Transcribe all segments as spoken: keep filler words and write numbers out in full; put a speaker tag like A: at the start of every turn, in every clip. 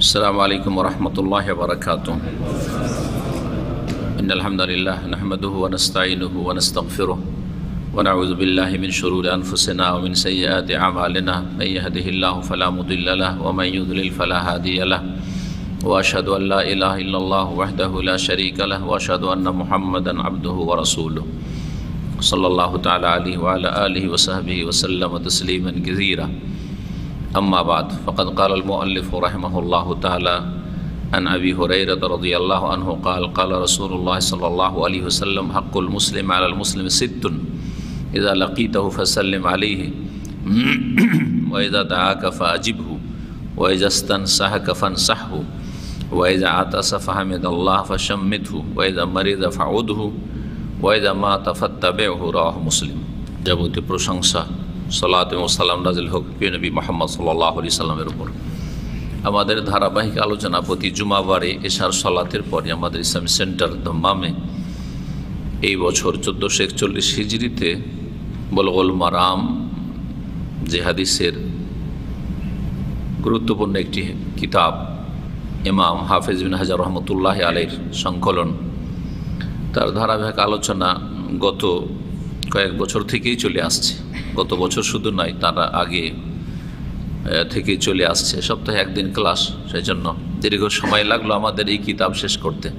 A: अस्सलामु अलैकुम वरहमतुल्लाहि वबरकातुह। इन्नल हम्दुलिल्लाह नहमदुहु व नस्तईनुहु व नस्तगफिरुह व नऊज़ु बिल्लाहि मिन शुरूरि अनफुसिना व मिन सय्यिआति अमालिना मन यहदिहिल्लाहु फला मुदिल्ल लहु व मन युद्लिल फला हादिय लहु व अशहदु अन ला इलाहा इल्लल्लाहु वहदहु ला शरीका लहु व अशहदु अन्ना मुहम्मदन अब्दुहु व रसूलुहु सल्लल्लाहु तआला अलैहि व अला आलिहि व सहबिहि व सल्लम तस्लीमन कसीरा। अम्मा बाद फ़क़द क़ाल अल-मुअल्लिफ़ रहमहुल्लाहु तआला अन अबी हुरैरा रज़ियल्लाहु अन्हु क़ाल क़ाल रसूलुल्लाह सल्लल्लाहु अलैहि वसल्लम हक़्क़ुल मुस्लिम अलल मुस्लिम सित्तुन इज़ा लक़ीतहु फ़सल्लिम अलैहि व इज़ा दआक फ़अजिबहु व इज़ा इस्तनसहक फ़ंसहहु व इज़ा अतस फ़हमिदल्लाह फ़शम्मितहु व इज़ा मरिज़ फ़अउदहु व इज़ा मात फ़त्तबिअहु रवाहु मुस्लिम। যাবতীয় প্রশংসা সালাত এবং সালাম নাজিল হোক প্রিয় নবী মুহাম্মদ সাল্লাল্লাহু আলাইহি সাল্লামের উপর। আমাদের ধারাবাহিক আলোচনা প্রতি জুমাবারে এশার সালাতের পরে আমাদের ইসলামী সেন্টার দম্মামে এই বছর চোদ্দোশো একচল্লিশ হিজরিতে বুলুগুল মারাম যে হাদিসের গুরুত্বপূর্ণ একটি কিতাব ইমাম হাফেজ বিন হাজার রহমতুল্লাহ আলাইহির সংকলন, তার ধারাবাহিক আলোচনা গত কয়েক বছর থেকেই চলে আসছে। গত বছর শুধু নয়, তার আগে থেকেই চলে আসছে। সপ্তাহে একদিন ক্লাস, সেই জন্য দীর্ঘ সময় লাগলো আমাদের এই কিতাব শেষ করতে।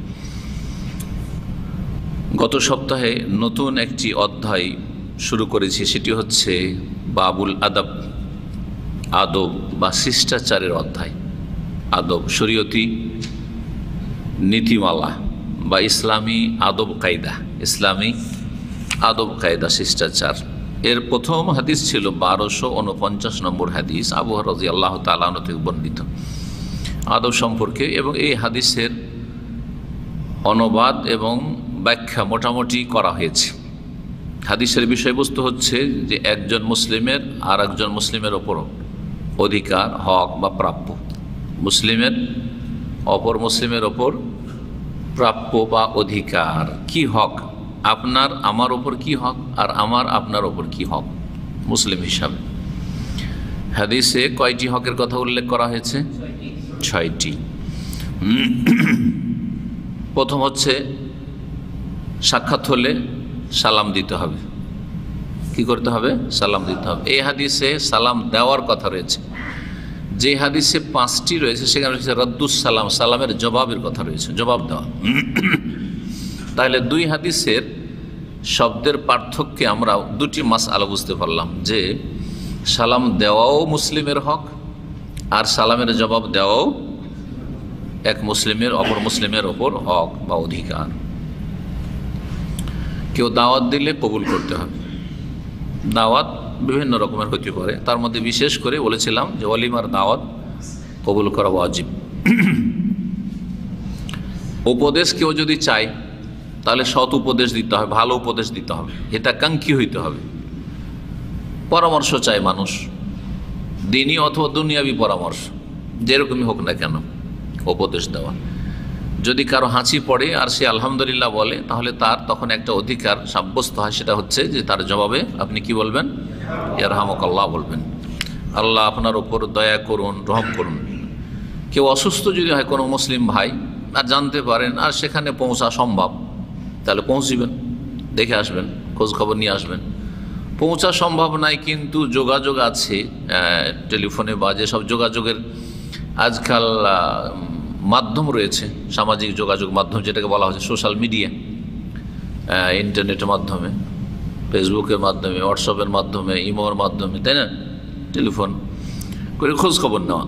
A: গত সপ্তাহে নতুন একটি অধ্যায় শুরু করেছি, সেটি হচ্ছে বাবুল আদব, আদব বা শিষ্টাচারের অধ্যায়। আদব শরীয়তি নীতিমালা বা ইসলামী আদব কায়দা, ইসলামী আদব কায়দা শিষ্টাচার। এর প্রথম হাদিস ছিল বারোশো উনপঞ্চাশ নম্বর হাদিস, আবু হুরায়রা রাদিয়াল্লাহু তাআলা আনহু থেকে বর্ণিত আদব সম্পর্কে, এবং এই হাদিসের অনুবাদ এবং ব্যাখ্যা মোটামুটি করা হয়েছে। হাদিসের বিষয়বস্তু হচ্ছে যে একজন মুসলিমের আর একজন মুসলিমের ওপর অধিকার, হক বা প্রাপ্য, মুসলিমের অপর মুসলিমের ওপর প্রাপ্য বা অধিকার কি হক, আপনার আমার ওপর কি হক আর আমার আপনার ওপর কি হক মুসলিম হিসাবে। হাদিসে কয়টি হকের কথা উল্লেখ করা হয়েছে? ছয়টি। প্রথম হচ্ছে সাক্ষাৎ হলে সালাম দিতে হবে। কি করতে হবে? সালাম দিতে হবে। এই হাদিসে সালাম দেওয়ার কথা রয়েছে। যে হাদিসে পাঁচটি রয়েছে সেখানে রয়েছে রদ্দুস সালাম, সালামের জবাবের কথা রয়েছে, জবাব দেওয়া। তাহলে দুই হাদিসের শব্দের পার্থক্যে আমরা দুটি মাসআলা বুঝতে পারলাম, যে সালাম দেওয়াও মুসলিমের হক আর সালামের জবাব দেওয়াও এক মুসলিমের অপর মুসলিমের ওপর হক বা অধিকার। কেউ দাওয়াত দিলে কবুল করতে হবে। দাওয়াত বিভিন্ন রকমের হতে পারে, তার মধ্যে বিশেষ করে বলেছিলাম যে ওয়ালিমার দাওয়াত কবুল করা ওয়াজিব। উপদেশ কেউ যদি চায় তাহলে সৎ উপদেশ দিতে হবে, ভালো উপদেশ দিতে হবে, হিতাকাঙ্ক্ষী হইতে হবে। পরামর্শ চায় মানুষ, দিনী অথবা দুনিয়াবি পরামর্শ, যেরকমই হোক না কেন উপদেশ দেওয়া। যদি কারো হাঁচি পড়ে আর সে আলহামদুলিল্লাহ বলে, তাহলে তার তখন একটা অধিকার সাব্যস্ত হয়, সেটা হচ্ছে যে তার জবাবে আপনি কি বলবেন? ইয়ারহামুকাল্লাহ বলবেন, আল্লাহ আপনার উপর দয়া করুন, রহম করুন। কেউ অসুস্থ যদি হয় কোনো মুসলিম ভাই আর জানতে পারেন আর সেখানে পৌঁছা সম্ভব, তাহলে পৌঁছিবেন, দেখে আসবেন, খোঁজ খবর নিয়ে আসবেন। পৌঁছা সম্ভব নাই কিন্তু যোগাযোগ আছে টেলিফোনে বা যেসব যোগাযোগের আজকাল মাধ্যম রয়েছে, সামাজিক যোগাযোগ মাধ্যম যেটাকে বলা হচ্ছে সোশ্যাল মিডিয়া, ইন্টারনেটের মাধ্যমে, ফেসবুকের মাধ্যমে, হোয়াটসঅ্যাপের মাধ্যমে, ইমোর মাধ্যমে, তাই না, টেলিফোন করে খোঁজ খবর নেওয়া।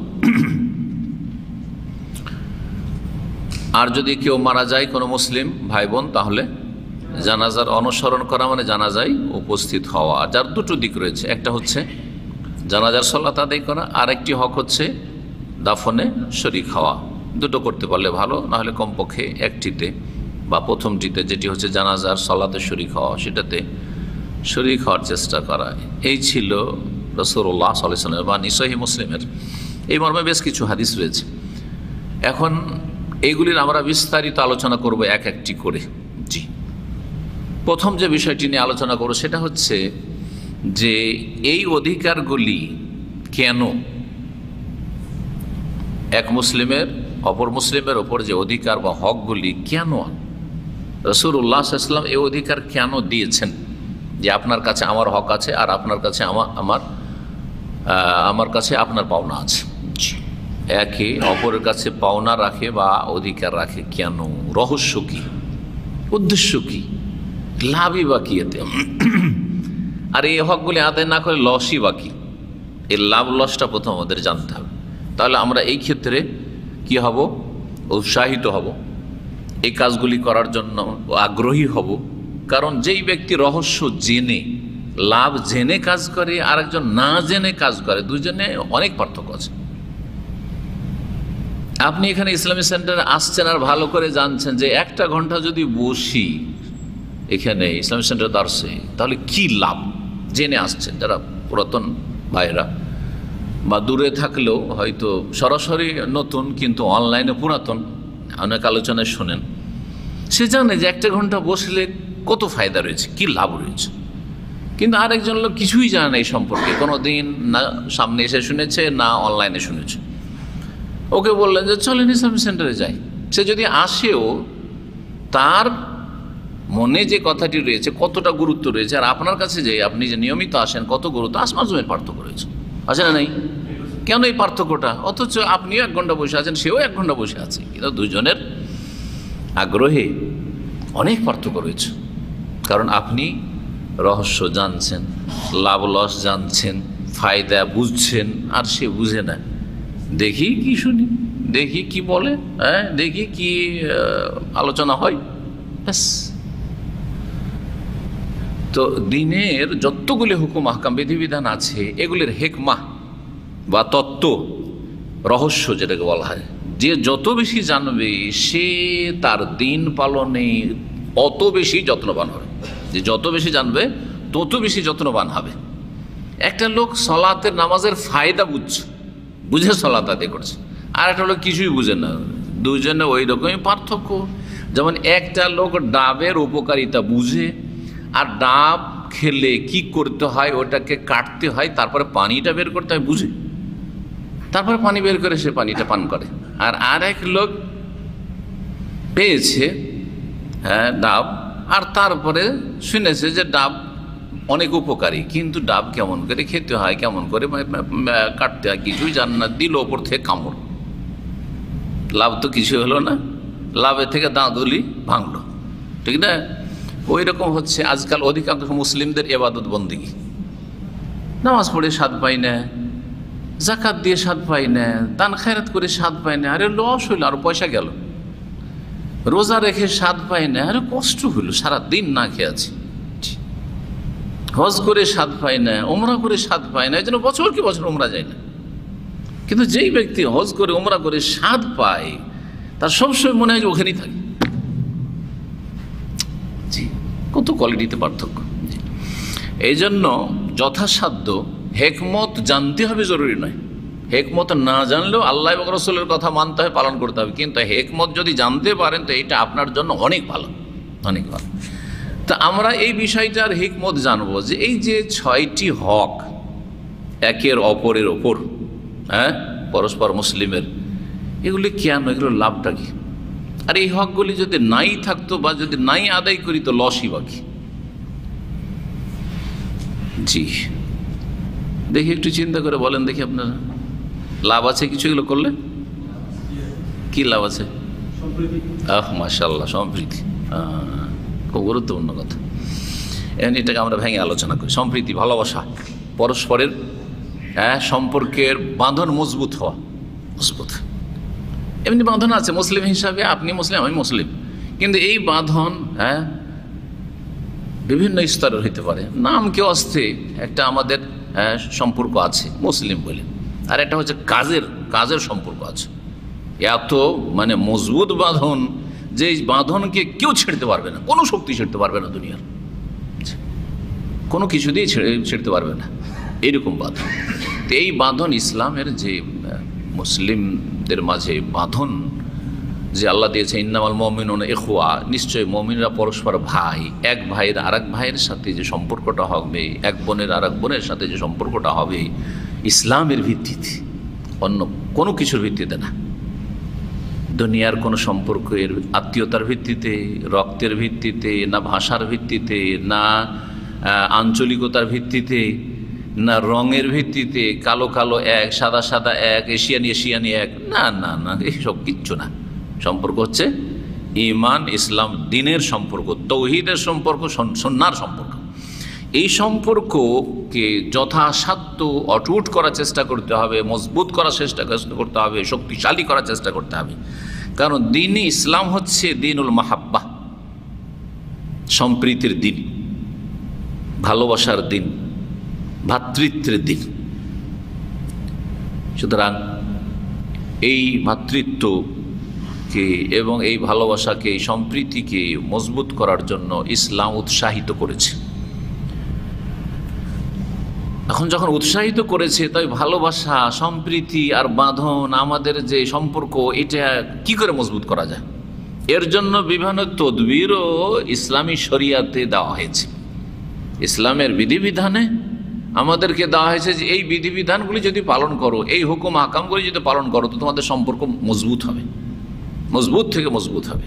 A: আর যদি কেউ মারা যায় কোনো মুসলিম ভাই বোন, তাহলে জানাজার অনুসরণ করা মানে জানাজায় উপস্থিত হওয়া। যার দুটো দিক রয়েছে, একটা হচ্ছে জানাজার সালাত আদায় করা, আর একটি হক হচ্ছে দাফনে শরীক হওয়া। দুটো করতে পারলে ভালো, নাহলে কমপক্ষে একটিতে বা প্রথমটিতে, যেটি হচ্ছে জানাজার সালাতে শরীক হওয়া, সেটাতে শরীক হওয়ার চেষ্টা করা। এই ছিল রাসূলুল্লাহ সাল্লাল্লাহু আলাইহি ওয়াসাল্লামের বাণী, সহিহ মুসলিমের। এই মর্মে বেশ কিছু হাদিস রয়েছে। এখন এইগুলির আমরা বিস্তারিত আলোচনা করব এক একটি করে। জি, প্রথম যে বিষয়টি নিয়ে আলোচনা করব সেটা হচ্ছে যে এই অধিকারগুলি কেন এক মুসলিমের অপর মুসলিমের ওপর যে অধিকার বা হকগুলি কেন রাসূলুল্লাহ সাল্লাল্লাহু আলাইহি ওয়াসাল্লাম এই অধিকার কেন দিয়েছেন যে আপনার কাছে আমার হক আছে আর আপনার কাছে আমার আমার আমার কাছে আপনার পাওনা আছে। একে অপরের কাছে পাওনা রাখে বা অধিকার রাখে কেন? রহস্য কি, উদ্দেশ্য কি, লাভই বা কি এতে? আর এই হকগুলি আদায় না করে লসই বা কি? এই লাভ লসটা প্রথম আমাদের জানতে হবে। তাহলে আমরা এই ক্ষেত্রে কি হব? উৎসাহিত হব, এই কাজগুলি করার জন্য আগ্রহী হব। কারণ যেই ব্যক্তি রহস্য জেনে, লাভ জেনে কাজ করে আর একজন না জেনে কাজ করে, দুজনে অনেক পার্থক্য আছে। আপনি এখানে ইসলামী সেন্টারে আসছেন আর ভালো করে জানছেন যে একটা ঘন্টা যদি বসি এখানে ইসলামী সেন্টার দার্সে তাহলে কি লাভ, জেনে আসছেন যারা পুরাতন ভাইরা, বা দূরে থাকলেও হয়তো সরাসরি নতুন কিন্তু অনলাইনে পুরাতন, অনেক আলোচনায় শোনেন, সে জানে যে একটা ঘন্টা বসলে কত ফায়দা রয়েছে, কি লাভ রয়েছে। কিন্তু আরেকজন লোক কিছুই জানে না এই সম্পর্কে, কোনো দিন না সামনে এসে শুনেছে না অনলাইনে শুনেছে। ওকে বললেন যে চলেন ইসলামী সেন্টারে যাই, সে যদি আসেও তার মনে যে কথাটি রয়েছে কতটা গুরুত্ব রয়েছে, আর আপনার কাছে যে আপনি যে নিয়মিত আসেন কত গুরুত্ব, আসমান জমির পার্থক্য রয়েছে, আছে না? নাই? কেন এই পার্থক্যটা? অথচ আপনিও এক ঘন্টা বসে আছেন, সেও এক ঘন্টা বসে আছে, কিন্তু দুজনের আগ্রহে অনেক পার্থক্য রয়েছে। কারণ আপনি রহস্য জানছেন, লাভ লস জানছেন, ফায়দা বুঝছেন, আর সে বুঝে না। দেখি কি শুনি, দেখি কি বলে, হ্যাঁ দেখি কি আলোচনা হয়, ব্যাস। তো দিনের যতগুলি হুকুম আহকাম বিধিবিধান আছে এগুলির হেকমা বা তত্ত্ব, রহস্য যেটাকে বলা হয়, যে যত বেশি জানবে সে তার দিন পালনে অত বেশি যত্নবান হবে। যে যত বেশি জানবে তত বেশি যত্নবান হবে। একটা লোক সলাতের নামাজের ফায়দা বুঝছে, বুঝে সলাত আদায় করছে, আর একটা লোক কিছুই বুঝে না। দুজনে ওই রকমই পার্থক্য। যেমন একটা লোক ডাবের উপকারিতা বুঝে, আর ডাব খেলে কি করতে হয়, ওটাকে কাটতে হয়, তারপরে পানিটা বের করতে হয় বুঝে, তারপরে পানি বের করে সে পানিটা পান করে। আর আর এক লোক পেয়েছে হ্যাঁ ডাব, আর তারপরে শুনেছে যে ডাব অনেক উপকারী, কিন্তু ডাব কেমন করে খেতে হয়, কেমন করে কাটতে হয় কিছুই জান না, দিল ওপর থেকে কামড়, লাভ তো কিছু হলো না, লাভের থেকে দাঁতগুলি ভাঙলো, ঠিক না? ওই রকম হচ্ছে আজকাল অধিকাংশ মুসলিমদের ইবাদত বন্দেগী। নামাজ পড়ে স্বাদ পাই না, জাকাত দিয়ে স্বাদ পাই না, দান খায়রাত করে স্বাদ পাই না, আরে লস হইল, আর পয়সা গেল। রোজা রেখে স্বাদ পাই না, আরে কষ্ট হইল, সারা দিন না খেয়ে আছি। হজ করে স্বাদ পাই না, ওমরা করে স্বাদ পাই না, এই জন্য বছর কি বছর ওমরা যায় না। কিন্তু যেই ব্যক্তি হজ করে ওমরা করে স্বাদ পায়, তার সবসময় মনে হয় যে ওখানেই থাকে। জি, কত কোয়ালিটিতে পার্থক্য। এই জন্য যথাসাধ্য হেকমত জানতে হবে, জরুরি নয়। হেকমত না জানলেও আল্লাহ এবং রাসূলের কথা মানতে হয়, পালন করতে হবে। কিন্তু হেকমত যদি জানতে পারেন তো এটা আপনার জন্য অনেক ভালো, অনেক ভালো। তা আমরা এই বিষয়টার হিকমত জানবো যে এই যে ছয়টি হক একের অপরের ওপর, হ্যাঁ পরস্পর মুসলিমের, এগুলি কেন, এগুলোর লাভটা কি? আর এই হকগুলি যদি নাই থাকতো বা যদি নাই আদায় করি তো লসই বাকি। জি, দেখি একটু চিন্তা করে বলেন দেখি আপনারা, লাভ আছে কিছু এগুলো করলে? কি লাভ আছে? আহ মাশাআল্লাহ, সম্প্রীতি, খুব গুরুত্বপূর্ণ কথা। এখন এটাকে আমরা ভেঙে আলোচনা করি। সম্প্রীতি, ভালোবাসা, পরস্পরের হ্যাঁ সম্পর্কের বাঁধন মজবুত হওয়া, মজবুত। এমনি বাঁধন আছে মুসলিম হিসাবে, আপনি মুসলিম আমি মুসলিম, কিন্তু এই বাঁধন হ্যাঁ বিভিন্ন স্তরের হইতে পারে। নাম কেউ আসতে একটা আমাদের সম্পর্ক আছে মুসলিম বলে, আর একটা হচ্ছে কাজের কাজের সম্পর্ক আছে। এত মানে মজবুত বাঁধন যে বাঁধনকে কেউ ছেড়তে পারবে না, কোনো শক্তি ছেড়তে পারবে না, দুনিয়ার কোনো কিছু দিয়ে ছেড়ে ছেড়তে পারবে না, এইরকম বাঁধন। তো এই বাঁধন ইসলামের যে মুসলিমদের মাঝে বাঁধন যে আল্লাহ দিয়েছে, ইন্নামাল মুমিনুনা ইখওয়া, নিশ্চয় মুমিনরা পরস্পর ভাই। এক ভাইয়ের আর এক ভাইয়ের সাথে যে সম্পর্কটা হবে, এক বোনের আর এক বোনের সাথে যে সম্পর্কটা হবে ইসলামের ভিত্তিতে, অন্য কোনো কিছুর ভিত্তিতে না। দুনিয়ার কোনো সম্পর্কের আত্মীয়তার ভিত্তিতে, রক্তের ভিত্তিতে, না ভাষার ভিত্তিতে, না আঞ্চলিকতার ভিত্তিতে, না রঙের ভিত্তিতে, কালো কালো এক, সাদা সাদা এক, এশিয়ানি এশিয়ানি এক, না না না, এইসব কিচ্ছু না। সম্পর্ক হচ্ছে ঈমান, ইসলাম, দ্বীনের সম্পর্ক, তৌহিদের সম্পর্ক, সুন্নাহর সম্পর্ক। এই সম্পর্ককে যথাসাধ্য অটুট করার চেষ্টা করতে হবে, মজবুত করার চেষ্টা করতে হবে, শক্তিশালী করার চেষ্টা করতে হবে। কারণ দ্বীন ইসলাম হচ্ছে দ্বীনুল মাহাব্বাহ, সম্প্রীতির দিন, ভালোবাসার দিন, ভ্রাতৃত্বের দিন। সুতরাং এই ভ্রাতৃত্বকে এবং এই ভালোবাসাকে, এই সম্প্রীতিকে মজবুত করার জন্য ইসলাম উৎসাহিত করেছে। এখন যখন উৎসাহিত করেছে, তাই ভালোবাসা, সম্প্রীতি আর বাঁধন, আমাদের যে সম্পর্ক, এটা কি করে মজবুত করা যায়, এর জন্য বিভিন্ন তদবিরও ইসলামী শরিয়াতে দেওয়া হয়েছে। ইসলামের বিধিবিধানে আমাদেরকে দেওয়া হয়েছে যে এই বিধিবিধানগুলি যদি পালন করো, এই হুকুম হাকামগুলি যদি পালন করো, তো তোমাদের সম্পর্ক মজবুত হবে, মজবুত থেকে মজবুত হবে।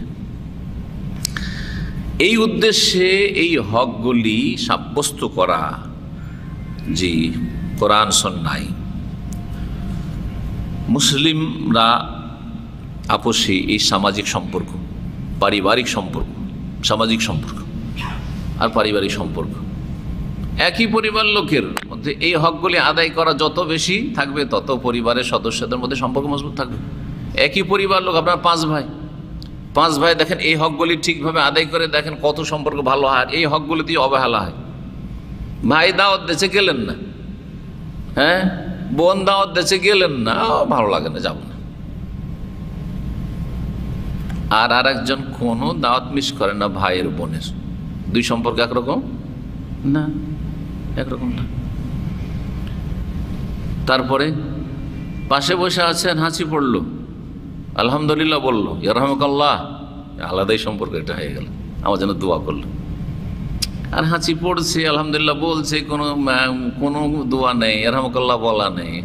A: এই উদ্দেশ্যে এই হকগুলি সাব্যস্ত করা, জি, কোরআন সুন্নাহয় মুসলিমরা আপসে এই সামাজিক সম্পর্ক, পারিবারিক সম্পর্ক, সামাজিক সম্পর্ক আর পারিবারিক সম্পর্ক, একই পরিবার লোকের মধ্যে এই হকগুলি আদায় করা যত বেশি থাকবে, তত পরিবারের সদস্যদের মধ্যে সম্পর্ক মজবুত থাকবে। একই পরিবার লোক, আপনার পাঁচ ভাই, পাঁচ ভাই দেখেন এই হকগুলি ঠিকভাবে আদায় করে দেখেন কত সম্পর্ক ভালো হয়। এই হকগুলিতে অবহেলা হয়, ভাই দাওয়াত দেশে গেলেন না, হ্যাঁ, বোন দাওয়াত দেশে গেলেন না, ভালো লাগে না, যাব না। আর আর একজন কোনো দাওয়াত মিস করে না ভাইয়ের বোনের, দুই সম্পর্ক একরকম না, একরকম না। তারপরে পাশে বসে আছেন, হাসি পড়লো, আলহামদুলিল্লাহ বললো, ইয়ারহামুকাল্লাহ, আলাদাই সম্পর্ক এটা হয়ে গেল, আমার জন্য দোয়া করলো। আর হাঁচি পড়ছে, আলহামদুলিল্লাহ বলছে, কোনো কোনো দোয়া নেই, ইয়ারহামুকাল্লাহ বলা নেই।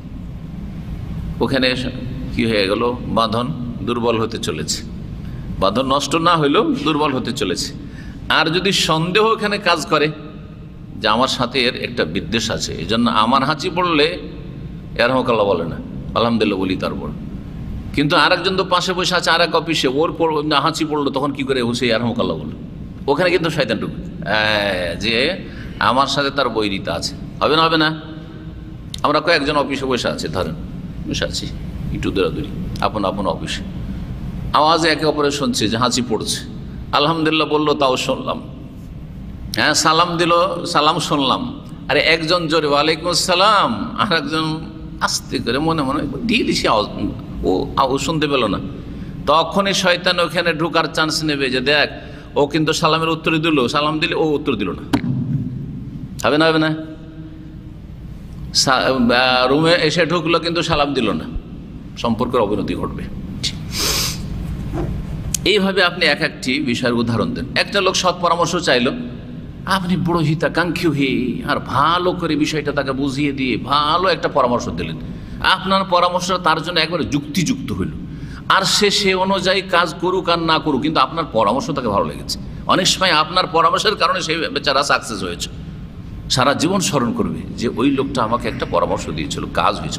A: ওখানে কি হয়ে গেল, বাঁধন দুর্বল হতে চলেছে। বাঁধন নষ্ট না হইলেও দুর্বল হতে চলেছে। আর যদি সন্দেহ এখানে কাজ করে যে আমার সাথে এর একটা বিদ্বেষ আছে, এই জন্য আমার হাঁচি পড়লে ইয়ারহামুকাল্লাহ বলে না, আলহামদুলিল্লাহ বলি তারপর। কিন্তু আরেকজন তো পাশে বসে আছে, আর এক অফিসে, ওর হাঁচি পড়লো, তখন কি করে বসে ইয়ারহামুকাল্লাহ বললো। ওখানে কিন্তু শয়তান ঢুকে যে আমার সাথে তার বৈরিতা আছে, হবে না, হবে না। আমরা কয়েকজন অফিসে বসে আছি, ধরেন বসে আছি একটু দূরাদূরি, আপন আপন অফিসে, আওয়াজে একে অপরে শুনছে যে হাঁচি পড়ছে, আলহামদুলিল্লাহ বললো, তাও শুনলাম, হ্যাঁ, সালাম দিল, সালাম শুনলাম। আরে একজন জোরে ওয়ালাইকুম আসসালাম, আর একজন আস্তে করে মনে মনে দিয়ে দিছি, আওয়াজ ও ও শুনতে পেল না। তখনই শয়তান ওখানে ঢুকার চান্স নেবে যে দেখ, ও কিন্তু সালামের উত্তর দিল, সালাম দিলে ও উত্তর দিল না, হবে না, হবে না। রুমে এসে ঢুকলো কিন্তু সালাম দিল না, সম্পর্কের অবনতি ঘটবে। এইভাবে আপনি এক একটি বিষয়ের উদাহরণ দেন। একটা লোক সৎ পরামর্শ চাইল, আপনি বড় হিতাকাঙ্ক্ষী হয়ে আর ভালো করে বিষয়টা তাকে বুঝিয়ে দিয়ে ভালো একটা পরামর্শ দিলেন। আপনার পরামর্শ তার জন্য একবারে যুক্তিযুক্ত হইল, আর সে সে অনুযায়ী কাজ করুক আর না করুক, কিন্তু আপনার পরামর্শ তাকে ভালো লেগেছে। অনেক সময় আপনার পরামর্শের কারণে সেই বেচারা সাকসেস হয়েছে, সারা জীবন স্মরণ করবে যে ওই লোকটা আমাকে একটা পরামর্শ দিয়েছিল, কাজ হয়েছে।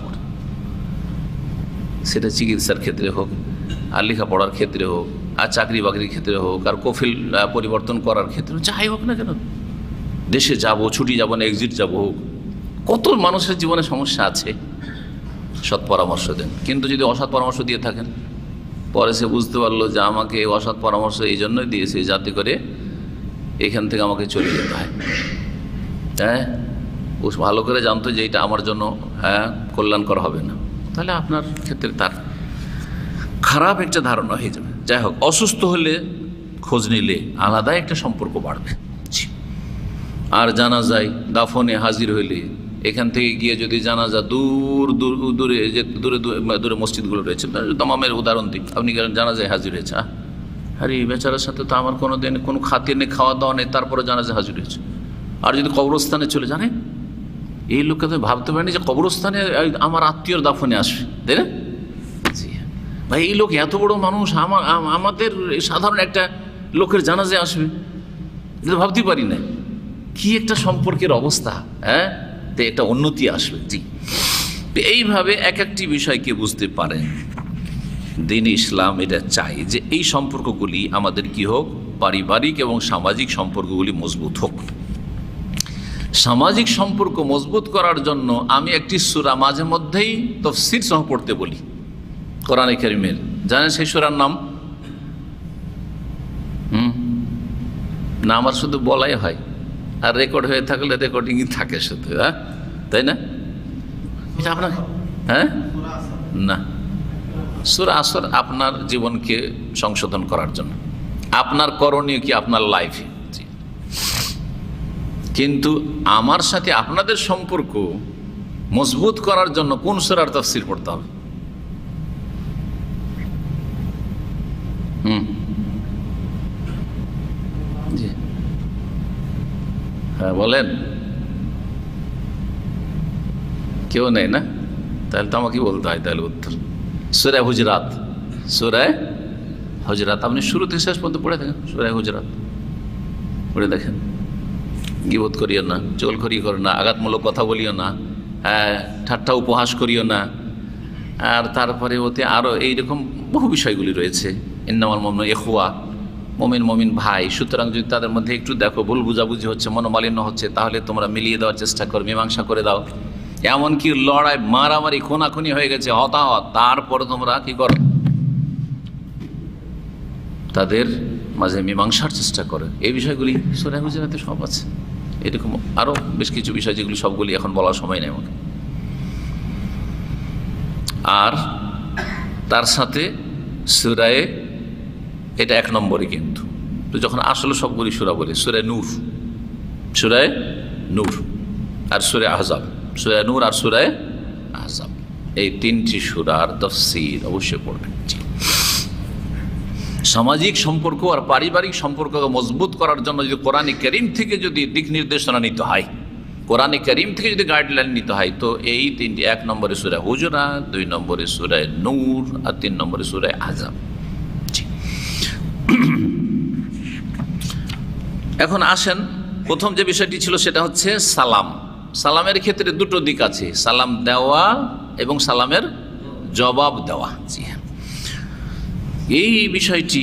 A: সেটা চিকিৎসার ক্ষেত্রে হোক, আর লেখাপড়ার ক্ষেত্রে হোক, আর চাকরি বাকরির ক্ষেত্রে হোক, আর কফিল পরিবর্তন করার ক্ষেত্রে, যাই হোক না কেন, দেশে যাব, ছুটি যাব না এক্সিট যাব হোক, কত মানুষের জীবনে সমস্যা আছে। সৎ পরামর্শ দেন। কিন্তু যদি অসৎ পরামর্শ দিয়ে থাকেন, পরে সে বুঝতে পারলো যে আমাকে অসৎ পরামর্শ এই জন্যই দিয়েছে যাতে করে এখান থেকে আমাকে চলে যেতে হয়, হ্যাঁ, ও ভালো করে জানতো যে এটা আমার জন্য হ্যাঁ কল্যাণকর হবে না, তাহলে আপনার ক্ষেত্রে তার খারাপ একটা ধারণা হয়ে যাবে। যাই হোক, অসুস্থ হলে খোঁজ নিলে আলাদা একটা সম্পর্ক বাড়বে। আর জানাজায় দাফনে হাজির হইলে, এখান থেকে গিয়ে যদি জানাজা দূর দূর দূরে যে দূরে দূরে মসজিদগুলো রয়েছে, তামামের উদাহরণ দিই, আপনি জানাজায় হাজির হয়েছে, আরে এই বেচারার সাথে তো আমার কোনো দিন কোনো খাতির নেই, খাওয়া দাওয়া নেই, তারপরে জানাজায় হাজির হয়েছে। আর যদি কবরস্থানে চলে, জানেন এই লোককে তো ভাবতে পারেনি যে কবরস্থানে আমার আত্মীয়র দাফনে আসবে, তাই না? জি ভাই, এই লোক এত বড় মানুষ, আমার আমাদের সাধারণ একটা লোকের জানাজে আসবে, এটা ভাবতেই পারি না। কি একটা সম্পর্কের অবস্থা, হ্যাঁ, তো একটা উন্নতি আসবে। জি, এইভাবে এক একটি বিষয়কে বুঝতে পারেন। দিন ইসলাম এটা চাই যে এই সম্পর্কগুলি আমাদের কি হোক, পারিবারিক এবং সামাজিক সম্পর্কগুলি মজবুত হোক। সামাজিক সম্পর্ক মজবুত করার জন্য আমি একটি সূরা মাঝে মধ্যেই তাফসীর সহ পড়তে বলি, কোরআনে কারীমের। জানেন সেই সূরার নাম? হুম না, আমার শুধু বলাই হয়, আর রেকর্ড হয়ে থাকলে রেকর্ডিংই থাকে শুধু, হ্যাঁ, তাই না? এটা আপনার, হ্যাঁ, না, সূরা আসর আপনার জীবনকে সংশোধন করার জন্য, আপনার করণীয় কি আপনার লাইফে। কিন্তু আমার সাথে আপনাদের সম্পর্ক মজবুত করার জন্য কোন সূরার তাফসীর পড়তে হবে? হুম জি হ্যাঁ বলেন। কেউ নেই না? তাহলে তো আমাকে বলতে হয় তাহলে উত্তর। সূরা হুজরাত, সূরা হুজরাত আপনি শুরু থেকে শেষ পর্যন্ত পড়ে থাকেন। সূরা হুজরাত পড়ে দেখেন। গীবত করিও না, চুগলখড়ি করো না, আঘাতমূলক কথা বলিও না, হ্যাঁ, ঠাট্টা উপহাস করিও না। আর তারপরে ওতে আরও এইরকম বহু বিষয়গুলি রয়েছে। ইন্নামাল মুমিনুনা ইখওয়া, মুমিন মুমিন ভাই, সুতরাং যদি তাদের মধ্যে একটু দেখো ভুল বুঝাবুঝি হচ্ছে, মনোমালিন্য হচ্ছে, তাহলে তোমরা মিলিয়ে দেওয়ার চেষ্টা করো, মীমাংসা করে দাও। এমনকি লড়াই মারামারি খুনাখুনি হয়ে গেছে, হতাহত, তারপরে তোমরা কি করো, তাদের মাঝে মীমাংসার চেষ্টা করো। এই বিষয়গুলি সূরা হুজরাতে সব আছে। এরকম আরও বেশ কিছু বিষয় যেগুলি সবগুলি এখন বলার সময় নেই আমাকে। আর তার সাথে সূরায়ে, এটা এক নম্বরে, কিন্তু তো যখন আসলে সবগুলি সূরা বলি, সূরা নূর, সূরায়ে নূর আর সূরা আহজাব, সূরা নূর আর সূরা আহজাব, এই তিনটি সূরার তাফসীর অবশ্যই পড়বেন। সামাজিক সম্পর্ক আর পারিবারিক সম্পর্ককে মজবুত করার জন্য যদি কোরআনে কারীম থেকে যদি দিক নির্দেশনা নিতে হয়, কোরআনে কারীম থেকে যদি গাইডলাইন নিতে হয়, তো এই তিনটি, এক নম্বরে সূরা হুজরাত, দুই নম্বরে সূরা নূর আর তিন নম্বরে সূরা আহজাব। এখন আসেন, প্রথম যে বিষয়টি ছিল সেটা হচ্ছে সালাম। সালামের ক্ষেত্রে দুটো দিক আছে, সালাম দেওয়া এবং সালামের জবাব দেওয়া। জি হ্যাঁ, এই বিষয়টি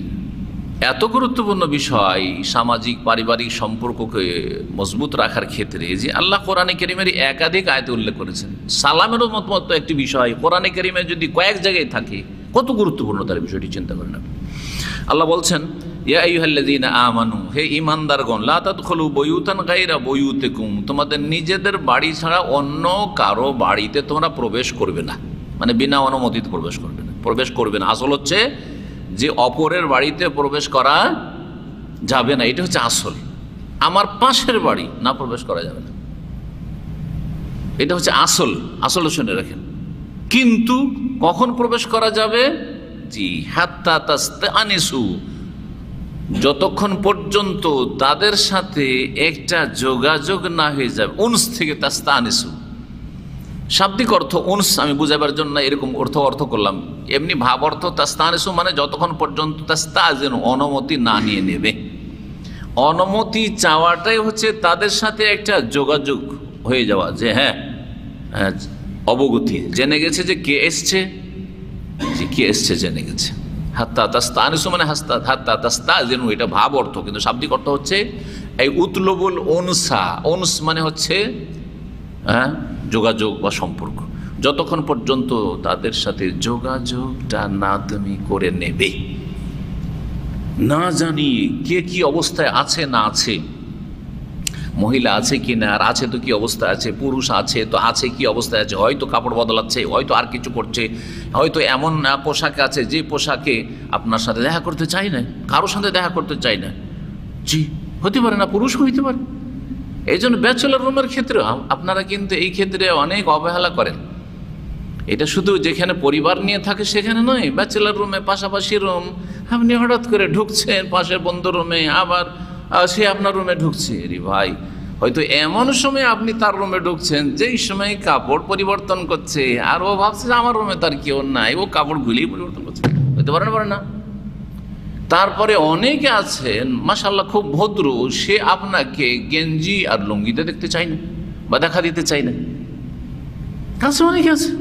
A: এত গুরুত্বপূর্ণ বিষয় সামাজিক পারিবারিক সম্পর্ককে মজবুত রাখার ক্ষেত্রে যে আল্লাহ কোরআনে কারীমের একাধিক আয়াতে উল্লেখ করেছেন। সালামেরও মতো একটি বিষয় কোরআনে কারীমে যদি কয়েক জায়গায় থাকে, কত গুরুত্বপূর্ণ তার বিষয়টি চিন্তা করেন। আল্লাহ বলছেন, ইয়া আইয়ুহাল্লাযীনা আমানু, হে ঈমানদারগণ, লা তাদখুলু বুয়ুতান গায়রা বুয়ুতিকুম, তোমাদের নিজেদের বাড়ি ছাড়া অন্য কারো বাড়িতে তোমরা প্রবেশ করবে না, মানে বিনা অনুমতিতে প্রবেশ করবে না, প্রবেশ করবে না। আসল হচ্ছে যে অপরের বাড়িতে প্রবেশ করা যাবে না, এটা হচ্ছে আসল। আমার পাশের বাড়ি না, প্রবেশ করা যাবে না, এটা হচ্ছে আসল। আসল শুনে রাখেন। কিন্তু কখন প্রবেশ করা যাবে? জি, হাত্তা তাস্তানিসু, যতক্ষণ পর্যন্ত তাদের সাথে একটা যোগাযোগ না হয়ে যাবে। উনস থেকে তাস্তানিসু, শাব্দিক অর্থ উনস আমি বুঝাবার জন্য এরকম অর্থ অর্থ করলাম, এমনি ভাব অর্থ তাস্তানিসু মানে যতক্ষণ পর্যন্ত তাস্তাযিনু, অনুমতি না নিয়ে নেবে। অনুমতি চাওয়াটাই হচ্ছে তাদের সাথে একটা যোগাযোগ হয়ে যাওয়া, যে হ্যাঁ অবগতি, জেনে গেছে যে কে এসছে, যে কে এসছে জেনে গেছে। হাত্তা তাস্তানিসু মানে হাস্তা হাত্তা তাস্তাযিনু, এটা ভাব অর্থ, কিন্তু শাব্দিক অর্থ হচ্ছে এই উতলবুল উনসা। উনস মানে হচ্ছে হ্যাঁ যোগাযোগ বা সম্পর্ক, যতক্ষণ পর্যন্ত তাদের সাথে যোগাযোগটা না তুমি করে নেবে, না জানি কে কি অবস্থায় আছে না আছে, মহিলা আছে কি না, আর আছে তো কি অবস্থায় আছে, পুরুষ আছে তো আছে কি অবস্থায় আছে, হয়তো কাপড় বদলাচ্ছে, হয়তো আর কিছু করছে, হয়তো এমন পোশাকে আছে যে পোশাকে আপনার সাথে দেখা করতে চাই না, কারোর সাথে দেখা করতে চাই না। জি, হতে পারে না, পুরুষ হইতে পারে। এই জন্য ব্যাচেলার রুমের ক্ষেত্রে আপনারা কিন্তু এই ক্ষেত্রে অনেক অবহেলা করেন। এটা শুধু যেখানে পরিবার নিয়ে থাকে সেখানে নয়, ব্যাচেলার রুমে, পাশাপাশি রুম, আপনি হঠাৎ করে ঢুকছেন পাশের বন্ধু রুমে, আবার সে আপনার রুমে ঢুকছে। রে ভাই, হয়তো এমন সময় আপনি তার রুমে ঢুকছেন যেই সময় কাপড় পরিবর্তন করছে, আর ও ভাবছে যে আমার রুমে তার কেউ নাই, ও কাপড় গুলিয়ে পরিবর্তন করছে, হইতে পারে না পারে না। তারপরে অনেকে আছেন মাশাআল্লাহ খুব ভদ্র, সে আপনাকে গেঞ্জি আর লুঙ্গিতে দেখতে চায় না বা দেখা দিতে চায় না, কাছে অনেকে আছে।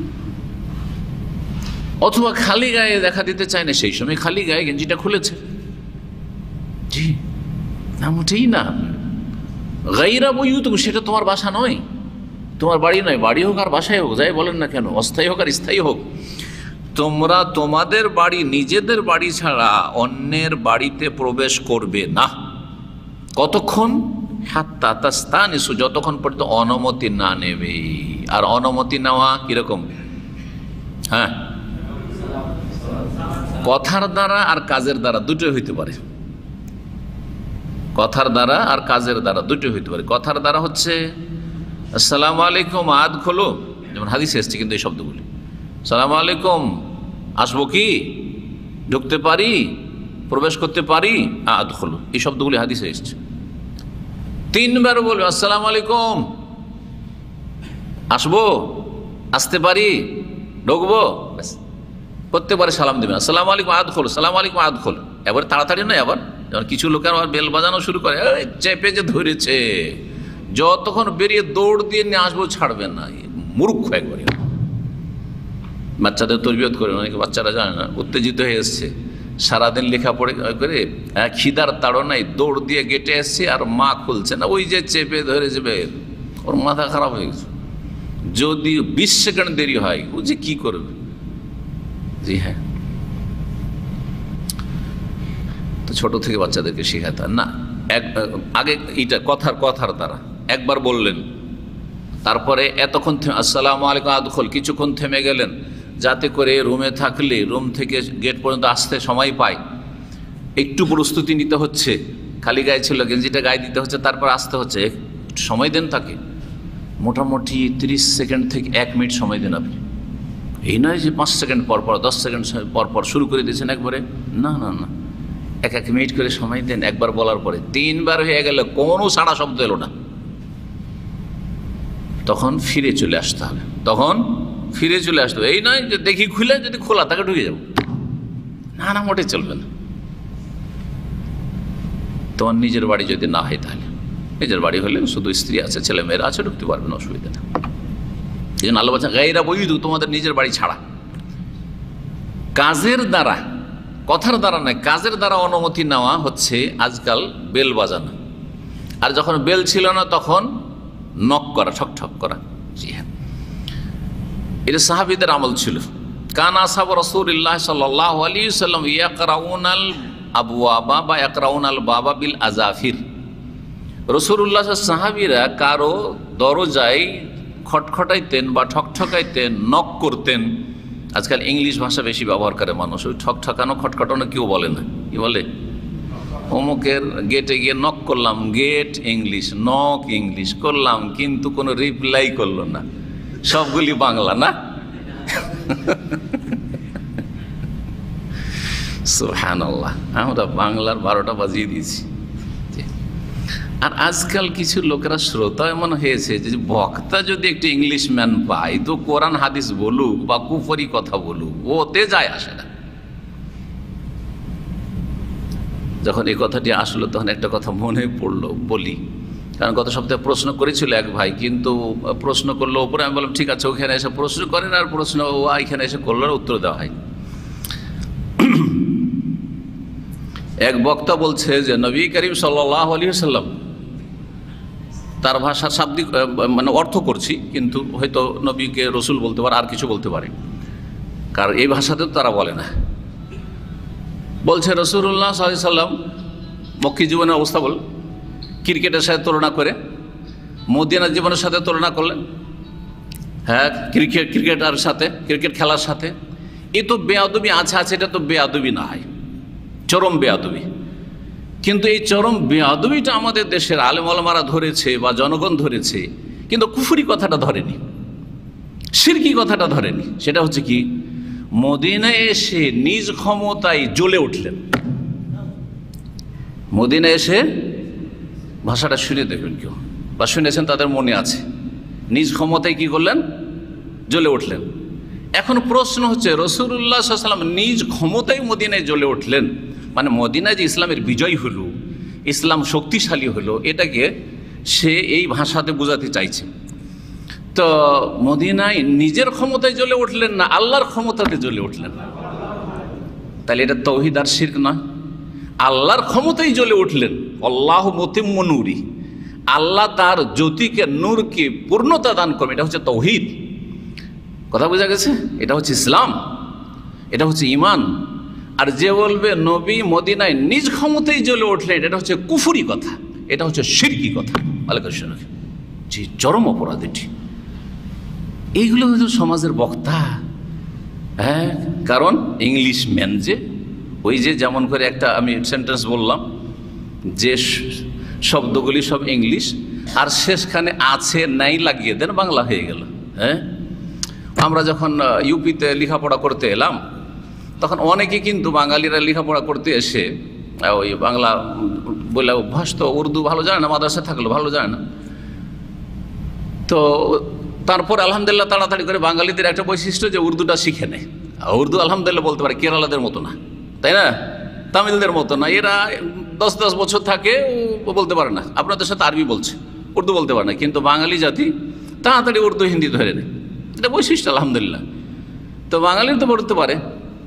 A: অথবা খালি গায়ে দেখা দিতে চায় না, সেই সময় খালি গায়ে গেঞ্জিটা খুলেছে। জি না, মোটেই না। গায়রা বুয়ুতুকুম, সেটা তোমার বাসা নয়, তোমার বাড়ি নয়, বাড়ি হোক আর বাসায় হোক, যাই বলেন না কেন, অস্থায়ী হোক আর স্থায়ী হোক, তোমরা তোমাদের বাড়ি নিজেদের বাড়ি ছাড়া অন্যের বাড়িতে প্রবেশ করবে না। কতক্ষণ? হাত্তা তাস্তানিসু, যতক্ষণ পর্যন্ত অনুমতি না নেবে। আর অনুমতি নেওয়া কিরকম? হ্যাঁ, কথার দ্বারা আর কাজের দ্বারা দুটোই হইতে পারে। কথার দ্বারা আর কাজের দ্বারা দুটোই হইতে পারে। কথার দ্বারা হচ্ছে আসসালামু আলাইকুম আদ খোলো, যেমন হাদিসে এসছে কিন্তু এই শব্দগুলি, সালামু আলাইকুম আসবো কি, ঢুকতে পারি, প্রবেশ করতে পারি, আদ খোলো, এই শব্দগুলি হাদিসে এসছে। তিনবার বলবে আসসালামু আলাইকুম, আসবো, আসতে পারি, ঢুকবো, ব্যাস। প্রত্যেকবারে সালাম দেবেন আসসালামু আলাইকুম আদ খোলো, সালামু আলাইকুম আদ খোলো। এবার তাড়াতাড়ি নয়, আবার যেমন কিছু লোকের আবার বেল বাজানো শুরু করে, চেপে যে ধরেছে, যতক্ষণ বেরিয়ে দৌড় দিয়ে নিয়ে আসবো ছাড়বেন না, মূর্খ একবারে। বাচ্চাদের তরবিয়ত করে, অনেকে বাচ্চারা জানে না, উত্তেজিত হয়ে এসছে, সারাদিন লেখাপড়ে করে খিদার তাড়নায় দৌড় দিয়ে গেটে এসছে, আর মা খুলছে না, ওই যে চেপে ধরে যাবে, ওর মাথা খারাপ হয়ে গেছে। যদি বিশ সেকেন্ড দেরি হয়, ও যে কি করবে। জি হ্যাঁ, তো ছোট থেকে বাচ্চাদেরকে শেখাতে না, এক আগে এইটা কথার কথার দ্বারা একবার বললেন, তারপরে এতক্ষণ আসসালামু আলাইকুম আদখল, কিছুক্ষণ থেমে গেলেন, যাতে করে রুমে থাকলে রুম থেকে গেট পর্যন্ত আসতে সময় পায়। একটু প্রস্তুতি নিতে হচ্ছে, খালি গায়ে ছিল, গেঞ্জিটা গায়ে দিতে হচ্ছে, তারপর আসতে হচ্ছে, একটু সময় দেন তাকে। মোটামুটি তিরিশ সেকেন্ড থেকে এক মিনিট সময় দেন আপনি। এই নয় যে পাঁচ সেকেন্ড পর পর, দশ সেকেন্ড পর পর শুরু করে দিয়েছেন একবারে, না না না, এক এক মিনিট করে সময় দেন। একবার বলার পরে তিনবার হয়ে গেলে কোনো সাড়া শব্দ এলো না, তখন ফিরে চলে আসতে হবে, তখন ফিরে চলে আসতে হবে। এই নয় যে দেখি খুলে, যদি খোলা তাকে ঢুকে যাবো, না না, মোটে চলবে না। তোমার নিজের বাড়ি যদি না হয়, তাহলে নিজের বাড়ি হলে শুধু স্ত্রী আছে, ছেলে মেয়েরা আছে, ঢুকতে পারবে না, অসুবিধা নেই। এই জন্য আল্লাহ বলছেন গায়রা বুয়ুতু, তোমাদের নিজের বাড়ি ছাড়া। কাজের দ্বারা, কথার দ্বারা নয়, কাজের দ্বারা অনুমতি নেওয়া হচ্ছে আজকাল বেল বাজানো। আর যখন বেল ছিল না তখন নক করা, ঠক ঠক করা। জি হ্যাঁ, এটা সাহাবীদের আমল ছিল। কানা আসহাবু রাসূলিল্লাহ সাল্লাল্লাহু আলাইহি ওয়াসাল্লাম ইয়াকরাউনাল আবওয়াবা বা ইয়াকরাউনাল বাবা বিল আজাফির। রাসূলুল্লাহ সাহাবীরা কারো দরজায় খটখটাইতেন বা ঠকঠকাইতেন, নক করতেন। আজকাল ইংলিশ ভাষা বেশি ব্যবহার করে মানুষ, ওই ঠকঠকানো খটখটানো কেউ বলে না, কি বলে, অমুকের গেটে গিয়ে নক করলাম, গেট ইংলিশ, নক ইংলিশ করলাম, কিন্তু কোনো রিপ্লাই করলো না, সবগুলি বাংলা না। সুবহানাল্লাহ, আমরা বাংলার বারোটা বাজিয়ে দিয়েছি। আর আজকাল কিছু লোকেরা শ্রোতা এমন হয়েছে যে বক্তা যদি একটু ইংলিশ ম্যান পায়, তো কোরআন হাদিস বলুক বা কুফরি কথা বলুক, ওতে যায় আসে না। যখন এই কথাটি আসলো তখন একটা কথা মনে পড়লো, বলি। কারণ গত সপ্তাহে প্রশ্ন করেছিল এক ভাই, কিন্তু প্রশ্ন করলো ওপরে, আমি বললাম ঠিক আছে, ওখানে এসে প্রশ্ন করেন, আর প্রশ্ন ও এখানে এসে করলো, উত্তর দেওয়া হয়। এক বক্তা বলছে যে নবী করিম সাল্লাল্লাহু আলাইহি ওয়াসাল্লাম, তার ভাষার শাব্দিক মানে অর্থ করছি, কিন্তু হয়তো নবীকে রসুল বলতে পারে, আর কিছু বলতে পারে, কারণ এই ভাষাতে তারা বলে না। বলছে রাসূলুল্লাহ সাল্লাল্লাহু আলাইহি ওয়াসাল্লাম মক্কি জীবনের অবস্থা বল, ক্রিকেটের সাথে তুলনা করে মদিনার জীবনের সাথে তুলনা করলেন। হ্যাঁ, ক্রিকেট ক্রিকেটার সাথে, ক্রিকেট খেলার সাথে, এ তো বেয়াদবি আছে আছে, এটা তো বেয়াদবি না হয়, চরম বেয়াদবি। কিন্তু এই চরম বেয়াদবিটা আমাদের দেশের আলেম ওলামারা ধরেছে বা জনগণ ধরেছে, কিন্তু কুফরি কথাটা ধরেনি, শিরকি কথাটা ধরেনি। সেটা হচ্ছে কি, মদিনায় এসে নিজ ক্ষমতায় জ্বলে উঠলেন। মদিনায় এসে, ভাষাটা শুনে দেখবেন কেউ, বা শুনেছেন, তাদের মনে আছে। নিজ ক্ষমতায় কি করলেন? জ্বলে উঠলেন। এখন প্রশ্ন হচ্ছে, রাসূলুল্লাহ সাল্লাল্লাহু আলাইহি ওয়াসাল্লাম নিজ ক্ষমতায় মদিনায় জ্বলে উঠলেন, মানে মদিনায় যে ইসলামের বিজয় হলো, ইসলাম শক্তিশালী হলো, এটাকে সে এই ভাষাতে বোঝাতে চাইছে। তো মদিনায় নিজের ক্ষমতায় জ্বলে উঠলেন না আল্লাহর ক্ষমতাতে জ্বলে উঠলেন? তাহলে এটা তাওহীদ আর শিরক নয়। আল্লাহর ক্ষমতায় জ্বলে উঠলেন, আল্লাহু মুতিম্মু নূরি, আল্লাহ তার জ্যোতিকে, নূরকে পূর্ণতা দান করবে, এটা হচ্ছে তাওহীদ। কথা বোঝা গেছে? এটা হচ্ছে ইসলাম, এটা হচ্ছে ঈমান। আর যে বলবে নবী মদিনায় নিজ ক্ষমতায় জ্বলে উঠলেন, এটা হচ্ছে কুফরি কথা, এটা হচ্ছে শিরকি কথা। আলাইকুম জি, চরম অপরাধ এটি। এইগুলো হচ্ছে সমাজের বক্তা। হ্যাঁ, কারণ ইংলিশ ম্যান, যে ওই যে যেমন করে একটা আমি সেন্টেন্স বললাম যে শব্দগুলি সব ইংলিশ, আর শেষখানে আছে নাই লাগিয়ে দেন, বাংলা হয়ে গেল। হ্যাঁ, আমরা যখন ইউপিতে লেখাপড়া করতে এলাম, তখন অনেকে কিন্তু বাঙালিরা লেখাপড়া করতে এসে ওই বাংলা বলে অভ্যাস, তো উর্দু ভালো জানে না, মাদ্রাসা থাকলো ভালো জানে না। তো তারপর আলহামদুলিল্লাহ তাড়াতাড়ি করে বাঙালিদের একটা বৈশিষ্ট্য যে উর্দুটা শিখে নেয়। উর্দু আলহামদুলিল্লাহ বলতে পারে, কেরালাদের মতো না, তাই না? তামিলদের মতো না। এরা দশ দশ বছর থাকে, ও বলতে পারে না, আপনাদের সাথে আরবি বলছে, উর্দু বলতে পারে না। কিন্তু বাঙালি জাতি তাড়াতাড়ি উর্দু হিন্দি ধরে নেয়, এটা বৈশিষ্ট্য আলহামদুলিল্লাহ। তো বাঙালির তো পড়তে পারে।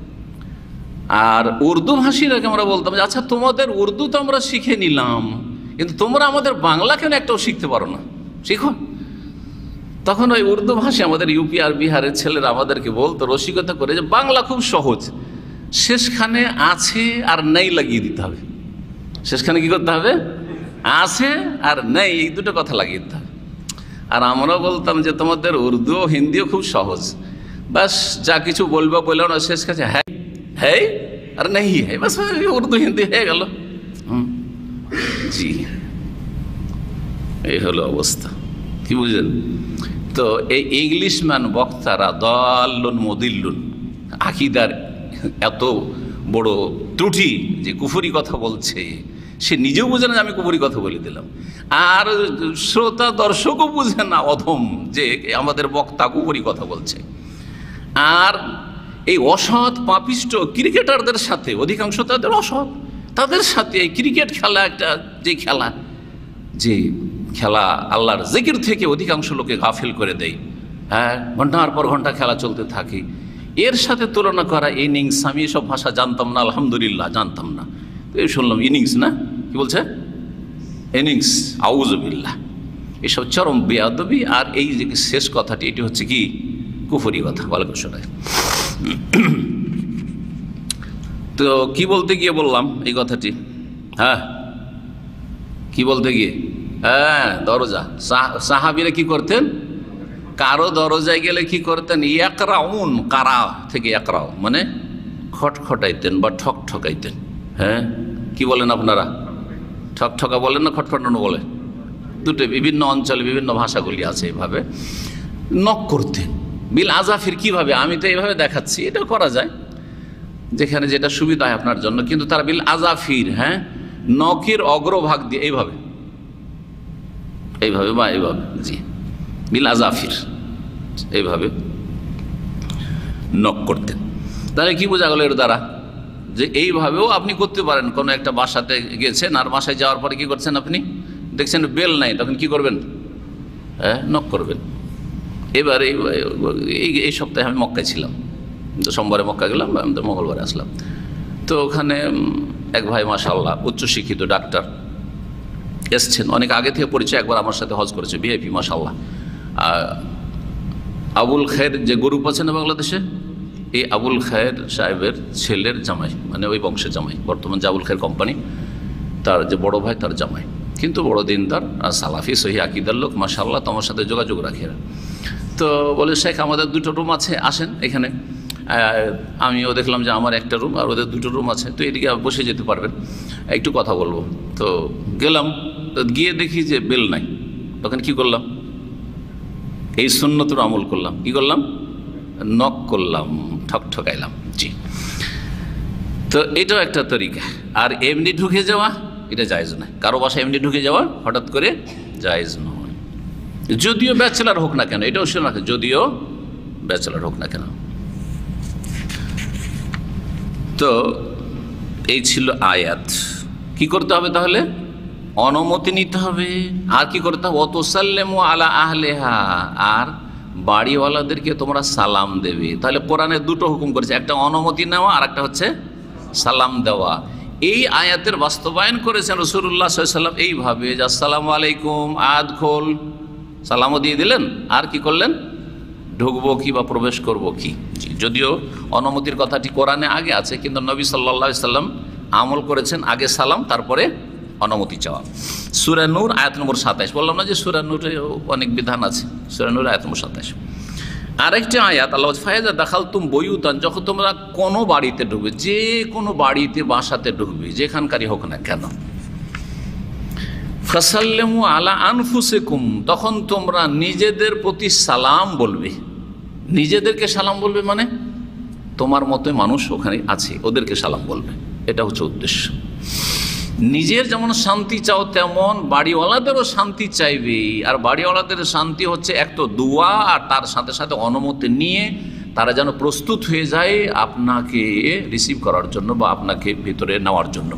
A: আর উর্দু ভাষীরাকে আমরা বলতাম যে আচ্ছা তোমাদের উর্দু তো আমরা শিখে নিলাম, কিন্তু তোমরা আমাদের বাংলা কেন একটাও শিখতে পারো না, শিখো। তখন ওই উর্দু ভাষী আমাদের ইউপি আর বিহারের ছেলেরা আমাদেরকে বলতো রসিকতা করে যে বাংলা খুব সহজ, শেষখানে আছে আর নেই লাগিয়ে দিতে হবে। শেষখানে কি করতে হবে? আছে আর নেই, এই দুটো কথা লাগিয়ে দিতে হবে। আর আমরা বলতাম যে তোমাদের উর্দু হিন্দিও খুব সহজ, বাস যা কিছু বলবো বললো না, শেষ কাছে হ্যাঁ হ্যাঁ আর নেই হ্যাঁ, বাস উর্দু হিন্দি হয়ে গেল। হুম, জি, এই হলো অবস্থা। কি বুঝলেন? তো এই ইংলিশম্যান বক্তারা দাল্লুন মুদিল্লুন, আকীদার এত বড় ত্রুটি যে কুফরি কথা বলছে, সে নিজেও বুঝে না যে আমি কুফরি কথা বলে দিলাম, আর শ্রোতা দর্শকও বুঝে না অধম যে আমাদের বক্তা কুফরি কথা বলছে। আর এই অসৎ পাপিষ্ট ক্রিকেটারদের সাথে, অধিকাংশ তাদের অসৎ, তাদের সাথে এই ক্রিকেট খেলা একটা যে খেলা, যে খেলা আল্লাহর জিকির থেকে অধিকাংশ লোকে গাফিল করে দেয়। হ্যাঁ, ঘন্টার পর ঘন্টা খেলা চলতে থাকে, এর সাথে তুলনা করা ইনিংস, আমি এসব ভাষা জানতাম না, আলহামদুলিল্লাহ জানতাম না, তো এই শুনলাম ইনিংস না, কি বলছে ইনিংস, আউযুবিল্লাহ, এসব চরম বেয়াদবি। আর এই যে শেষ কথাটি, এটি হচ্ছে কি কুফরি কথা। ওয়ালাইকুম আসসালাম। তো কি বলতে গিয়ে বললাম এই কথাটি? হ্যাঁ, কি বলতে গিয়ে, হ্যাঁ দরজা, সাহাবীরা কি করতেন? কারো দরজায় গেলে কি করতেন? ইয়াকরাউন, কারা থেকে ইয়াকরাউ মানে খটখটাইতেন বা ঠক ঠকাইতেন। হ্যাঁ, কি বলেন আপনারা? ঠক ঠকা বলেন না খটখটানো বলেন? দুটো বিভিন্ন অঞ্চলে বিভিন্ন ভাষাগুলি আছে। এইভাবে নক করতেন। বিল আজাফির কিভাবে? আমি তো এইভাবে দেখাচ্ছি, এটা করা যায় যেখানে যেটা সুবিধা হয় আপনার জন্য, কিন্তু তারা বিল আজাফির, হ্যাঁ নখের অগ্রভাগ দিয়ে এইভাবে এইভাবে বা এইভাবে, জি বিল আজাফির, এইভাবে নক করতেন। তাহলে কি বোঝা গেল এর দ্বারা? যে এইভাবেও আপনি করতে পারেন। কোনো একটা বাসাতে গেছেন, আর বাসায় যাওয়ার পরে কি করছেন আপনি? দেখছেন বেল নাই, তখন কি করবেন? হ্যাঁ, নক করবেন। এবার এই এই সপ্তাহে আমি মক্কায় ছিলাম, তো সোমবারে মক্কা গেলাম, আমাদের মঙ্গলবারে আসলাম। তো ওখানে এক ভাই মাশাআল্লাহ উচ্চশিক্ষিত ডাক্তার এসছেন, অনেক আগে থেকে পরিচয়, একবার আমার সাথে হজ করেছে, ভিআইপি মাশাআল্লাহ। আবুল খায়ের যে গ্রুপ আছে না বাংলাদেশে, এই আবুল খায়ের সাহেবের ছেলের জামাই, মানে ওই বংশের জামাই, বর্তমান যে আবুল খায়ের কোম্পানি, তার যে বড় ভাই তার জামাই, কিন্তু বড় দিনদার আর সালাফি সহি আকিদার লোক মাশাআল্লাহ। তোমার সাথে যোগাযোগ রাখে। তো বলে শেখ আমাদের দুটো রুম আছে, আসেন এখানে। আমিও দেখলাম যে আমার একটা রুম আর ওদের দুটো রুম আছে, তো এদিকে বসে যেতে পারবেন, একটু কথা বলবো। তো গেলাম, গিয়ে দেখি যে বেল নাই। তখন কি করলাম? এই সুন্নতের আমল করলাম। কি করলাম? নক করলাম, ঠক ঠকাইলাম। জি, তো এটাও একটা তরিকা। আর এমনি ঢুকে যাওয়া, এটা জায়েজ নয়। কারো বাসায় এমনি ঢুকে যাওয়া হঠাৎ করে জায়েজ নয়। যদিও ব্যাচেলার হোক না কেন, এটাও শুনে রাখে, যদিও ব্যাচেলার হোক না কেন। তো এই ছিল আয়াত। কি করতে হবে তাহলে? অনুমতি নিতে হবে। আর কি করতে হবে? ওয়াতুসাল্লিমু আলা আহলিহা, আর বাড়িওয়ালাদেরকে তোমরা সালাম দেবে। তাহলে কোরআনে দুটো হুকুম করেছে, একটা অনুমতি নেওয়া আর একটা হচ্ছে সালাম দেওয়া। এই আয়াতের বাস্তবায়ন করেছেন রাসূলুল্লাহ সাল্লাল্লাহু আলাইহি ওয়াসাল্লাম এইভাবে যে আসসালামু আলাইকুম, আদখুল, সালামও দিয়ে দিলেন, আর কি করলেন? ঢুকবো কি বা প্রবেশ করব কি। যদিও অনুমতির কথাটি কোরআনে আগে আছে, কিন্তু নবী সাল্লাল্লাহু আলাইহি ওয়াসাল্লাম আমল করেছেন আগে সালাম তারপরে অনুমতি চাওয়া। সূরা নূর আয়াত নম্বর সাতাইশ, বললাম না যে সূরা নূরে অনেক বিধান আছে। সূরা নূর আয়াত নম্বর সাতাইশ। আরেকটি আয়াত আল্লাহ ফায়জা দাখালতুম বুয়ুতান, যখন তোমরা কোনো বাড়িতে ঢুকবে, যে কোনো বাড়িতে বাসাতে ঢুকবে, যেখানকারই হোক না কেন, ফাসাল্লিমু আলা আনফুসিকুম, তখন তোমরা নিজেদের প্রতি সালাম বলবে। নিজেদেরকে সালাম বলবে মানে তোমার মতোই মানুষ ওখানে আছে, ওদেরকে সালাম বলবে। এটা হচ্ছে উদ্দেশ্য। নিজের যেমন শান্তি চাও তেমন বাড়িওয়ালাদেরও শান্তি চাইবে। আর বাড়িওয়ালাদের শান্তি হচ্ছে এক তো দোয়া, আর তার সাথে সাথে অনুমতি নিয়ে তারা যেন প্রস্তুত হয়ে যায় আপনাকে রিসিভ করার জন্য বা আপনাকে ভিতরে নেওয়ার জন্য।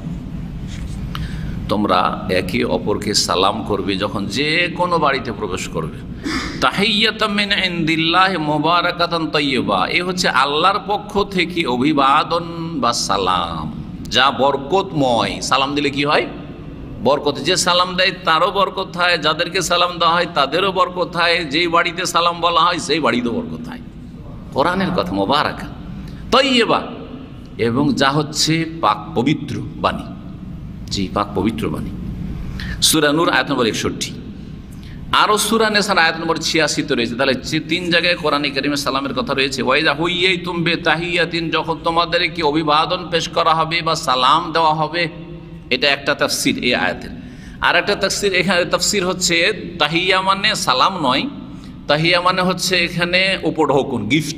A: তোমরা একে অপরকে সালাম করবে যখন যে কোনো বাড়িতে প্রবেশ করবে। তাহিয়াতাম মিন ইনদিল্লাহি মুবারাকাতান তাইয়্যিবা, এ হচ্ছে আল্লাহর পক্ষ থেকে অভিবাদন বা সালাম, যা বরকতময়। সালাম দিলে কি হয়? বরকত। যে সালাম দেয় তারও বরকত হয়, যাদেরকে সালাম দেওয়া হয় তাদেরও বরকত হয়, যেই বাড়িতে সালাম বলা হয় সেই বাড়িতেও বরকত হয়। কোরআনের কথা, মুবারাকা তাইয়্যিবা, এবং যা হচ্ছে পাক পবিত্র বাণী। জি, পাক পবিত্র বাণী। সূরা নূর আয়াত নম্বর একষট্টি। আরও সূরা নেসার আয়াত নম্বর ছিয়াশিতে রয়েছে। তাহলে তিন জায়গায় কোরআনে কারিমে সালামের কথা রয়েছে। ওয়াইজা হুইয়াইতুম বিতাহিয়াতিন, যখন তোমাদেরকে অভিবাদন পেশ করা হবে বা সালাম দেওয়া হবে। এটা একটা তাফসির এই আয়াতের। আর একটা তাফসির, এখানে তাফসির হচ্ছে তাহিয়া মানে সালাম নয়, তাহিয়া মানে হচ্ছে এখানে উপঢৌকন, গিফট।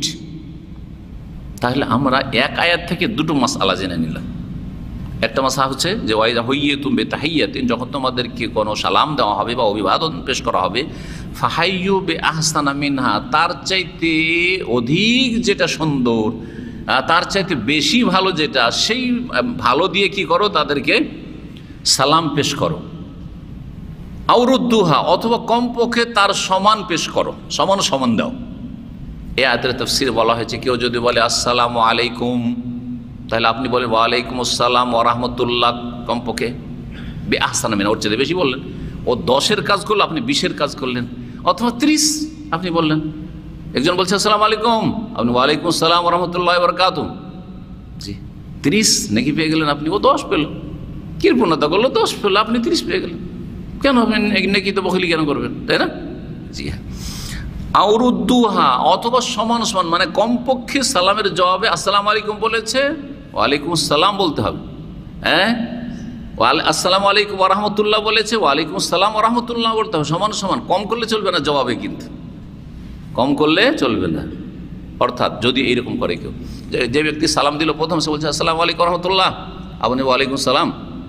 A: তাহলে আমরা এক আয়াত থেকে দুটো মাসআলা জেনে নিলাম। একটা মাসা হচ্ছে যে ওয়াইদা হুইয়াতুম বিতাহিয়াতিন, যখন তোমাদেরকে কোনো সালাম দেওয়া হবে বা অভিবাদন পেশ করা হবে, ফাহাইয়ু বিআহসানা মিনহা, তার চাইতে অধিক যেটা সুন্দর, তার চাইতে বেশি ভালো যেটা, সেই ভালো দিয়ে কি করো? তাদেরকে সালাম পেশ করো। আউরুদ্দুহা, অথবা কমপক্ষে তার সমান পেশ করো, সমান সমান দাও। এই আয়াতের তাফসীরে বলা হয়েছে, কেউ যদি বলে আসসালামু আলাইকুম, তাহলে আপনি বলেন ওয়ালাইকুম আসসালাম ওয়া রাহমাতুল্লাহ, কমপক্ষে বে আহসানা মিনহা, ওর চেয়ে বেশি বললেন। ও দশের কাজ করলো, আপনি বিশের কাজ করলেন। অথবা ত্রিশ আপনি বললেন। একজন বলছে আসসালামু আলাইকুম, আপনি ওয়ালাইকুম আসসালাম ওয়া রাহমাতুল্লাহি ওয়া বারাকাতুহু। জি, ত্রিশ নেকি পেয়ে গেলেন আপনি, ও দশ পেল। কৃপণতা করলো, দশ পেল, আপনি ত্রিশ পেয়ে গেলেন। কেন আপনি নেকি তো বখিলি কেন করবেন, তাই না? জি হ্যাঁ। আউরুদ্দুহা, অথবা সমান সমান, মানে কমপক্ষে সালামের জবাবে আসসালামু আলাইকুম বলেছে, ওয়ালাইকুম আসসালাম বলতে হবে। হ্যাঁ, আসসালামু আলাইকুম ওয়া রাহমাতুল্লাহ বলেছে, ওয়ালাইকুম আসসালাম ওয়া রাহমাতুল্লাহ বলতে হবে, সমান সমান। কম করলে চলবে না জবাবে, কিন্তু কম করলে চলবে না। অর্থাৎ যদি এইরকম করে কেউ, যে ব্যক্তি সালাম দিল প্রথম, সে বলছে আসসালামু আলাইকুম ওয়া রাহমাতুল্লাহ, আপনি ওয়ালাইকুম সালাম,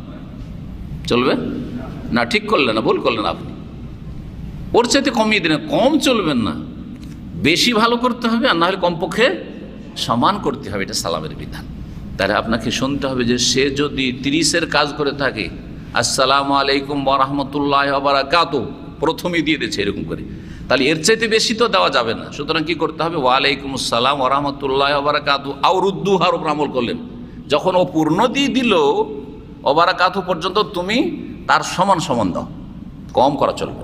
A: চলবে না? ঠিক করলেন না, ভুল করলেন আপনি। ওর চাইতে কমিয়ে দিলেন, কম চলবেন না, বেশি ভালো করতে হবে, আর না হলে কমপক্ষে সমান করতে হবে। এটা সালামের বিধান। তাহলে আপনাকে শুনতে হবে যে সে যদি তিরিশের কাজ করে থাকে, আসসালামু আলাইকুম ওয়া রাহমাতুল্লাহি ওয়া বারাকাতুহু প্রথমেই দিয়ে দিয়েছে এরকম করে, তাহলে এর চাইতে বেশি তো দেওয়া যাবে না। সুতরাং কি করতে হবে? ওয়ালাইকুম আসসালাম ওয়া রাহমাতুল্লাহি ওয়া বারাকাতুহু আউরুদ্দুহার উপর আমল করলেন। যখন ও পূর্ণ দিয়ে দিল ওয়া বারাকাতুহু পর্যন্ত, তুমি তার সমান সমান দাও, কম করা চলবে।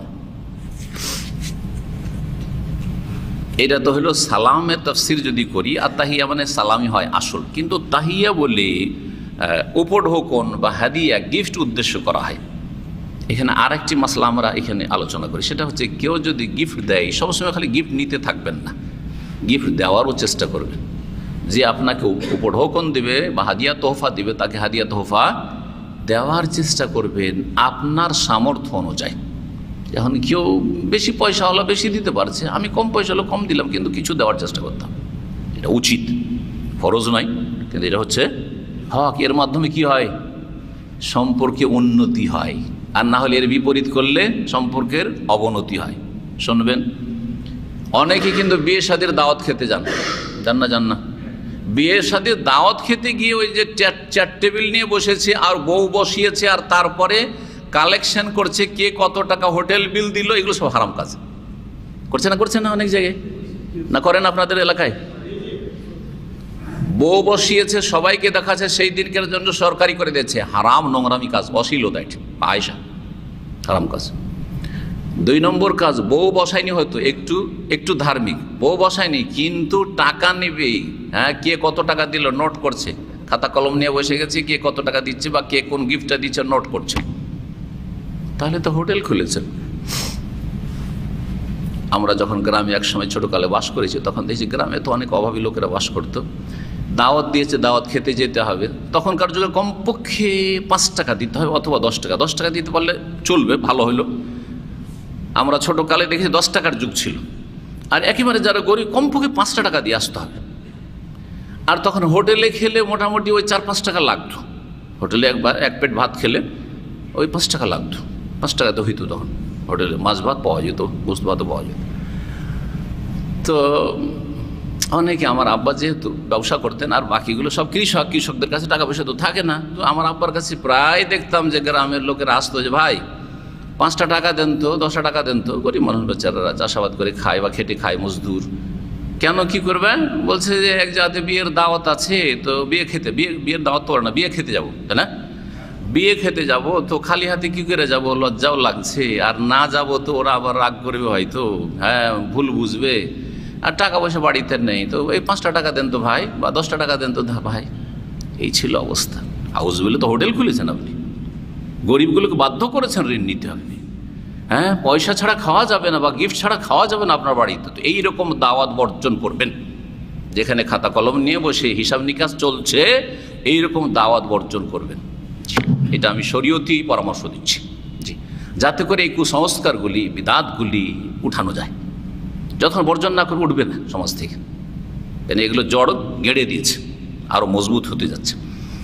A: এটা তো হলো সালামের তাফসির যদি করি। আর তাহিয়া মানে সালামই হয় আসল, কিন্তু তাহিয়া বলে উপঢৌকন বা হাদিয়া, গিফট উদ্দেশ্য করা হয়। এখানে আর একটি মাসলা আমরা এখানে আলোচনা করি, সেটা হচ্ছে কেউ যদি গিফট দেয়, সবসময় খালি গিফট নিতে থাকবেন না, গিফট দেওয়ারও চেষ্টা করবেন। যে আপনাকে উপঢৌকন দেবে বা হাদিয়া তোহফা দিবে, তাকে হাদিয়া তোহফা দেওয়ার চেষ্টা করবেন আপনার সামর্থ্য অনুযায়ী। এখন কেউ বেশি পয়সা হলো বেশি দিতে পারছে, আমি কম পয়সা হলো কম দিলাম, কিন্তু কিছু দেওয়ার চেষ্টা করতাম, এটা উচিত, ফরজ নয়, কিন্তু এটা হচ্ছে হক। এর মাধ্যমে কি হয়? সম্পর্কে উন্নতি হয়। আর না হলে এর বিপরীত করলে সম্পর্কের অবনতি হয়। শুনবেন, অনেকে কিন্তু বিয়ে শাদীর দাওয়াত খেতে যান, যান না যান না বিয়ে শাদীর দাওয়াত খেতে গিয়ে ওই যে চেয়ার টেবিল নিয়ে বসেছে আর বউ বসিয়েছে আর তারপরে কালেকশন করছে কে কত টাকা হোটেল বিল দিল, এগুলো সব হারাম কাজ করছে না করছে না অনেক জায়গায়, না করেন আপনাদের এলাকায়? বউ বসিয়েছে, সবাইকে দেখাচ্ছে, সেই দিনকের জন্য সরকারি করে দিয়েছে, হারাম নোংরামি কাজ, অশ্লীলতা, আয়েশা হারাম কাজ। দুই নম্বর কাজ, বউ বসায়নি, হয়তো একটু একটু ধার্মিক, বউ বসায়নি কিন্তু টাকা নেবেই, হ্যাঁ কে কত টাকা দিল নোট করছে, খাতা কলম নিয়ে বসে গেছে, কে কত টাকা দিচ্ছে বা কে কোন গিফটটা দিচ্ছে নোট করছে, তাহলে তো হোটেল খুলেছেন। আমরা যখন গ্রামে একসময় ছোটকালে বাস করেছি তখন দেখছি গ্রামে তো অনেক অভাবী লোকেরা বাস করতো, দাওয়াত দিয়েছে, দাওয়াত খেতে যেতে হবে, তখনকার যুগে কমপক্ষে পাঁচ টাকা দিতে হবে অথবা দশ টাকা, দশ টাকা দিতে পারলে চলবে, ভালো হলো। আমরা ছোটকালে দেখেছি দশ টাকার যুগ ছিল, আর একেবারে যারা গরিব কমপক্ষে পাঁচটা টাকা দিয়ে আসতে হবে। আর তখন হোটেলে খেলে মোটামুটি ওই চার পাঁচ টাকা লাগতো, হোটেলে একবার এক প্লেট ভাত খেলে ওই পাঁচ টাকা লাগতো, পাঁচ টাকাতে হইতো তখন হোটেলে, মাছ ভাত পাওয়া যেত, গোস্ত ভাতও পাওয়া যেত। তো অনেকে, আমার আব্বা যেহেতু ব্যবসা করতেন আর বাকিগুলো সব কৃষক, কৃষকদের কাছে টাকা পয়সা তো থাকে না, তো আমার আব্বার কাছে প্রায় দেখতাম যে গ্রামের লোকেরা আসতো যে ভাই পাঁচটা টাকা দেন তো, দশটা টাকা দেন তো, গরিব মানুষ বেচারারা চাষাবাদ করে খায় বা খেটে খায়, মজদুর। কেন, কি করবেন? বলছে যে এক জাতে বিয়ের দাওয়াত আছে, তো বিয়ে খেতে, বিয়ে বিয়ের দাওয়াত তো না, বিয়ে খেতে যাবো, তাই না? বিয়ে খেতে যাব, তো খালি হাতে কি করে যাব, লজ্জাও লাগছে, আর না যাব তো ওরা আবার রাগ করবে হয়তো, হ্যাঁ ভুল বুঝবে, আর টাকা পয়সা বাড়িতে নেই, তো এই পাঁচটা টাকা দেন তো ভাই, বা দশটা টাকা দেন তো ভাই। এই ছিল অবস্থা। হাউস বলে তো হোটেল খুলেছেন আপনি, গরিবগুলোকে বাধ্য করেছেন ঋণ নিতে আপনি, হ্যাঁ পয়সা ছাড়া খাওয়া যাবে না বা গিফট ছাড়া খাওয়া যাবে না আপনার বাড়িতে। তো এইরকম দাওয়াত বর্জন করবেন, যেখানে খাতা কলম নিয়ে বসে হিসাব নিকাশ চলছে, এইরকম দাওয়াত বর্জন করবেন। এটা আমি শরীয়তি পরামর্শ দিচ্ছি, জি, যাতে করে এই কুসংস্কারগুলি, বিদাতগুলি উঠানো যায়। যখন বর্জন না করে উঠবে না সমাজ থেকে, কেন এগুলো জড় গেড়ে দিয়েছে, আরও মজবুত হতে যাচ্ছে।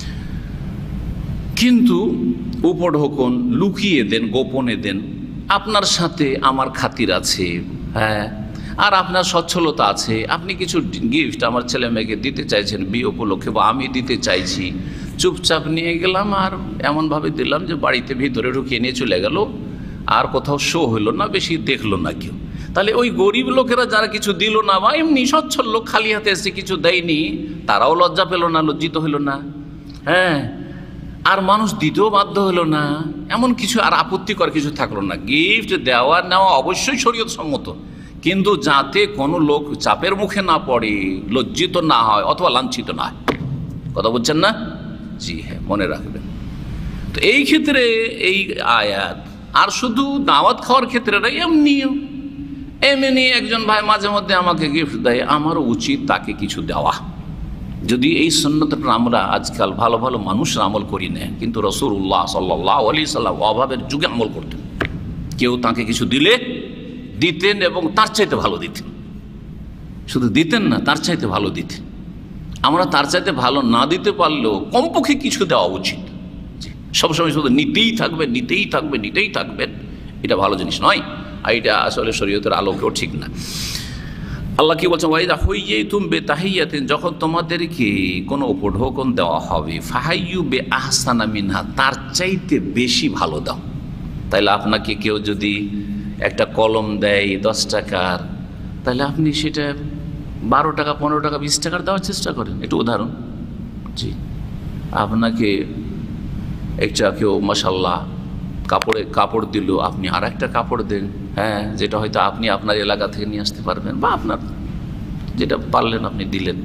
A: কিন্তু উপঢৌকন লুকিয়ে দেন, গোপনে দেন, আপনার সাথে আমার খাতির আছে, হ্যাঁ, আর আপনার সচ্ছলতা আছে, আপনি কিছু গিফট আমার ছেলে মেয়েকে দিতে চাইছেন বিয়ে উপলক্ষে, বা আমি দিতে চাইছি, চুপচাপ নিয়ে গেলাম আর এমনভাবে দিলাম যে বাড়িতে ভিতরে ঢুকিয়ে নিয়ে চলে গেল, আর কোথাও শো হলো না, বেশি দেখলো না কেউ। তাহলে ওই গরিব লোকেরা যারা কিছু দিল না, বা এমনি সচ্ছল লোক খালি হাতে এসে কিছু দেয়নি, তারাও লজ্জা পেল না, লজ্জিত হইল না, হ্যাঁ, আর মানুষ দিতেও বাধ্য হলো না, এমন কিছু আর আপত্তিকর কিছু থাকলো না। গিফট দেওয়া নেওয়া অবশ্যই শরীয়ত সম্মত, কিন্তু যাতে কোনো লোক চাপের মুখে না পড়ে, লজ্জিত না হয় অথবা লাঞ্ছিত না হয়। কথা বলছেন না? জি হ্যাঁ, মনে রাখবেন। তো এই ক্ষেত্রে এই আয়াত, আর শুধু দাওয়াত খাওয়ার ক্ষেত্রে না, এমনিও এমনি একজন ভাই মাঝে মধ্যে আমাকে গিফট দেয়, আমারও উচিত তাকে কিছু দেওয়া। যদি এই সুন্নতটা আমরা আজকাল ভালো ভালো মানুষরা আমল করি না, কিন্তু রাসূলুল্লাহ সাল্লাল্লাহু আলাইহি সাল্লাম অভাবের যুগে আমল করতেন। কেউ তাকে কিছু দিলে দিতেন এবং তার চাইতে ভালো দিতেন, শুধু দিতেন না, তার চাইতে ভালো দিতেন। আমরা তার চাইতে ভালো না দিতে পারলেও কমপক্ষে কিছু দেওয়া উচিত। সবসময় শুধু নিতেই থাকবে, নিতেই থাকবে, নিতেই থাকবেন, এটা ভালো জিনিস নয়, আর এটা আসলে শরীয়তের আলোকেও ঠিক না। আল্লাহ কি বলছেন, ওয়াইদা হুইয়াতুম বিতাহিয়াতিন, যখন তোমাদেরকে কোনো উপঢৌকন দেওয়া হবে, ফাহাইয়ু বে আহসানা মিনহা, তার চাইতে বেশি ভালো দাও। তাইলে আপনাকে কেউ যদি একটা কলম দেয় দশ টাকার, তাহলে আপনি সেটা বারো টাকা, পনেরো টাকা, বিশ টাকার দেওয়ার চেষ্টা করেন। একটু উদাহরণ, জি, আপনাকে একটা কেউ মাশাআল্লাহ কাপড়ে কাপড় দিল, আপনি আর একটা কাপড় দেন, হ্যাঁ, যেটা হয়তো আপনি আপনার এলাকা থেকে নিয়ে আসতে পারবেন, বা আপনার যেটা পারলেন আপনি দিলেন,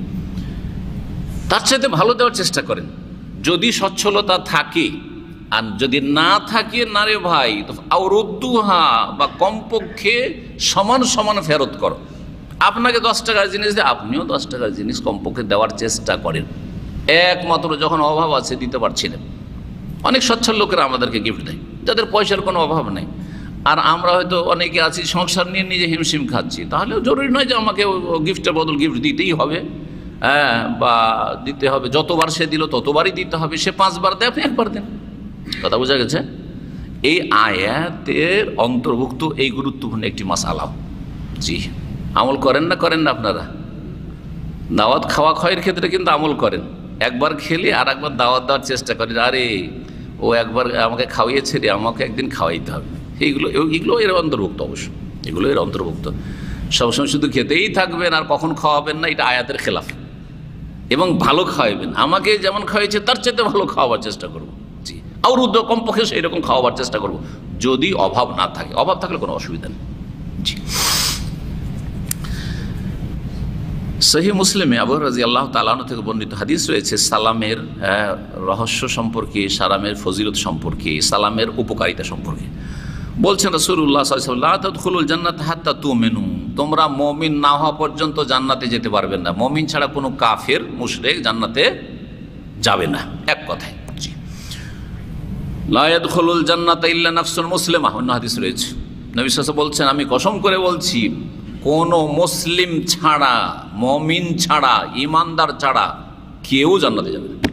A: তার সাথে ভালো দেওয়ার চেষ্টা করেন যদি সচ্ছলতা থাকে। আর যদি না থাকে, না রে ভাই, তো আওরুদ্দুহা, বা কমপক্ষে সমান সমান ফেরত করো। আপনাকে দশ টাকার জিনিস দেয়, আপনিও দশ টাকার জিনিস কমপক্ষে দেওয়ার চেষ্টা করেন। একমাত্র যখন অভাব আছে, দিতে পারছি না, অনেক সচ্ছল লোকেরা আমাদেরকে গিফট দেয়, যাদের পয়সার কোনো অভাব নেই, আর আমরা হয়তো অনেকে আছি সংসার নিয়ে নিজে হিমশিম খাচ্ছি, তাহলেও জরুরি নয় যে আমাকে গিফটের বদল গিফট দিতেই হবে, হ্যাঁ, বা দিতে হবে, যতবার সে দিল ততবারই দিতে হবে। সে পাঁচবার দেয়, আপনি একবার দেন। কথা বোঝা গেছে? এই আয়াতের অন্তর্ভুক্ত এই গুরুত্বপূর্ণ একটি মাসালা। জি, আমল করেন না করেন না আপনারা? দাওয়াত খাওয়া খাওয়ার ক্ষেত্রে কিন্তু আমল করেন। একবার খেলে আর একবার দাওয়াত দেওয়ার চেষ্টা করেন, আরে ও একবার আমাকে খাওয়িয়েছে রে, আমাকে একদিন খাওয়াইতে হবে। এইগুলো এগুলো এর অন্তর্ভুক্ত, অবশ্য এগুলো এর অন্তর্ভুক্ত। সবসময় শুধু খেতেই থাকবেন আর কখন খাওয়াবেন না, এটা আয়াতের খেলাফ। এবং ভালো খাওয়াবেন, আমাকে যেমন খাওয়াইছে তার চাইতে ভালো খাওয়াবার চেষ্টা করব। জি, আর উদ্য কমপক্ষে সেই রকম খাওয়াবার চেষ্টা করব, যদি অভাব না থাকে। অভাব থাকলে কোনো অসুবিধা নেই। জি, সহিহ মুসলিমে আবু হুরায়রা রাদিয়াল্লাহু তাআলা আনহু থেকে বর্ণিত হাদিস রয়েছে সালামের রহস্য সম্পর্কে, সালামের ফজিলত সম্পর্কে, সালামের উপকারিতা সম্পর্কে। বলছেন রাসূলুল্লাহ সাল্লাল্লাহু আলাইহি ওয়াসাল্লাম, লা তাদখুলুল জান্নাতা হাত্তা তুমিনু, তোমরা মুমিন না হওয়া পর্যন্ত জান্নাতে যেতে পারবে না। মুমিন ছাড়া কোনো কাফের মুশরিক জান্নাতে যাবে না, এক কথায়। জি, লা ইয়াদখুলুল জান্নাতা ইল্লা নাফসুন মুসলিমা, অন্য হাদিস রয়েছে। নবী সাল্লাল্লাহু আলাইহি ওয়াসাল্লাম বলছেন, আমি কসম করে বলছি, কোনো মুসলিম ছাড়া, মুমিন ছাড়া, ইমানদার ছাড়া কেউ জান্নাতে যাবে না।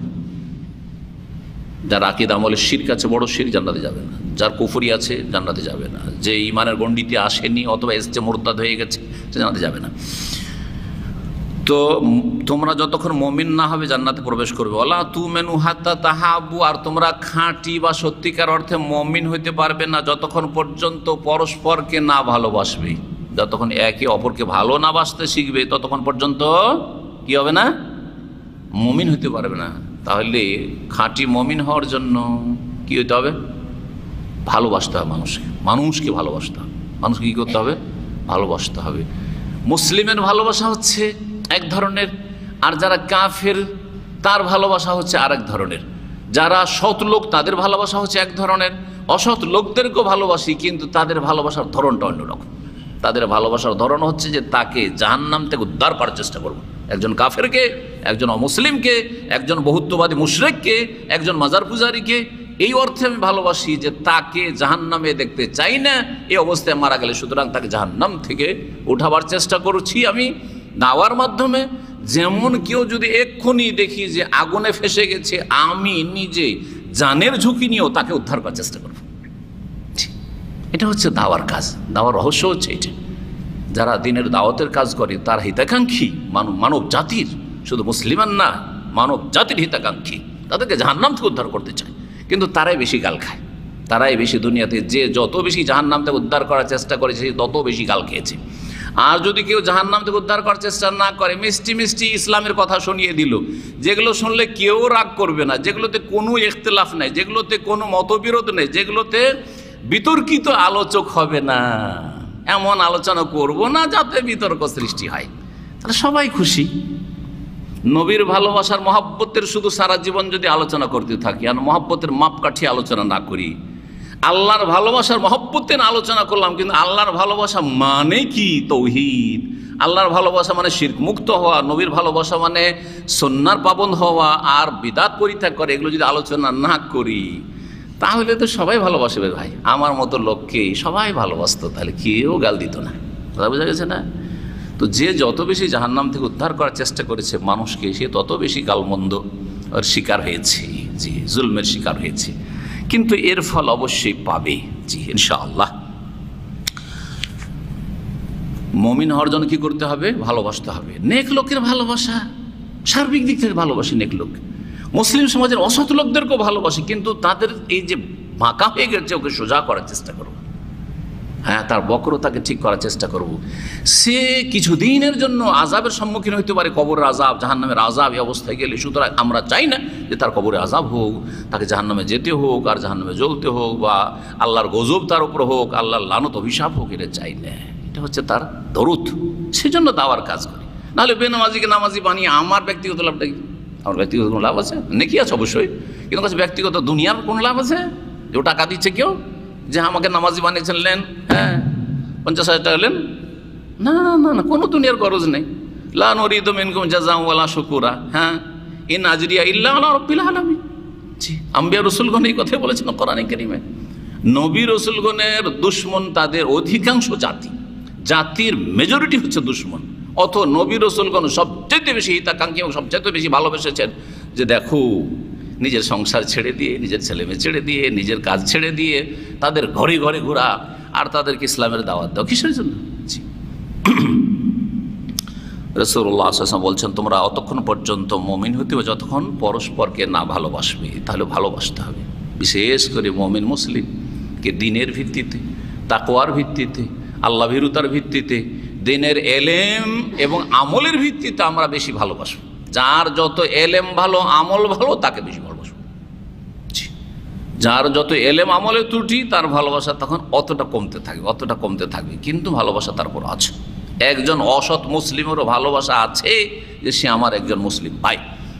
A: যার আকীদা আমলে শিরক আছে, বড় শিরক, জান্নাতে যাবে না। যার কুফরি আছে জান্নাতে যাবে না। যে ইমানের গণ্ডিতে আসেনি অথবা এসছে মুরতাদ হয়ে গেছে, সে জান্নাতে যাবে না। তো তোমরা যতক্ষণ মুমিন না হবে জান্নাতে প্রবেশ করবে। ওয়ালা তুমিনু হাত্তা তাহাবু, আর তোমরা খাঁটি বা সত্যিকার অর্থে মুমিন হইতে পারবে না যতক্ষণ পর্যন্ত পরস্পরকে না ভালোবাসবে। যতক্ষণ একে অপরকে ভালো না বাসতে শিখবে ততক্ষণ পর্যন্ত কি হবে না? মুমিন হইতে পারবে না। তাহলে খাঁটি মুমিন হওয়ার জন্য কি হইতে হবে? ভালোবাসতে হবে মানুষকে, মানুষকে ভালোবাসতে হবে। মানুষকে কী করতে হবে? ভালোবাসতে হবে। মুসলিমের ভালোবাসা হচ্ছে এক ধরনের, আর যারা কাফের তার ভালোবাসা হচ্ছে আরেক ধরনের। যারা সৎ লোক তাদের ভালোবাসা হচ্ছে এক ধরনের, অসৎ লোকদেরকেও ভালোবাসি কিন্তু তাদের ভালোবাসার ধরনটা অন্যরকম। তাদের ভালোবাসার ধরন হচ্ছে যে তাকে জাহান্নাম থেকে উদ্ধার করার চেষ্টা করব। একজন কাফেরকে, একজন অমুসলিমকে, একজন বহুত্ববাদী মুশরিককে, একজন মাজার পূজারীকে এই অর্থে আমি ভালোবাসি যে তাকে জাহান্নামে দেখতে চাই না, এই অবস্থায় মারা গেলে সুতরাং তাকে জাহান্নাম থেকে উঠাবার চেষ্টা করছি আমি দাওয়ার মাধ্যমে। যেমন কেউ যদি এক্ষুনি দেখি যে আগুনে ফেসে গেছে, আমি নিজে জানের ঝুঁকি নিয়েও তাকে উদ্ধার করার চেষ্টা করব। এটা হচ্ছে দাওয়ার কাজ। দাওয়ার রহস্য হচ্ছে এটা। যারা দিনের দাওয়াতের কাজ করে তার হিতাকাঙ্ক্ষী মানব মানব জাতির, শুধু মুসলিমান না, মানব জাতির হিতাকাঙ্ক্ষী, তাদেরকে জাহান্নাম থেকে উদ্ধার করতে চায়। কিন্তু তারাই বেশি গাল খায়, তারাই বেশি দুনিয়াতে যে যত বেশি জাহান্নাম থেকে উদ্ধার করার চেষ্টা করেছে তত বেশি গাল খেয়েছে। আর যদি কেউ জাহান্নাম থেকে উদ্ধার করার চেষ্টা না করে, মিষ্টি মিষ্টি ইসলামের কথা শুনিয়ে দিল, যেগুলো শুনলে কেউ রাগ করবে না, যেগুলোতে কোনো ইখতিলাফ নেই, যেগুলোতে কোনো মতবিরোধ নেই, যেগুলোতে বিতর্কিত আলোচক হবে না, এমন আলোচনা করব না যাতে বিতর্ক সৃষ্টি হয়, তাহলে সবাই খুশি। নবীর ভালোবাসার মহব্বতের শুধু সারা জীবন যদি আলোচনা করতে থাকি আর মহব্বতের মাপকাঠি আলোচনা না করি, আল্লাহর ভালোবাসার মহব্বতের আলোচনা করলাম কিন্তু আল্লাহর ভালোবাসা মানে কি? তৌহিদ। আল্লাহর ভালোবাসা মানে শিরক মুক্ত হওয়া, নবীর ভালোবাসা মানে সুন্নাহর পাবন্দ হওয়া আর বিদআত পরিত্যাগ করে, এগুলো যদি আলোচনা না করি তাহলে তো সবাই ভালোবাসবে। ভাই আমার মতো লোককে সবাই ভালোবাসতো, তাহলে কেউ গাল দিত না। কথা বোঝা গেছে না? তো যে যত বেশি জাহান্নাম থেকে উদ্ধার করার চেষ্টা করেছে মানুষকে, সে তত বেশি গালমন্দ ওর শিকার হয়েছে, জি জুলমের শিকার হয়েছে। কিন্তু এর ফল অবশ্যই পাবে, জি ইনশাআল্লাহ। মুমিন হওয়ার জন্য কি করতে হবে? ভালোবাসতে হবে। নেক লোকের ভালোবাসা সার্বিক দিক থেকে ভালোবাসি, নেক লোক। মুসলিম সমাজের অসৎ লোকদেরকেও ভালোবাসি, কিন্তু তাদের এই যে বাঁকা হয়ে গেছে ওকে সোজা করার চেষ্টা করব। হ্যাঁ, তার বক্রতাকে ঠিক করার চেষ্টা করব। সে কিছুদিনের জন্য আযাবের সম্মুখীন হইতে পারে, কবরের আযাব, জাহান্নামের আযাব, এই অবস্থায় গেলে। সুতরাং আমরা চাই না যে তার কবরে আযাব হোক, তাকে জাহান্নামে যেতে হোক, আর জাহান্নামে জ্বলতে হোক, বা আল্লাহর গজব তার উপর হোক, আল্লাহর লানত অভিশাপ হোক, এটা চাই না। এটা হচ্ছে তার দরুদ, সেজন্য দাওয়ার কাজ করি। নাহলে বেনামাজিকে নামাজি বানিয়ে আমার ব্যক্তিগত লাভটা কি? আমার ব্যক্তিগত কোনো লাভ আছে? নেকি আছে অবশ্যই, কিন্তু কাছে ব্যক্তিগত দুনিয়ার কোনো লাভ আছে? যে ও টাকা দিচ্ছে কেউ, যে আমাকে নামাজি বানিয়েছেন, লেন হ্যাঁ পঞ্চাশ হাজার টাকা লেন, না না না, কোনো দুনিয়ার গরজ নেই। লা নুরিদু মিনকুম জাযাআন ওয়ালা শুকুরা, হ্যাঁ ইন আজরিয়া ইল্লা আলা রাব্বিল আলামিন। জি, আম্বিয়া রাসূলগণ এই কথাই বলেছেন কোরআনে কারীমে। নবী রাসূলগণের দুশমন তাদের অধিকাংশ জাতি, জাতির মেজরিটি হচ্ছে দুশমন। অত নবী রাসূলগণ সবচেয়ে বেশি হিতাকাঙ্ক্ষী এবং সবচেয়ে বেশি ভালোবেসেছেন যে দেখো নিজের সংসার ছেড়ে দিয়ে, নিজের ছেলেমেয়ে ছেড়ে দিয়ে, নিজের কাজ ছেড়ে দিয়ে তাদের ঘরে ঘরে ঘোরা আর তাদেরকে ইসলামের দাওয়াত দাও, কিসের জন্য? রাসূলুল্লাহ সাল্লাল্লাহু আলাইহি ওয়াসাল্লাম বলছেন, তোমরা অতক্ষণ পর্যন্ত মুমিন হতে হবে যতক্ষণ পরস্পরকে না ভালোবাসবে। তাহলে ভালোবাসতে হবে, বিশেষ করে মুমিন মুসলিমকে দিনের ভিত্তিতে, তাকওয়ার ভিত্তিতে, আল্লাহ ভীরুতার ভিত্তিতে, দিনের এলেম এবং আমলের ভিত্তিতে আমরা বেশি ভালোবাসবো। যার যত এলেম ভালো, আমল ভালো, তাকে বেশি ভালোবাসবো। যার যত এলেম আমলের ত্রুটি, তার ভালোবাসা তখন অতটা কমতে থাকবে, অতটা কমতে থাকবে, কিন্তু ভালোবাসা তারপর আছে। একজন অসৎ মুসলিমেরও ভালোবাসা আছে যে সে আমার একজন মুসলিম ভাই।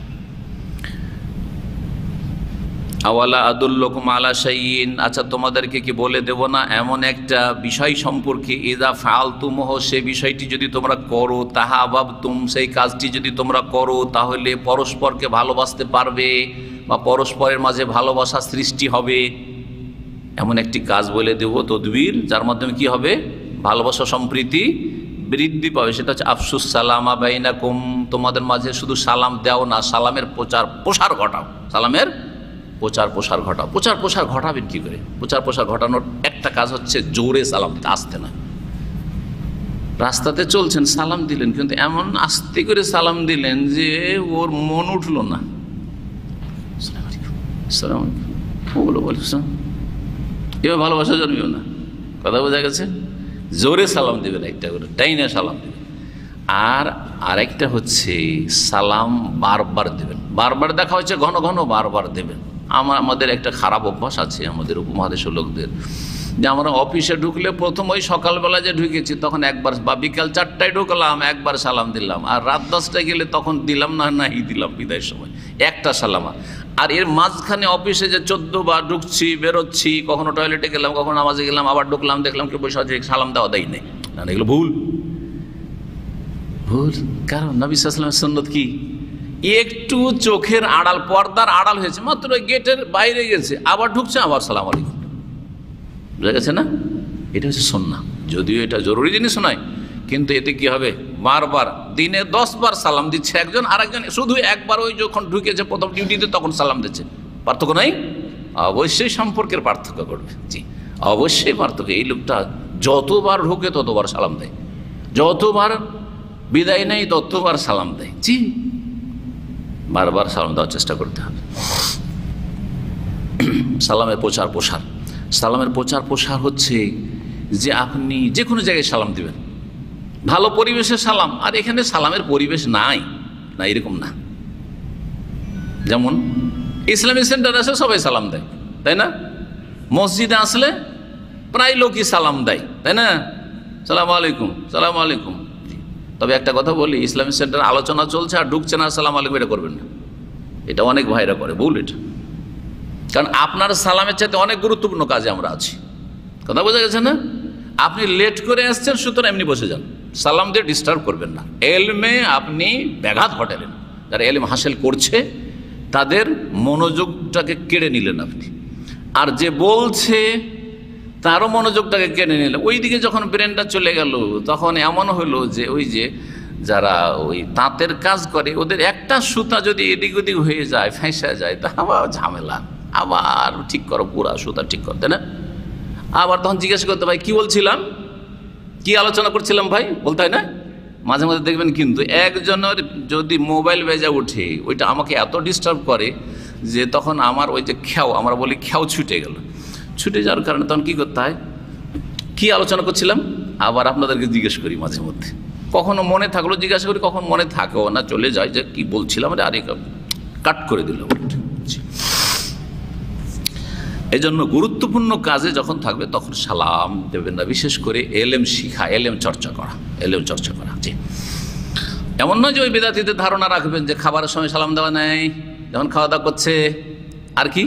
A: আওয়ালা আদুল্লুকুম আলা শাইইন, আচ্ছা তোমাদেরকে কি বলে দেব না এমন একটা বিষয় সম্পর্কে, ইযা ফাআলতুমুহ, সেই বিষয়টি যদি তোমরা করো, তাহাবাবতুম, সেই কাজটি যদি তোমরা করো তাহলে পরস্পরকে ভালোবাসতে পারবে বা পরস্পরের মাঝে ভালোবাসা সৃষ্টি হবে। এমন একটি কাজ বলে দেব, তদবির, যার মাধ্যমে কি হবে? ভালোবাসা সম্প্রীতি বৃদ্ধি পাবে। সেটা হচ্ছে আফসুস সালামা বাইনাকুম, তোমাদের মাঝে শুধু সালাম দাও না, সালামের প্রচার প্রসার ঘটাও। সালামের প্রচার প্রসার ঘটাও। প্রচার প্রসার ঘটাবেন কি করে? প্রচার প্রসার ঘটানোর একটা কাজ হচ্ছে জোরে সালাম দিতে, আসতে না। রাস্তাতে চলছেন, সালাম দিলেন, কিন্তু এমন আস্তে করে সালাম দিলেন যে ওর মন উঠল না। সালাম ওগুলো বলছেন, এবার ভালোবাসা জন্মিও না। কথা বোঝা গেছে? জোরে সালাম দেবেন, একটা করে টাইনে সালাম দেবেন। আর আরেকটা হচ্ছে সালাম বারবার দেবেন। বারবার দেখা হচ্ছে, ঘন ঘন বারবার দেবেন। আমার আমাদের একটা খারাপ অভ্যাস আছে আমাদের উপমহাদেশের লোকদের, যে আমরা অফিসে ঢুকলে প্রথম ওই সকালবেলা যে ঢুকেছি তখন একবার, বা বিকাল চারটায় ঢুকলাম একবার সালাম দিলাম, আর রাত দশটায় গেলে তখন দিলাম না, নাই দিলাম বিদায়ের সময় একটা সালামা। আর এর মাঝখানে অফিসে যে চোদ্দ বার ঢুকছি, বেরোচ্ছি, কখনো টয়লেটে গেলাম, কখনো নামাজে গেলাম, আবার ঢুকলাম, দেখলাম কেউ বসে আছে, সালাম দেওয়া দেয় নেই। না, এগুলো ভুল ভুল কারণ নবী সাল্লাল্লাহু আলাইহি ওয়াসাল্লামের সুন্নাত কি? একটু চোখের আড়াল, পর্দার আড়াল হয়েছে, মাত্র গেটের বাইরে গেছে, আবার ঢুকছে, আবার সালাম আলাইকুম। বুঝা গেছে না? এটা হচ্ছে সুন্নাহ। যদিও এটা জরুরি জিনিস নয়, কিন্তু এতে কি হবে? বারবার, দিনে দশ বার সালাম দিচ্ছে একজন, আর একজন শুধু একবার ওই যখন ঢুকেছে প্রথম ডিউটিতে তখন সালাম দিচ্ছে। পার্থক্য নাই? অবশ্যই সম্পর্কের পার্থক্য করবে। জি, অবশ্যই পার্থক্য। এই লোকটা যতবার ঢুকে ততবার সালাম দেয়, যতবার বিদায় নেই ততবার সালাম দেয়। জি, বারবার সালাম দেওয়ার চেষ্টা করতে হবে। সালামের প্রচার প্রসার, সালামের প্রচার প্রসার হচ্ছে যে আপনি যে কোনো জায়গায় সালাম দিবেন, ভালো পরিবেশে সালাম। আর এখানে সালামের পরিবেশ নাই, না এরকম না। যেমন ইসলামিক সেন্টার আসে সবাই সালাম দেয়, তাই না? মসজিদে আসলে প্রায় লোকই সালাম দেয়, তাই না? সালাম আলাইকুম, সালাম আলাইকুম। তবে একটা কথা বলি, ইসলামিক সেন্টার আলোচনা চলছে আর ঢুকছে না, সালাম আলাইকুম, এটা করবেন না। এটা অনেক ভাইরা করে, ভুল এটা। কারণ আপনার সালামের চাইতে অনেক গুরুত্বপূর্ণ কাজে আমরা আছি। কথা বোঝা গেছে না? আপনি লেট করে আসছেন, সুতরাং এমনি বসে যান, সালাম দিয়ে ডিস্টার্ব করবেন না। এলমে আপনি ব্যাঘাত ঘটালেন। যারা এলম হাসিল করছে তাদের মনোযোগটাকে কেড়ে নিলেন আপনি, আর যে বলছে তারও মনোযোগটাকে কেড়ে নিলেন। ওই দিকে যখন ব্রেনটা চলে গেল, তখন এমন হলো যে ওই যে যারা ওই তাঁতের কাজ করে, ওদের একটা সুতা যদি এদিক ওদিক হয়ে যায়, ফেঁসে যায়, তা আবার ঝামেলা, আবার ঠিক করো, পুরা সুতা ঠিক করতে না। আবার তখন জিজ্ঞাসা করতে, ভাই কি বলছিলাম, কি আলোচনা করছিলাম ভাই, বলতে হয় না? মাঝে মাঝে দেখবেন কিন্তু একজনের যদি মোবাইল বেজে ওঠে, ওইটা আমাকে এত ডিস্টার্ব করে যে তখন আমার ওই যে খেয়াও, আমরা বলি খেয়াও ছুটে গেল। ছুটে যাওয়ার কারণে তখন কী করতে হয়, কী আলোচনা করছিলাম আবার আপনাদেরকে জিজ্ঞেস করি মাঝে মধ্যে। কখনো মনে থাকলো জিজ্ঞাসা করি, কখন মনে থাকেও না, চলে যায় যে কি বলছিলাম, আরে কাট করে দিল। এই জন্য গুরুত্বপূর্ণ কাজে যখন থাকবে তখন সালাম দেবেন না। বিশেষ করে এলেম শিখা, এলেম চর্চা করা, এলেম চর্চা করা। জি, এমন নয় যে ওই বেদাতীদের ধারণা রাখবেন যে খাবারের সময় সালাম দেওয়া নেই, যখন খাওয়া দাওয়া করছে। আর কি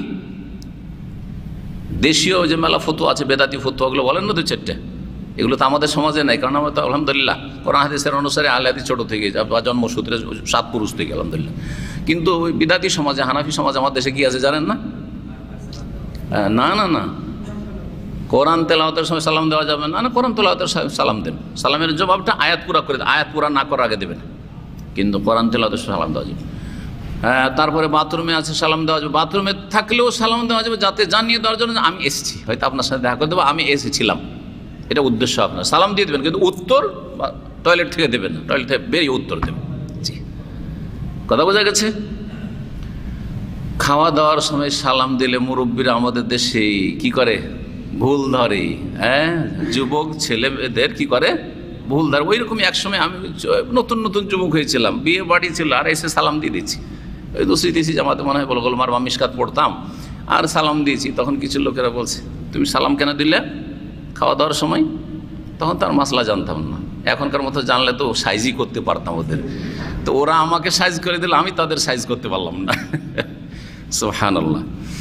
A: দেশীয় যে মেলা ফতোয়া আছে, বেদাতি ফতোয়াগুলো বলেন না, দু চারটে, এগুলো তো আমাদের সমাজে নাই। কারণ আমরা তো আলহামদুলিল্লাহ কোরআন হাদিসের অনুসারে আহলে হাদিস ছোটো থেকে বা জন্মসূত্রে সাত পুরুষ থেকে আলহামদুলিল্লাহ। কিন্তু ওই বিদাতি সমাজে, হানাফি সমাজে আমার দেশে কি আছে জানেন না? না না না কোরআন তেলাওয়াতের সময় সালাম দেওয়া যাবে না। না, কোরআন তেলাওয়াতের সালাম দেন, সালামের জবাবটা আয়াত পুরা করে, আয়াত পুরা না করার আগে দেবেন, কিন্তু কোরআন তেলাওয়াতের সালাম দেওয়া যাবে। হ্যাঁ, তারপরে বাথরুমে আছে সালাম দেওয়া যাবে, বাথরুমে থাকলেও সালাম দেওয়া যাবে, যাতে জানিয়ে দেওয়ার জন্য আমি এসেছি, হয়তো আপনার সাথে দেখা করে দেবো, আমি এসেছিলাম, এটা উদ্দেশ্য আপনার। সালাম দিয়ে দেবেন, কিন্তু উত্তর টয়লেট থেকে দেবেন না, টয়লেট থেকে বেরিয়ে উত্তর দেবেন। জি, কথা বোঝা গেছে? খাওয়া দাওয়ার সময় সালাম দিলে মুরব্বীরা আমাদের দেশে কি করে, ভুল ধরে। হ্যাঁ, যুবক ছেলেদের কি করে, ভুল ধরে। ওই রকমই একসময় আমি নতুন নতুন যুবক হয়েছিলাম, বিয়ে বাড়ি ছিল, আর এসে সালাম দিয়ে দিচ্ছি। ওই দুসরি তিসি জামাতে মনে হয় বলো গোলমার বা মিশকাত পড়তাম, আর সালাম দিয়েছি। তখন কিছু লোকেরা বলছে, তুমি সালাম কেন দিলে খাওয়া দাওয়ার সময়? তখন তার মাসলা জানতাম না, এখনকার মতো জানলে তো সাইজই করতে পারতাম ওদের। তো ওরা আমাকে সাইজ করে দিল, আমি তাদের সাইজ করতে পারলাম না। সুবহানাল্লাহ।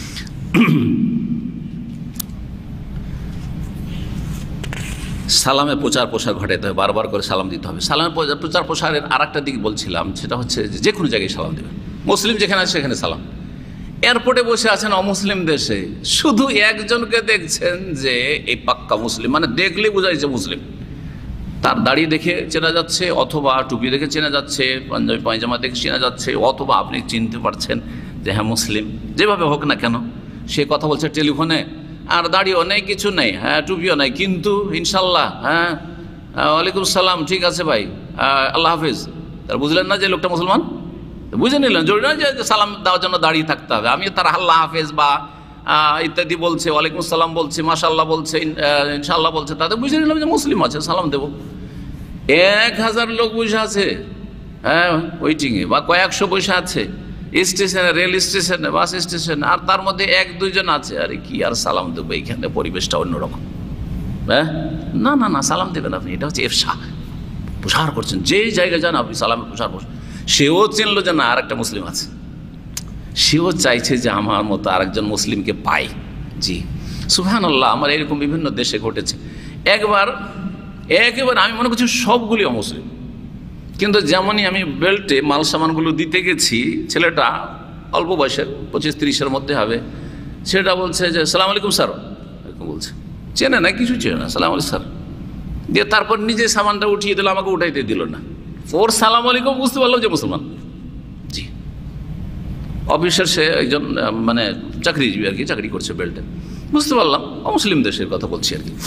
A: সালামে প্রচার প্রসার ঘটাতে হবে, বারবার করে সালাম দিতে হবে। সালামের প্রচার প্রসারের আর একটা দিক বলছিলাম, সেটা হচ্ছে যে কোনো জায়গায় সালাম দেবেন। মুসলিম যেখানে আছে সেখানে সালাম। এয়ারপোর্টে বসে আছেন অমুসলিম দেশে, শুধু একজনকে দেখছেন যে এই পাক্কা মুসলিম, মানে দেখলে বোঝাইছে মুসলিম, তার দাড়ি দেখে চেনা যাচ্ছে, অথবা টুপি দেখে চেনা যাচ্ছে, পাঞ্জাবি পায়জামা দেখে চেনা যাচ্ছে, অথবা আপনি চিনতে পারছেন যে হ্যাঁ মুসলিম, যেভাবে হোক না কেন। সে কথা বলছে টেলিফোনে, আর দাড়িও নেই, কিছু নেই, হ্যাঁ টুপিও নেই, কিন্তু ইনশাল্লাহ, হ্যাঁ ওয়ালাইকুম সালাম, ঠিক আছে ভাই, আল্লাহ হাফিজ। তার বুঝলেন না যে লোকটা মুসলমান? বুঝে নিলেন, জরুরি নয় যে সালাম দেওয়ার জন্য দাঁড়িয়ে থাকতে হবে। আমি তার আল্লাহ হাফেজ বা ইত্যাদি বলছে, ওয়ালাইকুম সালাম বলছে, মাশাল্লাহ বলছে, ইনশাল্লাহ বলছে, তাদের বুঝে নিলাম যে মুসলিম আছে, সালাম দেবো। এক হাজার লোক বসে আছে, হ্যাঁ ওয়েটিংয়ে, বা কয়েকশো বসে আছে স্টেশনে, রেল স্টেশনে, বাস স্টেশনে, আর তার মধ্যে এক দুইজন আছে, আরে কি আর সালাম দেবো, এইখানে পরিবেশটা অন্যরকম। হ্যাঁ, না না না, সালাম দেবেন আপনি, এটা হচ্ছে এফসা, প্রসার করছেন। যেই জায়গায় যান আপনি সালামের প্রসার করছেন। সেও চিনল যে না, আর একটা মুসলিম আছে, সেও চাইছে যে আমার মতো আরেকজন মুসলিমকে পাই। জি সুবহানাল্লাহ। আমার এরকম বিভিন্ন দেশে ঘটেছে। একবার একেবারে আমি মনে করছি সবগুলি অমুসলিম, কিন্তু যেমনই আমি বেল্টে মাল সামানগুলো দিতে গেছি, ছেলেটা অল্প বয়সের, পঁচিশ তিরিশের মধ্যে হবে, ছেলেটা বলছে যে সালাম আলাইকুম স্যার, এরকম বলছে, চেনে না, কিছু চেনে না, সালাম আলাইকুম স্যার দিয়ে তারপর নিজে সামানটা উঠিয়ে দিল, আমাকে উঠাইতে দিল না। ওর সালাম আলাইকুম বুঝতে পারলাম যে মুসলমান। জি, অফিসের সে একজন মানে চাকরিজীবী আর কি, চাকরি করছে বেল্টে, বুঝতে পারলাম অমুসলিম দেশের কথা বলছি আর কি।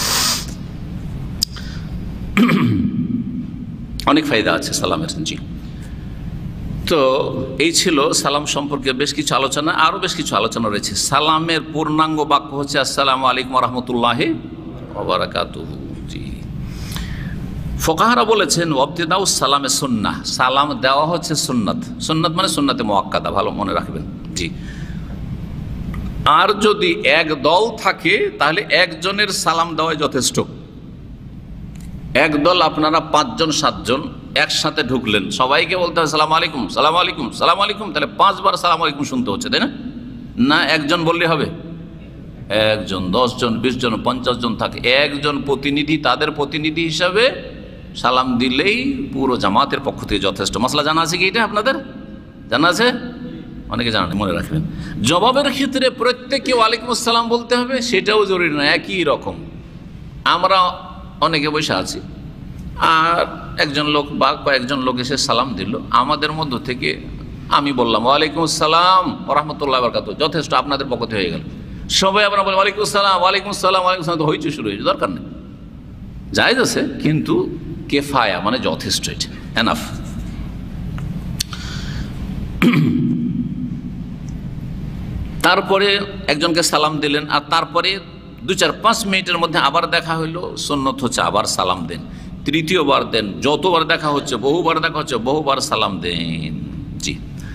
A: অনেক ফায়দা আছে সালামের। জি, তো এই ছিল সালাম সম্পর্কে বেশ কিছু আলোচনা, আরও বেশ কিছু আলোচনা রয়েছে। সালামের পূর্ণাঙ্গ বাক্য হচ্ছে আসসালামু আলাইকুম ওয়া রাহমাতুল্লাহি ওয়া বারাকাতুহু। জি, ফোকাহারা বলেছেন ওয়াবতিদাউ সালামে সুন্নাহ, সালাম দেওয়া হচ্ছে সুন্নাত। সুন্নাত মানে সুন্নাতে মুআক্কাদা, ভালো মনে রাখবেন। জি, আর যদি এক দল থাকে তাহলে একজনের সালাম দেওয়াই যথেষ্ট। এক দল আপনারা পাঁচজন সাতজন একসাথে ঢুকলেন, সবাইকে বলতে হবে সালাম আলাইকুম, সালাম আলাইকুম, সালাম আলাইকুম, তাহলে পাঁচবার সালাম আলাইকুম শুনতে হচ্ছে, তাই না? না একজন বললে হবে? একজন, দশজন, বিশ জন, পঞ্চাশ জন থাকে, একজন প্রতিনিধি, তাদের প্রতিনিধি হিসাবে সালাম দিলেই পুরো জামাতের পক্ষ থেকে যথেষ্ট। মশলা জানা আছে কি? এটা আপনাদের জানা আছে? অনেকে জানা নেই, মনে রাখবেন। জবাবের ক্ষেত্রে প্রত্যেকে ওয়ালাইকুম আসসালাম বলতে হবে, সেটাও জরুরি নয়, একই রকম। আমরা অনেকে বসে আছি, আর একজন লোক বা কয়েকজন লোক এসে সালাম দিল, আমাদের মধ্য থেকে আমি বললাম ওয়ালাইকুম আসসালাম ওয়া রাহমাতুল্লাহি ওয়া বারাকাতুহু, যথেষ্ট, আপনাদের পক্ষ থেকে হয়ে গেল। সবাই আপনারা বলেন ওয়ালাইকুম আসসালাম, ওয়ালাইকুম আসসালাম, ওয়ালাইকুম আসসালাম, তো হইচই শুরু হয়েছে, দরকার নেই, জায়েজ আছে, কিন্তু কেফায়া মানে যথেষ্ট, এটা এনাফ। তারপরে একজনকে সালাম দিলেন, আর তারপরে দু চার পাঁচ মিনিটের মধ্যে আবার দেখা হইলো, সুন্নত হচ্ছে আবার সালাম দেন, তৃতীয়বার দেন, যতবার দেখা হচ্ছে, বহুবার দেখা হচ্ছে, বহুবার সালাম দেন। জি,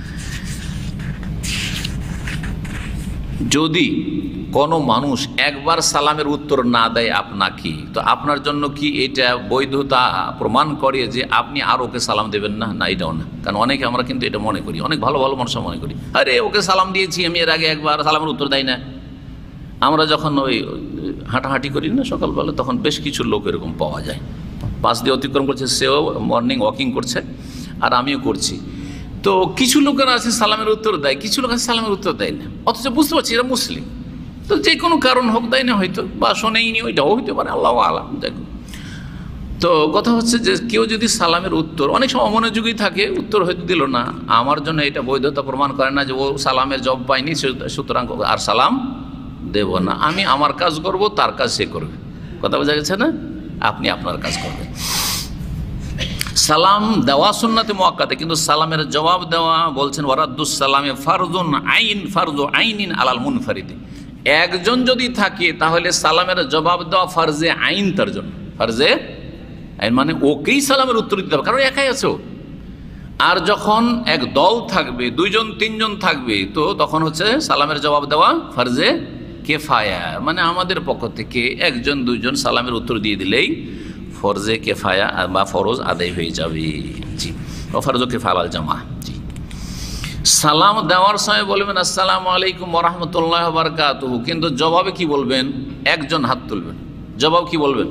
A: যদি কোনো মানুষ একবার সালামের উত্তর না দেয় আপনাকে, তো আপনার জন্য কি এটা বৈধতা প্রমাণ করে যে আপনি আর ওকে সালাম দেবেন না? না, এটাও না। কারণ অনেকে আমরা কিন্তু এটা মনে করি, অনেক ভালো ভালো মানুষ মনে করি, আরে ওকে সালাম দিয়েছি আমি এর আগে একবার, সালামের উত্তর দেয় না। আমরা যখন ওই হাঁটাহাঁটি করি না সকালবেলা, তখন বেশ কিছু লোক এরকম পাওয়া যায়, পাশ দিয়ে অতিক্রম করছে, সেও মর্নিং ওয়াকিং করছে আর আমিও করছি। তো কিছু লোকেরা আছে সালামের উত্তর দেয়, কিছু লোক আছে সালামের উত্তর দেয় না, অথচ বুঝতে পারছি এরা মুসলিম। তো যে কোনো কারণ হোক, দেয় না হয়তো, বা শোনেইনি, ওইটাও হইতে পারে, আল্লাহু আলাম। দেখো, তো কথা হচ্ছে যে কেউ যদি সালামের উত্তর অনেক সময় অমনোযোগী থাকে, উত্তর হয়তো দিল না, আমার জন্য এটা বৈধতা প্রমাণ করে না যে ও সালামের জবাব পায়নি, সুতরাং আর সালাম দেব না। আমি আমার কাজ করব, তার কাজ সে করবে। কথা বোঝা গেছে না? আপনি আপনার কাজ করবেন। সালাম দেওয়া সুন্নাতে মুআক্কাদা, কিন্তু সালামের জবাব দেওয়া বলছেন ওয়ারাদ্দুস সালামে ফারজুন আইন, ফারজু আইনিন আলাল মুনফারিদি। একজন যদি থাকে তাহলে সালামের জবাব দেওয়া ফারজে আইন তার জন্য, ফারজে আইন মানে ওকেই সালামের উত্তর দিতে হবে, কারণ একাই আছো। আর যখন এক দল থাকবে, দুইজন তিনজন থাকবে, তো তখন হচ্ছে সালামের জবাব দেওয়া ফারজে কেফায়া, মানে আমাদের পক্ষ থেকে একজন দুইজন সালামের উত্তর দিয়ে দিলেই ফরজে কেফায়া বা ফরজ আদায় হয়ে যাবে। জি, ফরজ কেফায়া আল জামা। জি, সালাম দেওয়ার সময় বলবেন আসসালামু আলাইকুম ওয়া রাহমাতুল্লাহি ওয়া বারাকাতুহু, কিন্তু জবাবে কি বলবেন? একজন হাত তুলবেন, জবাব কি বলবেন?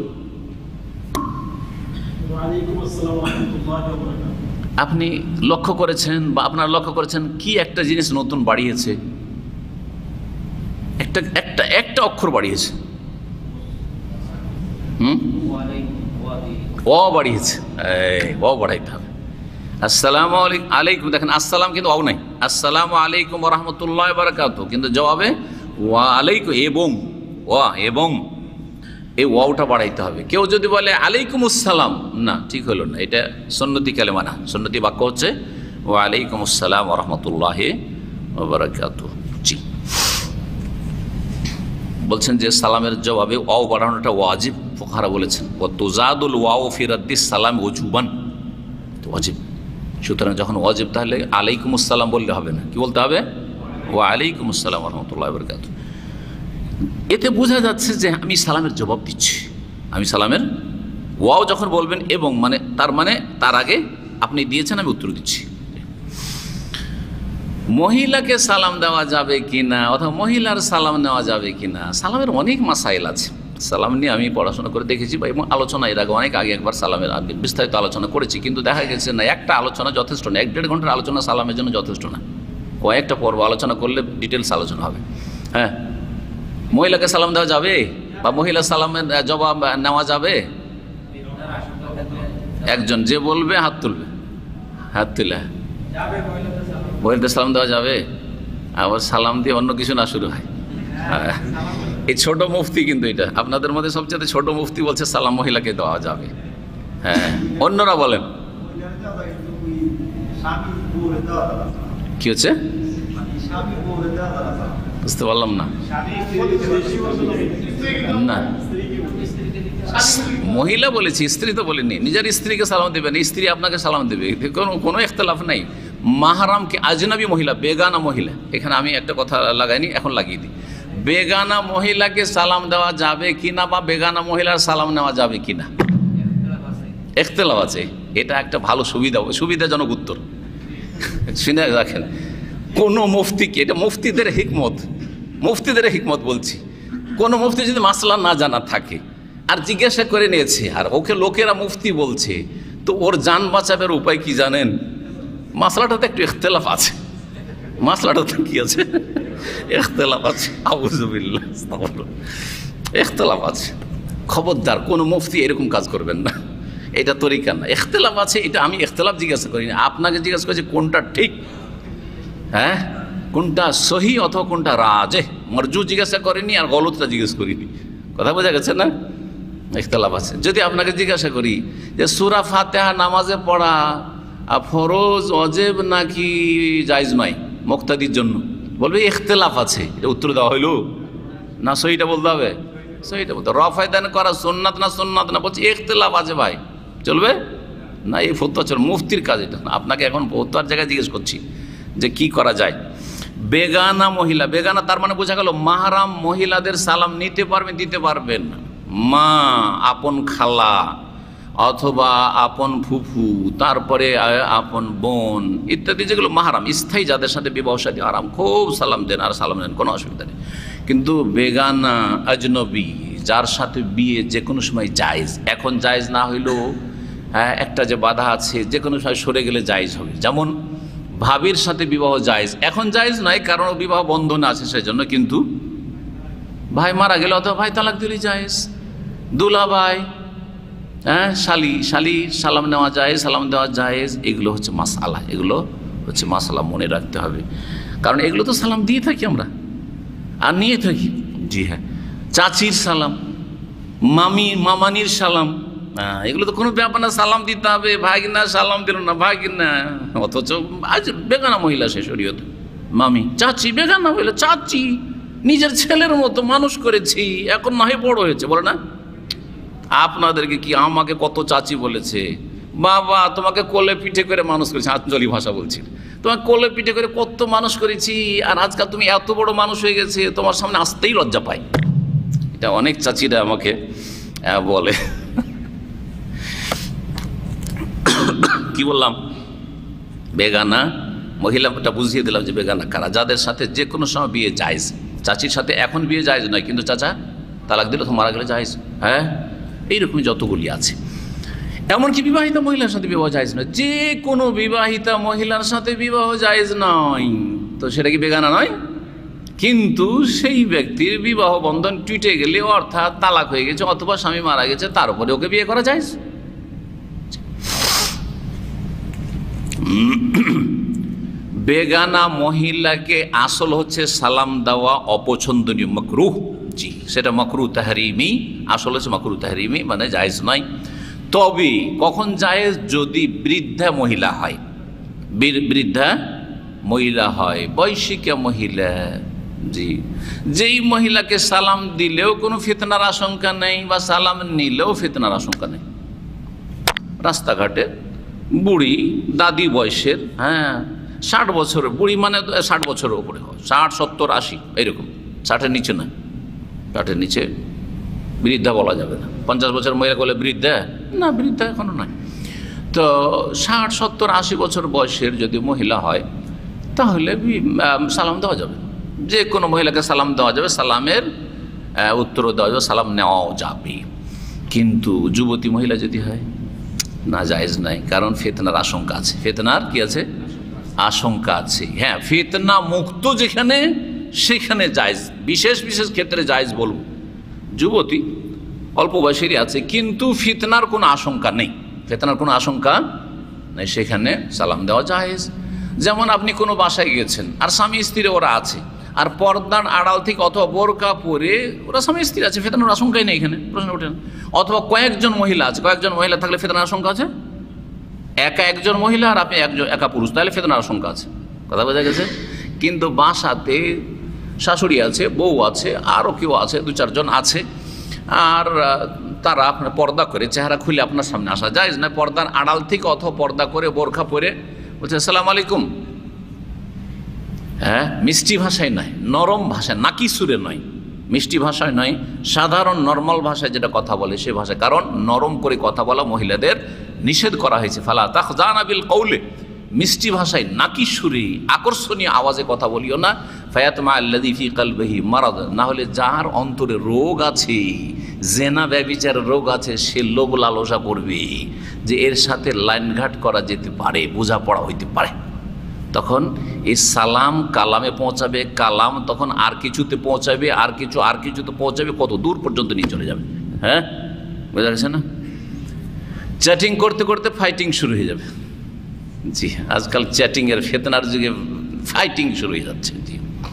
A: আপনি লক্ষ্য করেছেন বা আপনারা লক্ষ্য করেছেন কি একটা জিনিস নতুন বাড়িয়েছে, একটা একটা একটা অক্ষর বাড়িয়েছে, হুম ও বাড়িয়েছে, ও বাড়াইতে হবে। আসসালামু আলাইকুম, দেখেন আসসালাম কিন্তু ও নাই, আসসালামু আলাইকুম ওয়া রাহমাতুল্লাহি ওয়া বারাকাতুহু, কিন্তু জবাবে ওয়া আলাইকুম এবং ওয়া এবং এই ওয়াওটা বাড়াইতে হবে। কেউ যদি বলে আলাইকুম আসসালাম, না ঠিক হলো না, এটা সুন্নতি কালেমা না, সুন্নতি বাক্য হচ্ছে ওয়া আলাইকুম আসসালাম ওয়া রাহমাতুল্লাহি ওয়া বারাকাতুহু। জি, বলছেন যে সালামের জবাবে ওয়াও বাড়ানোটা ওয়াজিব, ফুকাহারা বলেছেন ও তুজাদুল ওয়াও ফি রাদ্দিস সালাম ওজুবান, ওয়াজিব। সুতরাং যখন ওয়াজিব তাহলে আলাইকুম আসসালাম বললে হবে না, কি বলতে হবে? ওয়া আলাইকুম আসসালাম ওয়া রাহমাতুল্লাহি ওয়া বারাকাতুহু। এতে বোঝা যাচ্ছে যে আমি সালামের জবাব দিচ্ছি, আমি সালামের ওয়াও যখন বলবেন এবং মানে তার মানে তার আগে আপনি দিয়েছেন, আমি উত্তর দিচ্ছি। মহিলাকে সালাম দেওয়া যাবে কিনা অথবা মহিলার সালাম নেওয়া যাবে কিনা, সালামের অনেক মাসাইল আছে। সালাম নিয়ে আমি পড়াশোনা করে দেখেছি এবং আলোচনা এর আগে অনেক আগে একবার সালামের আগে বিস্তারিত আলোচনা করেছি, কিন্তু দেখা গেছে না একটা আলোচনা যথেষ্ট না, এক দেড় ঘন্টার আলোচনা সালামের জন্য যথেষ্ট না, কয়েকটা পর্ব আলোচনা করলে ডিটেলস আলোচনা হবে। হ্যাঁ, মহিলাকে সালাম দেওয়া যাবে বা মহিলা সালামের জবাব নেওয়া যাবে? একজন যে বলবে হাত তুলবে, হাত তুলে মহিলাদের সালাম দেওয়া যাবে। আবার সালাম দিয়ে অন্য কিছু না শুরু হয়। হ্যাঁ, এই ছোট মুফতি, কিন্তু এটা আপনাদের মধ্যে সবচেয়ে ছোট মুফতি বলছে সালাম মহিলাকে দেওয়া যাবে। হ্যাঁ, অন্যরা বলেন কি হচ্ছে বুঝতে পারলাম না। না, মহিলা বলেছি, স্ত্রী তো বলেনি। নিজের স্ত্রীকে সালাম দেবেন, স্ত্রী আপনাকে সালাম দেবে, কোনো কোনো ইখতিলাফ নাই। মাহরামকে আজনবী মহিলা, বেগানা মহিলা, এখানে আমি একটা কথা লাগাইনি, এখন লাগিয়ে দিই। বেগানা মহিলাকে সালাম দেওয়া যাবে কিনা বা বেগানা মহিলার সালাম নেওয়া যাবে কিনা, ইখতিলাফ আছে। এটা একটা ভালো সুবিধা, সুবিধাজনক উত্তর শুনে রাখেন। কোন মুফতিকে, এটা মুফতিদের হিকমত, মুফতিদের হিকমত বলছি, কোন মুফতি যদি মাসলা না জানা থাকে আর জিজ্ঞাসা করে নিয়েছে আর ওকে লোকেরা মুফতি বলছে, তো ওর জান বাঁচাবের উপায় কি জানেন? মাসলাটাতে একটু ইখতিলাফ আছে, মাসলাটাতে কি আছে? ইখতিলাফ আছে। আউযুবিল্লাহ, ইখতিলাফ আছে। খবরদার কোন মুফতি এরকম কাজ করবেন না, এটা তরিকা না। ইখতিলাফ আছে, এটা আমি ইখতিলাফ জিজ্ঞাসা করিনি, আপনাকে জিজ্ঞাসা করছি কোনটা ঠিক, হ্যাঁ কোনটা সহি অথবা কোনটা রাজে, মরজু জিজ্ঞাসা করিনি আর গলতটা জিজ্ঞেস করিনি। কথা বোঝা গেছে না? ইখতিলাফ আছে। যদি আপনাকে জিজ্ঞাসা করি যে সূরা ফাতিহা নামাজে পড়া ফরজ ওয়াজিব নাকি জায়েজ নয় মুক্তাদির জন্য, বলবে ইখতিলাফ আছে, এটা উত্তর দেওয়া হইল না? সহিটা বলতে হবে, সহিটা বলতে। রফায়দান করা সুন্নাত না সুন্নাত না, বলছি ইখতিলাফ আছে ভাই, চলবে না? এই ফতোয়া চল, মুফতির কাজ এটা না। আপনাকে এখন ফতোয়ার জায়গায় জিজ্ঞেস করছি যে কি করা যায়। বেগানা মহিলা, বেগানা তার মানে বোঝা গেল মাহরাম মহিলাদের সালাম নিতে পারবেন, দিতে পারবেন। মা, আপন খালা অথবা আপন ফুফু, তারপরে আপন বোন ইত্যাদি, যেগুলো মাহরাম স্থায়ী, যাদের সাথে বিবাহ সাথী আরাম, খুব সালাম দেন আর সালাম দেন, কোনো অসুবিধা নেই। কিন্তু বেগানা আজনবী, যার সাথে বিয়ে যে কোনো সময় জায়েজ, এখন জায়েজ না হইলেও হ্যাঁ একটা যে বাধা আছে, যে কোনো সময় সরে গেলে জায়েজ হবে। যেমন ভাবির সাথে বিবাহ জায়েজ, এখন জায়েজ নয় কারণ বিবাহ বন্ধনে আছে সেজন্য, কিন্তু ভাই মারা গেলে অথবা ভাই তালাক দিলে জায়েজ। দুলা ভাই, হ্যাঁ, শালি শালি সালাম নেওয়া যায়, সালাম দেওয়া যায়, এগুলো হচ্ছে মাসআলা, এগুলো হচ্ছে মাসআলা, মনে রাখতে হবে। কারণ এগুলো তো সালাম দিয়ে থাকি আমরা আর নিয়ে থাকি। জি হ্যাঁ, চাচির সালাম, মামি মামানির সালাম, হ্যাঁ, এগুলো তো কোনো ব্যাপার না, সালাম দিতে হবে। ভাগিনা সালাম দিল না, ভাগিনা, অথচ আজ বেগানা মহিলা সে শরীয়তে। মামি, চাচি, বেগানা মহিলা, চাচি, নিজের ছেলের মতো মানুষ করেছি, এখন না হয় বড় হয়েছে, বলে না? আপনাদেরকে কি, আমাকে কত চাচি বলেছে, বাবা তোমাকে কোলে পিঠে করে মানুষ করেছি, আঞ্চলিক ভাষা বলছি, তোমাকে কোলে পিঠে করে কত মানুষ করেছি, আর আজকাল তুমি এত বড় মানুষ হয়ে গেছে, তোমার সামনে আসতেই লজ্জা পাই। এটা অনেক চাচিরা আমাকে বলে। কি বললাম? বেগানা মহিলাটা বুঝিয়ে দিলাম যে বেগানা কারা, যাদের সাথে যে কোনো সময় বিয়ে জায়েজ। চাচির সাথে এখন বিয়ে জায়েজ নয়, কিন্তু চাচা তালাক দিলে তো মারা গেলে জায়েজ। হ্যাঁ, এইরকমই যতগুলি আছে। এমনকি বিবাহিতা মহিলার সাথে বিবাহ জায়েজ নয়, যে কোনো বিবাহিতা মহিলার সাথে বিবাহ জায়েজ নয়, তো সেটা কি বেগানা নয়? কিন্তু সেই ব্যক্তির বিবাহ বন্ধন টুটে গেলে, অর্থাৎ তালাক হয়ে গেছে অথবা স্বামী মারা গেছে, তার উপরে ওকে বিয়ে করা জায়েজ। বেগানা মহিলাকে আসল হচ্ছে সালাম দেওয়া অপছন্দনীয়, মাকরুহ। জি, সেটা মাকরুহ তাহরিমি, আসল হচ্ছে মাকরুহ তাহরিমি, মানে জায়েজ নয়। তবে কখন জায়েজ? যদি বৃদ্ধা মহিলা হয়, বৃদ্ধা মহিলা হয়, বয়স্কা মহিলা। জি, যেই মহিলাকে সালাম দিলেও কোনো ফিতনার আশঙ্কা নেই, বা সালাম নিলেও ফিতনার আশঙ্কা নেই। রাস্তাঘাটে বুড়ি, দাদি বয়সের, হ্যাঁ, ষাট বছরের বুড়ি, মানে ষাট বছরের উপরে হয়, ষাট সত্তর আশি এরকম, ষাটের নিচে না, ষাটের নিচে বৃদ্ধা বলা যাবে না। পঞ্চাশ বছর মহিলা বলে বৃদ্ধা না, বৃদ্ধা এখনো নয়। তো ষাট সত্তর আশি বছর বয়সের যদি মহিলা হয়, তাহলে সালাম দেওয়া যাবে, যে কোনো মহিলাকে সালাম দেওয়া যাবে, সালামের উত্তরও দেওয়া যাবে, সালাম নেওয়াও যাবে। কিন্তু যুবতী মহিলা যদি হয়, না, জায়েজ নাই, কারণ ফিতনার আশঙ্কা আছে। ফিতনার কি আছে? আশঙ্কা আছে। হ্যাঁ, ফিতনা মুক্ত যেখানে, সেখানে জায়েজ, বিশেষ বিশেষ ক্ষেত্রে জায়েজ বলবো। যুবতী অল্প বয়সেরই আছে, কিন্তু ফিতনার কোনো আশঙ্কা নেই, ফিতনার কোনো আশঙ্কা নেই, সেখানে সালাম দেওয়া জায়েজ। যেমন আপনি কোনো বাসায় গেছেন, আর স্বামী স্ত্রী ওরা আছে, আর পর্দার আড়াল থেকে অথবা বোরকা পরে ওরা স্বামী স্ত্রী আছে, ফিতনার আশঙ্কাই নেই, এখানে প্রশ্ন ওঠে না। অথবা কয়েকজন মহিলা আছে, কয়েকজন মহিলা থাকলে ফিতনার আশঙ্কা আছে। একা একজন মহিলা আর আপনি একজন একা পুরুষ, তাহলে ফিতনার আশঙ্কা আছে, কথা বোঝা গেছে। কিন্তু বাসাতে শাশুড়ি আছে, বউ আছে, আরও কেউ আছে, দু চারজন আছে, আর তারা আপনার পর্দা করে, চেহারা খুলে আপনার সামনে আসা যায় না, পর্দার আড়াল থেকে অথবা পর্দা করে বোরখা পরে বলছে আসসালামু আলাইকুম। হ্যাঁ, মিষ্টি ভাষায় নয়, নরম ভাষায়, নাকি সুরে নয়, মিষ্টি ভাষায় নয়, সাধারণ নর্মাল ভাষায় যেটা কথা বলে সে ভাষায়। কারণ নরম করে কথা বলা মহিলাদের নিষেধ করা হয়েছে। ফালা তাখজানা বিল কওলি, মিষ্টি ভাষায়, নাকি সুরে, আকর্ষণীয় আওয়াজে কথা বলিও না। ফায়াতমা আল্লাযী ফী কলবিহি মারাদ, না হলে যার অন্তরে রোগ আছে, জেনা ব্যভিচার রোগ আছে, সে লোভ লালসা করবে যে এর সাথে লাইনঘাট করা যেতে পারে, বোঝাপড়া হইতে পারে। তখন এই সালাম কালামে পৌঁছাবে, কালাম তখন আর কিছুতে পৌঁছাবে, আর কিছু আর কিছুতে পৌঁছাবে, কত দূর পর্যন্ত নিয়ে চলে যাবে। হ্যাঁ, বোঝা গেছে না? চ্যাটিং করতে করতে ফাইটিং শুরু হয়ে যাবে। জি, আজকাল চ্যাটিং এর ফিতনার যুগে ফাইটিং শুরু হয়ে যাচ্ছে। জি,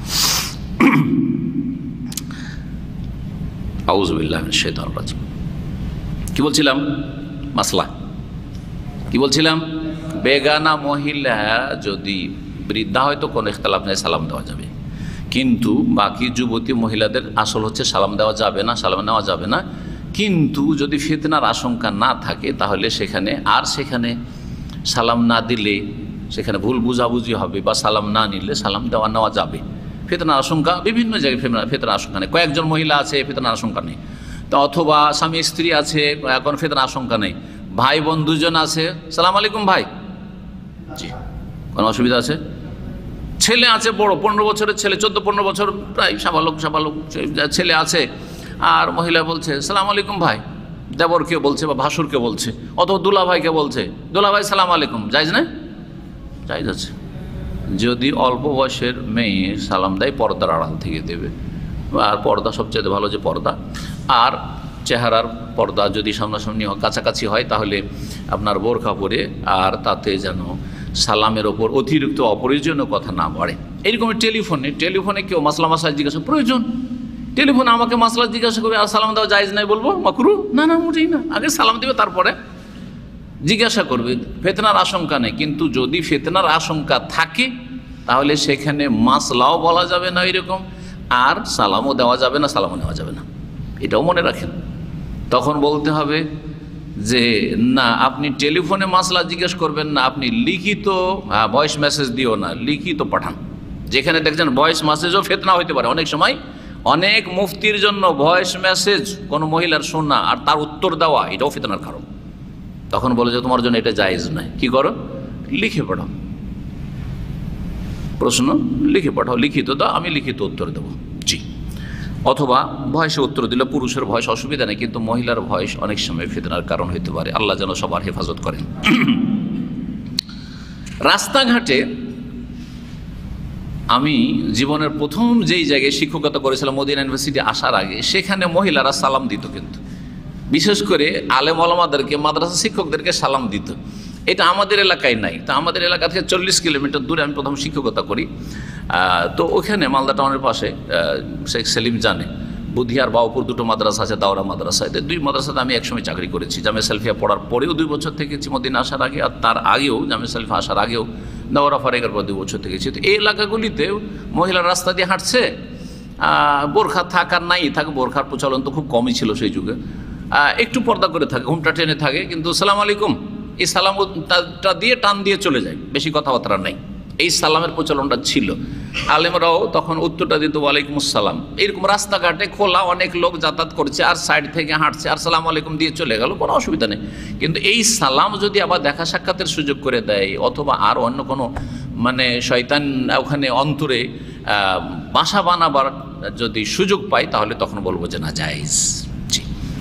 A: আউযু বিল্লাহি মিনাশ শাইতানির রাজিম। কি বলছিলাম? মাসলা কি বলছিলাম? বেগানা মহিলা যদি বৃদ্ধা হয় তো কোনো ইখতিলাফ নেই, সালাম দেওয়া যাবে। কিন্তু বাকি যুবতী মহিলাদের আসল হচ্ছে সালাম দেওয়া যাবে না, সালাম নেওয়া যাবে না। কিন্তু যদি ফিতনার আশঙ্কা না থাকে, তাহলে সেখানে আর সেখানে সালাম না দিলে সেখানে ভুল বুঝাবুঝি হবে, বা সালাম না নিলে সালাম দেওয়া নেওয়া যাবে। ফিতনার আশঙ্কা বিভিন্ন জায়গায়, ফিতনার আশঙ্কা নেই। কয়েকজন মহিলা আছে, ফিতনার আশঙ্কা নেই। তো অথবা স্বামী স্ত্রী আছে, কোনো ফিতনার আশঙ্কা নেই। ভাই বোন দুজন আছে, সালাম আলাইকুম ভাই, জি, কোনো অসুবিধা আছে? ছেলে আছে বড়, পনেরো বছরের ছেলে, চোদ্দো পনেরো বছর প্রায় সাবালক সাবালক ছেলে আছে, আর মহিলা বলছে সালাম আলাইকুম ভাই, দেবরকে বলছে বা ভাসুরকে বলছে, অথবা দুলা ভাইকে বলছে, দুলা ভাই সালাম আলাইকুম, জায়েজ না? জায়েজ আছে। যদি অল্প বয়সের মেয়ে সালাম দেয়, পর্দার আড়াল থেকে দেবে, আর পর্দা সবচেয়ে ভালো যে পর্দা। আর চেহারার পর্দা যদি সামনাসামনি কাছাকাছি হয় তাহলে আপনার বোরকা পরে, আর তাতে যেন সালামের ওপর অতিরিক্ত অপ্রয়োজনীয় কথা না বাড়ে। এইরকম টেলিফোনে টেলিফোনে কেউ মাসলা মাসাল জিজ্ঞাসা প্রয়োজন, টেলিফোনে আমাকে মাসলা জিজ্ঞাসা করবে আর সালাম দেওয়া জায়েজ নাই, বলবো মাকরু? না না, মোটেই না। আগে সালাম দেবে তারপরে জিজ্ঞাসা করবে, ফিতনার আশঙ্কা নেই। কিন্তু যদি ফিতনার আশঙ্কা থাকে তাহলে সেখানে মাসলাও বলা যাবে না এরকম, আর সালামও দেওয়া যাবে না, সালামও নেওয়া যাবে না, এটাও মনে রাখেন। তখন বলতে হবে যে না, আপনি টেলিফোনে মাসলা জিজ্ঞেস করবেন না, আপনি লিখিত ভয়েস মেসেজ দিও না, লিখিত পাঠান। যেখানে দেখছেন ভয়েস মেসেজও ফিতনা হইতে পারে, অনেক সময় অনেক মুফতির জন্য ভয়েস মেসেজ কোনো মহিলার শোনা আর তার উত্তর দেওয়া এটাও ফিতনার কারণ। তখন বলে যে তোমার জন্য এটা জায়েজ নয়, কি করো? লিখে পাঠাও, প্রশ্ন লিখে পাঠাও, লিখিত দাও, আমি লিখিত উত্তর দেবো। জি। অথবা ভয়েসে উত্তর দিলে পুরুষের ভয়েস অসুবিধা নেই, কিন্তু মহিলার ভয়েস অনেক সময় ফিতনার কারণ হতে পারে। আল্লাহ যেন সবার হেফাজত করেন। রাস্তাঘাটে আমি জীবনের প্রথম যেই জায়গায় শিক্ষকতা করেছিলাম মদিনা ইউনিভার্সিটি আসার আগে, সেখানে মহিলারা সালাম দিত, কিন্তু বিশেষ করে আলেম ওলামাদেরকে, মাদ্রাসা শিক্ষকদেরকে সালাম দিত। এটা আমাদের এলাকায় নাই। তা আমাদের এলাকা থেকে চল্লিশ কিলোমিটার দূরে আমি প্রথম শিক্ষকতা করি। তো ওখানে মালদা টাউনের পাশে শেখ সেলিম জানে, বুধিয়ার বাউপুর দুটো মাদ্রাসা আছে, দাওরা মাদ্রাসায়। দুই মাদ্রাসাতে আমি একসময় চাকরি করেছি। জামে সালফিয়া পড়ার পরেও দুই বছর থেকেছি মদিনা আসার আগে, আর তার আগেও জামে সালফিয়া আসার আগেও দাওরা ফারেকের পর দুই বছর থেকেছি। তো এই এলাকাগুলিতে মহিলার রাস্তা দিয়ে হাঁটছে, বোরখা থাকার নাই থাকে, বোরখার প্রচলন তো খুব কমই ছিল সেই যুগে। একটু পর্দা করে থাকে, ঘুমটা টেনে থাকে, কিন্তু সালাম আলাইকুম এই সালামটা দিয়ে টান দিয়ে চলে যায়, বেশি কথাবার্তা নাই। এই সালামের প্রচলনটা ছিল। আলেমরাও তখন উত্তরটা দিত ওয়ালাইকুম আসসালাম। এইরকম রাস্তাঘাটে খোলা অনেক লোক যাতায়াত করছে, আর সাইড থেকে হাঁটছে, আর সালাম আলাইকুম দিয়ে চলে গেল, কোনো অসুবিধা নেই। কিন্তু এই সালাম যদি আবার দেখা সাক্ষাতের সুযোগ করে দেয়, অথবা আর অন্য কোনো মানে শয়তান ওখানে অন্তরে বাসা বানাবার যদি সুযোগ পায়, তাহলে তখন বলবো যে না, জায়েজ। জি।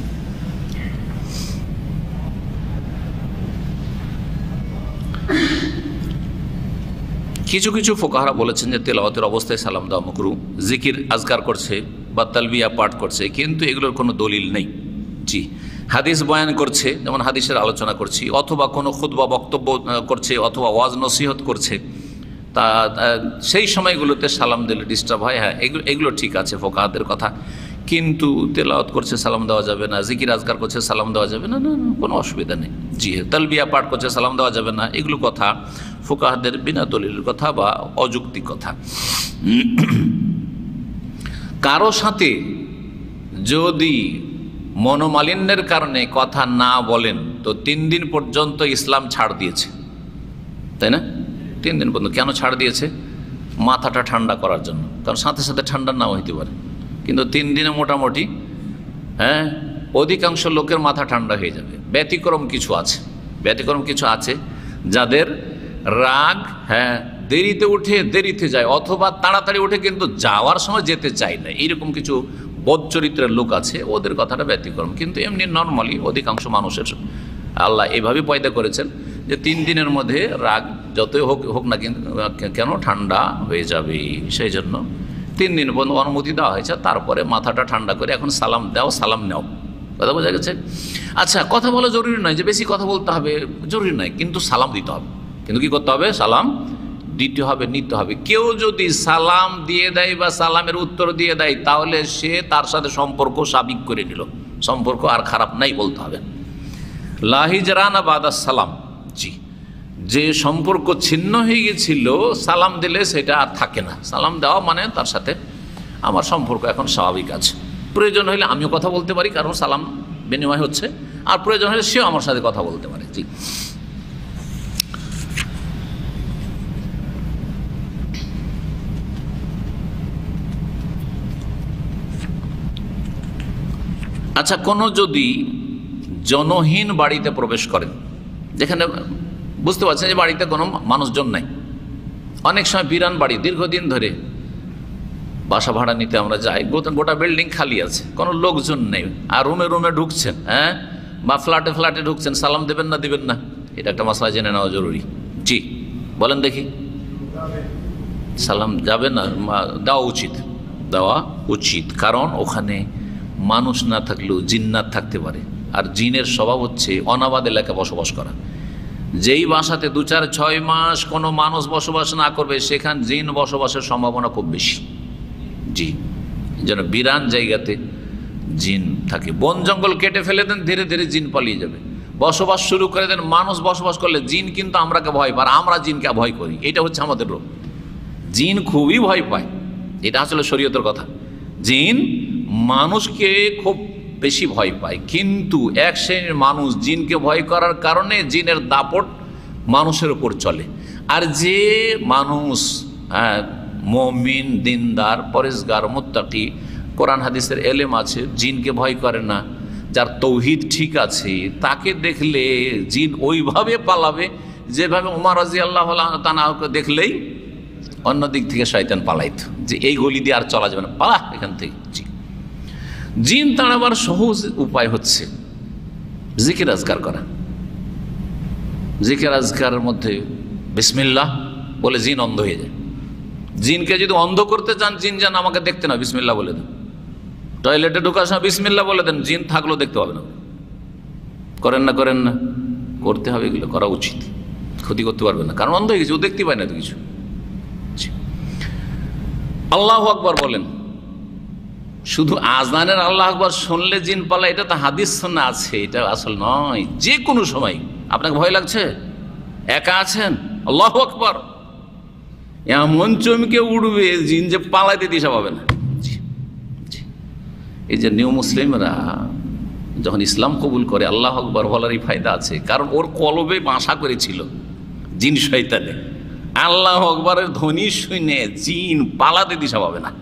A: কিছু কিছু ফুকাহারা বলেছেন যে তেলাওয়াতের অবস্থায় সালাম দেওয়া মাকরুহ, জিকির আজকার করছে বা তালবিয়া পাঠ করছে, কিন্তু এগুলোর কোনো দলিল নেই। জি। হাদিস বয়ান করছে, যেমন হাদিসের আলোচনা করছি, অথবা কোনো খুতবা বক্তব্য করছে, অথবা ওয়াজ নসিহত করছে, তা সেই সময়গুলোতে সালাম দিলে ডিস্টার্ব হয়। হ্যাঁ, এগুলো এগুলো ঠিক আছে ফুকাহাদের কথা, কিন্তু তেলাওয়াত করছে সালাম দেওয়া যাবে না, জিকির আজকার করছে সালাম দেওয়া যাবে না, না না, কোনো অসুবিধা নেই। জি। তালবিয়া পাঠ করছে সালাম দেওয়া যাবে না, এগুলো কথা ফুকাহাদের বিনা দলিলের কথা বা অযৌক্তিক কথা। কারো সাথে যদি মনোমালিন্যের কারণে কথা না বলেন, তো তিন দিন পর্যন্ত ইসলাম ছাড় দিয়েছে, তাই না? তিন দিন পর্যন্ত কেন ছাড় দিয়েছে? মাথাটা ঠান্ডা করার জন্য, কারণ সাথে সাথে ঠান্ডা নাও হইতে পারে, কিন্তু তিন দিনে মোটামুটি হ্যাঁ অধিকাংশ লোকের মাথা ঠান্ডা হয়ে যাবে। ব্যতিক্রম কিছু আছে, ব্যতিক্রম কিছু আছে যাদের রাগ হ্যাঁ দেরিতে উঠে দেরিতে যায়, অথবা তাড়াতাড়ি উঠে কিন্তু যাওয়ার সময় যেতে চায় না, এইরকম কিছু বদ চরিত্রের লোক আছে, ওদের কথাটা ব্যতিক্রম। কিন্তু এমনি নর্মালি অধিকাংশ মানুষের আল্লাহ এভাবে পয়দা করেছেন যে তিন দিনের মধ্যে রাগ যতই হোক হোক না কেন ঠান্ডা হয়ে যাবে, সেই জন্য তিন দিন পর্যন্ত অনুমতি দেওয়া হয়েছে। তারপরে মাথাটা ঠান্ডা করে এখন সালাম দাও, সালাম নেও, কথা বোঝা গেছে? আচ্ছা, কথা বলা জরুরি নয় যে বেশি কথা বলতে হবে, জরুরি নয়, কিন্তু সালাম দিতে হবে। কিন্তু কি করতে হবে? সালাম দিতে হবে, নিতে হবে। কেউ যদি সালাম দিয়ে দেয় বা সালামের উত্তর দিয়ে দেয়, তাহলে সে তার সাথে সম্পর্ক সাবিক করে নিল, সম্পর্ক আর খারাপ নাই বলতে হবে। লা হিজরানা বাদা সালাম। জি। যে সম্পর্ক ছিন্ন হয়ে গেছিল সালাম দিলে সেটা আর থাকে না। সালাম দেওয়া মানে তার সাথে আমার সম্পর্ক এখন স্বাভাবিক আছে, প্রয়োজন হলে আমিও কথা বলতে পারি, কারণ সালাম বিনিময় হচ্ছে, আর প্রয়োজন হলে সেও আমার সাথে কথা বলতে পারে। জি। আচ্ছা, কোনো যদি জনহীন বাড়িতে প্রবেশ করেন, যেখানে বুঝতে পারছেন যে বাড়িতে কোনো মানুষজন নাই, অনেক সময় বিরান বাড়ি, দীর্ঘদিন ধরে বাসা ভাড়া নিতে আমরা যাই, গোটা বিল্ডিং খালি আছে, কোনো লোকজন নেই, আর রুমে রুমে ঢুকছেন, হ্যাঁ, বা ফ্ল্যাটে ফ্ল্যাটে ঢুকছেন, সালাম দেবেন না দিবেন না, এটা একটা মাসলা জেনে নেওয়া জরুরি। জি, বলেন দেখি। সালাম যাবে না, দেওয়া উচিত, দেওয়া উচিত, কারণ ওখানে মানুষ না থাকলেও জিন্নাত থাকতে পারে। আর জিনের স্বভাব হচ্ছে অনাবাদ এলাকায় বসবাস করা। যেই বাসাতে দু চার ছয় মাস কোনো মানুষ বসবাস না করবে সেখানে জিন বসবাসের সম্ভাবনা খুব বেশি। জি, যেন বিরান জায়গাতে জিন থাকে। বন জঙ্গল কেটে ফেলে দেন, ধীরে ধীরে জিন পালিয়ে যাবে। বসবাস শুরু করে দেন, মানুষ বসবাস করলে জিন কিন্তু আমরাকে ভয় পায়, আমরা জিনকে ভয় করি। এটা হচ্ছে আমাদের রোগ। জিন খুবই ভয় পায়, এটা আসলে শরীয়তের কথা। জিন মানুষকে খুব বেশি ভয় পায়, কিন্তু এক শ্রেণীর মানুষ জিনকে ভয় করার কারণে জিনের দাপট মানুষের উপর চলে। আর যে মানুষ হ্যাঁ মুমিন, দিনদার, পরেজগার, মুত্তাকি, কোরআন হাদিসের এলেম আছে, জিনকে ভয় করে না, যার তৌহিদ ঠিক আছে, তাকে দেখলে জিন ওইভাবে পালাবে যেভাবে উমর রাদিয়াল্লাহু তাআলাকে দেখলেই অন্য দিক থেকে শয়তান পালাইত, যে এই গলি দিয়ে আর চলা যাবে না, পালা এখান থেকে। জি, জিন তাড়াবার সহজ উপায় হচ্ছে জিকির আজকার করা। জিকির আজকারের মধ্যে বিসমিল্লাহ বলে জিন অন্ধ হয়ে যায়। জিনকে যদি অন্ধ করতে চান, জিন যেন আমাকে দেখতে না, বিসমিল্লাহ বলে দেন। টয়লেটে ঢোকার সময় বিসমিল্লাহ বলে দেন, জিন থাকলেও দেখতে পাবে না। করেন না করেন না করতে হবে, এগুলো করা উচিত। ক্ষতি করতে পারবে না, কারণ অন্ধ হয়ে গেছে, ও দেখতে পায় না তো কিছু। আল্লাহু আকবার বলেন। শুধু আজানের আল্লাহু আকবার শুনলে জিন পালা, এটা তো হাদিস শোনা আছে, এটা আসল নয়। যে কোনো সময় আপনাকে ভয় লাগছে, একা আছেন, আল্লাহু আকবার এমন চমকে উঠবে জিন যে পালাইতে দিশা পাবে না। এই যে নিউ মুসলিমরা যখন ইসলাম কবুল করে, আল্লাহু আকবার বলারই ফায়দা আছে, কারণ ওর কলবে বাসা করেছিল জিন শয়তানে। আল্লাহু আকবারের ধ্বনি শুনে জিন পালাতে দিশা পাবে না।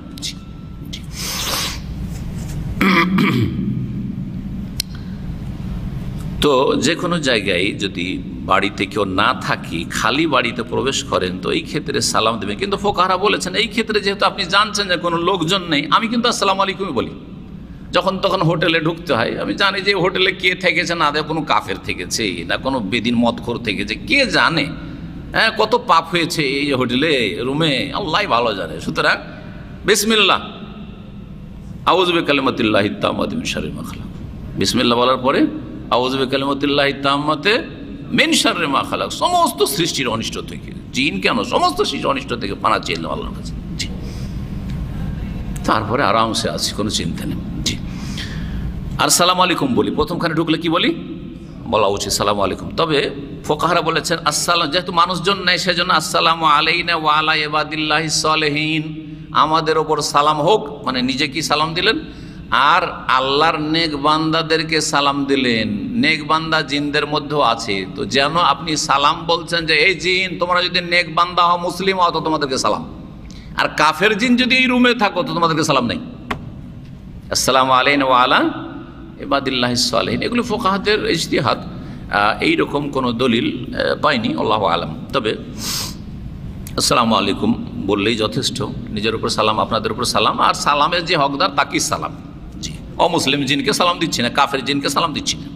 A: তো যে কোনো জায়গায় যদি বাড়িতে কেউ না থাকি, খালি বাড়িতে প্রবেশ করেন, তো এই ক্ষেত্রে সালাম দেবেন। কিন্তু ফোকাহারা বলেছেন এই ক্ষেত্রে যেহেতু আপনি জানছেন যে কোনো লোকজন নেই, আমি কিন্তু আসসালামু আলাইকুমই বলি। যখন তখন হোটেলে ঢুকতে হয়, আমি জানি যে হোটেলে কে থেকেছে, না দেয় কোনো কাফের থেকেছে না কোনো বেদিন মদখোর থেকেছে, কে জানে হ্যাঁ কত পাপ হয়েছে এই হোটেলে রুমে, আল্লাহ ভালো জানে। সুতরাং বিসমিল্লাহ, আউযু বিকালিমাতিল্লাহি তাম্মাতি মিন শাররি মা খালাক। বিসমিল্লাহ বলার পরে আউযু বিকালিমাতিল্লাহি তাম্মাতি মিন শাররি মা খালাক, সমস্ত সৃষ্টির অনিষ্ট থেকে, জিন কেন সমস্ত সৃষ্টির অনিষ্ট থেকে পানা চেয়ে আল্লাহর কাছে। জি, তারপরে আরামসে আছি, কোনো চিন্তা নেই। জি, আর সালাম আলাইকুম বলি। প্রথমখানে ঢুকলে কি বলি? বলা উচিত সালাম আলাইকুম। তবে ফোকাহারা বলেছেন আসসালাম, যেহেতু মানুষজন নেই সেজন্য আসসালামু আলাইনা ওয়া আলা ইবাদিল্লাহিস সালিহিন, আমাদের ওপর সালাম হোক, মানে নিজে কি সালাম দিলেন, আর আল্লাহর নেক বান্দাদেরকে সালাম দিলেন। নেক বান্দা জিনদের মধ্যেও আছে, তো যেন আপনি সালাম বলছেন যে এই জিন তোমরা যদি নেক বান্দা হও, মুসলিম হও, তো তোমাদেরকে সালাম। আর কাফের জিন যদি এই রুমে থাকো, তো তোমাদেরকে সালাম নেই। আসসালামু আলাইনা ওয়া আলা ইবাদিল্লাহিস সালিহিন, এগুলো ফোকাহাদের ইজতিহাদ, এইরকম কোনো দলিল পাইনি, আল্লাহু আলাম। তবে আসসালামু আলাইকুম বললেই যথেষ্ট। নিজের উপর সালাম, আপনাদের উপর সালাম, আর সালামের যে হকদার তাকেই সালাম। জি, অমুসলিম জিনকে সালাম দিচ্ছি না, কাফের জিনকে সালাম দিচ্ছি না।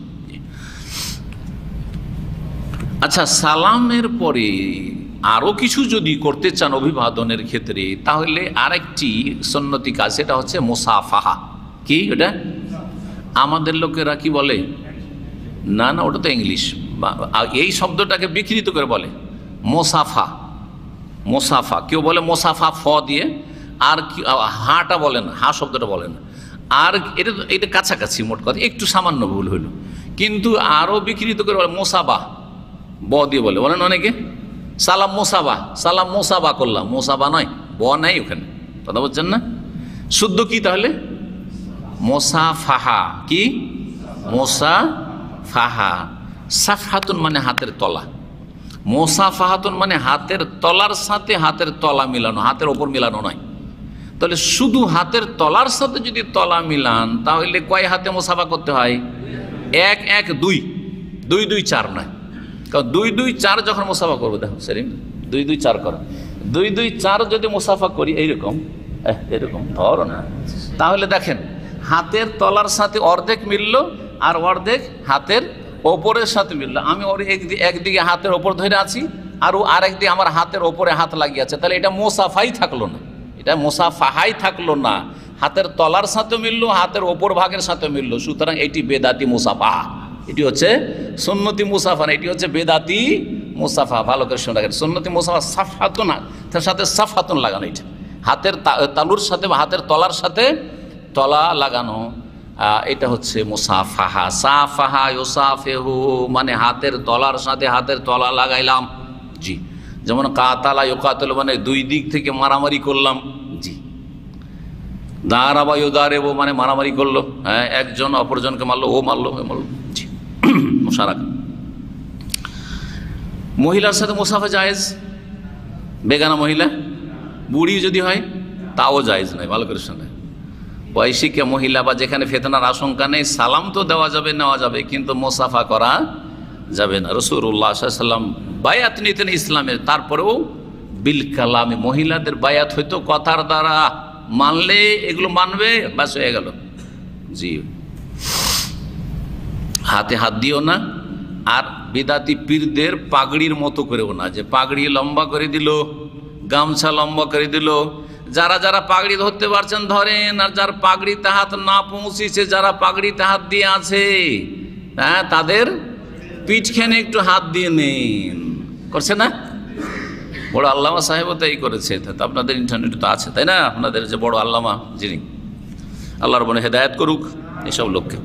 A: আচ্ছা, সালামের পরে আরও কিছু যদি করতে চান অভিবাদনের ক্ষেত্রে, তাহলে আরেকটি সুন্নতি কাজ, সেটা হচ্ছে মুসাফাহা। কি ওটা? আমাদের লোকেরা কি বলে? না না, ওটা তো ইংলিশ। এই শব্দটাকে বিকৃত করে বলে মোসাফা। মোসাফা কেউ বলে মোসাফা ফ দিয়ে, আর কি হাটা বলেন, হা শব্দটা বলেন। আর এটা এটা কাছাকাছি, মোট কথা একটু সামান্য ভুল হইল, কিন্তু আরও বিকৃত করে বলে মোসাবা, ব দিয়ে বলে, বলেন অনেকে সালাম মোসাবা, সালাম মোসাবা করলাম, মোসাবা নয়, ব নাই ওখানে, কথা বলছেন না? শুদ্ধ কি তাহলে? মোসাফাহা। কি? মোসাফাহা। সাফহাতুন মানে হাতের তলা, মোসাফাহাতুন মানে হাতের তলার সাথে হাতের তলা মিলানো, হাতের ওপর মিলানো নয়। তাহলে শুধু হাতের তলার সাথে যদি তলা মিলান, তাহলে কয় হাতে মোসাফা করতে হয়? এক এক দুই, দুই দুই চার নয়। কারণ দুই দুই চার যখন মোসাফা করবো, দেখো সেলিম, দুই দুই চার করো, দুই দুই চার যদি মোসাফা করি এইরকম এরকম ধরো না, তাহলে দেখেন হাতের তলার সাথে অর্ধেক মিলল, আর অর্ধেক হাতের ওপরের সাথে মিলল। আমি ওর একদিকে হাতের ওপর ধরে আছি, আর ও আরেকদিকে আমার হাতের ওপরে হাত লাগিয়ে আছে, তাহলে এটা মোসাফাই থাকলো না, এটা মোসাফাহাই থাকলো না। হাতের তলার সাথে মিললো, হাতের ওপর ভাগের সাথে মিললো, সুতরাং এটি বেদাতি মুসাফা। এটি হচ্ছে সুন্নতি মুসাফা না, এটি হচ্ছে বেদাতি মুসাফা। ভালো করে শুনে রাখেন, সুন্নতি মুসাফা সাফহাতুন, তার সাথে সাফহাতুন লাগানো, এটা হাতের তালুর সাথে বা হাতের তলার সাথে তলা লাগানো, এটা হচ্ছে মুসাফাহা। সাফাহা ইউসাফিহু মানে হাতের তলার সাথে হাতের তলা লাগাইলাম, জি। যেমন কাতালা ইউকাতালু মানে দুই দিক থেকে মারামারি করলাম, জি। দারাবা ইউদারিবু মানে মারামারি করলো, হ্যাঁ, একজন অপরজনকে মারলো, ও মারলো, ও মারলো, জি। মুশারাকা। মহিলার সাথে মুসাফা জায়েজ, বেগানা মহিলা, বুড়ি যদি হয় তাও জায়েজ নয়। ভালো করে শোনে, বয়সিকা মহিলা বা যেখানে ফিতনার আশঙ্কা নেই, সালাম তো দেওয়া যাবে, নেওয়া যাবে, কিন্তু মুসাফা করা যাবে না। রাসূলুল্লাহ সাল্লাল্লাহু আলাইহি ওয়াসাল্লাম বায়াত নিতেন ইসলামের, তারপরেও বিল কালামে, মহিলাদের বায়াত হইতো কথার দ্বারা, মানলে এগুলো মানবে, বাস হয়ে গেল, জি। হাতে হাত দিও না, আর বিদাতি পীরদের পাগড়ির মতো করেও না, যে পাগড়ি লম্বা করে দিল, গামছা লম্বা করে দিল। যারা যারা পাগড়ি ধরতে পারছেন ধরেন, আর যার পাগড়িতে হাত না পৌঁছেছে, যারা পাগড়িতে হাত দিয়ে আছে, হ্যাঁ, তাদের পিঠখানে একটু হাত দিয়ে নেন, করছে না? বড় আল্লামা সাহেবও তাই করেছে, আপনাদের ইন্টারনেটে তো আছে, তাই না? আপনাদের যে বড় আল্লামা, যিনি, আল্লাহর বনে হেদায়েত করুক এসব লোককে।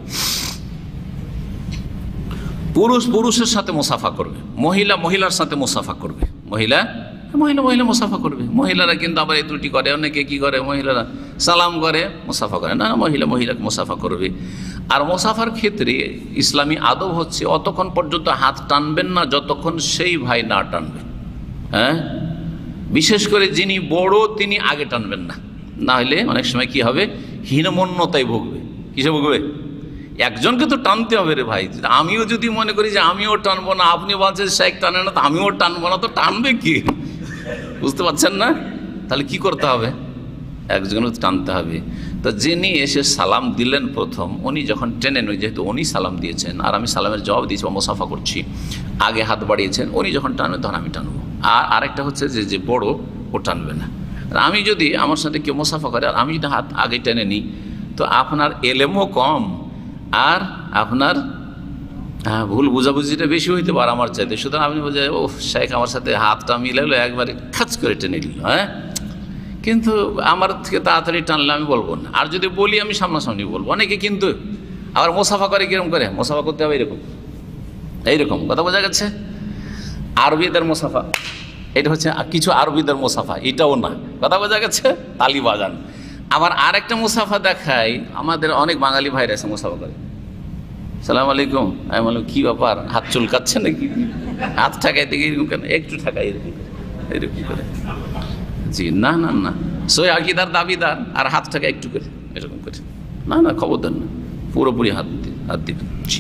A: পুরুষ পুরুষের সাথে মুসাফা করবে, মহিলা মহিলার সাথে মুসাফা করবে, মহিলা মহিলা মহিলা মুসাফা করবে। মহিলারা কিন্তু আবার এই ত্রুটি করে, অনেকে কি করে, মহিলারা সালাম করে, মুসাফা করে না, মহিলা মহিলাকে মুসাফা করবে। আর মুসাফার ক্ষেত্রে ইসলামী আদব হচ্ছে অতক্ষণ পর্যন্ত হাত টানবেন না যতক্ষণ সেই ভাই না টানবে, হ্যাঁ। বিশেষ করে যিনি বড় তিনি আগে টানবেন না, না হলে অনেক সময় কি হবে, হীনমন্যতায় ভুগবে। কিসে ভুগবে? একজনকে তো টানতে হবে রে ভাই। আমিও যদি মনে করি যে আমিও টানবো না, আপনি বলছেন শেখ টানে না, তো আমিও টানবো না, তো টানবে কি? বুঝতে পারছেন না? তাহলে কি করতে হবে? একজনকে টানতে হবে। তো যিনি এসে সালাম দিলেন প্রথম, উনি যখন টেনেন, ওই যেহেতু উনি সালাম দিয়েছেন আর আমি সালামের জবাব দিয়েছি বা মুসাফা করছি, আগে হাত বাড়িয়েছেন, উনি যখন টানবেন তখন আমি টানবো। আর আরেকটা হচ্ছে যে যে বড়, ও টানবে না। আমি যদি, আমার সাথে কেউ মুসাফা করে আর আমি যদি হাত আগে টেনে নিই, তো আপনার এলেমও কম, আর আপনার হ্যাঁ ভুল বুঝাবুঝিটা বেশি হইতে পারে আমার চাইতে। সুতরাং আপনি বোঝা, ও শেখ আমার সাথে হাতটা মিলাইলো, একবারে খাচ করে টেনে নিল, হ্যাঁ। কিন্তু আমার থেকে তাড়াতাড়ি টানলে আমি বলবো না, আর যদি বলি আমি সামনাসামনি বলবো। অনেকে কিন্তু আবার মুসাফা করে কিরকম করে, মুসাফা করতে হবে এরকম, এইরকম, কথা বোঝা গেছে? আরবিদের মুসাফা, এটা হচ্ছে কিছু আরবিদের মুসাফা, এটাও না, কথা বোঝা গেছে? তালি বাজান। আবার আরেকটা মুসাফা দেখাই, আমাদের অনেক বাঙালি ভাইরা আছে মুসাফা করে, সালাম আলাইকুম, আমি বললাম কি ব্যাপার, হাত চুলকাচ্ছে নাকি? হাত ঠাকাইতে গিয়ে এরকম কেন, একটু ঠাকাই, এরকম করে, এরকম করে, জি। না না না, সই আকিদার দাবিদার, আর হাত ঠাকা একটু করে, এরকম করে, না না, খবরদার না, পুরোপুরি হাত হাত দিবেন, জি।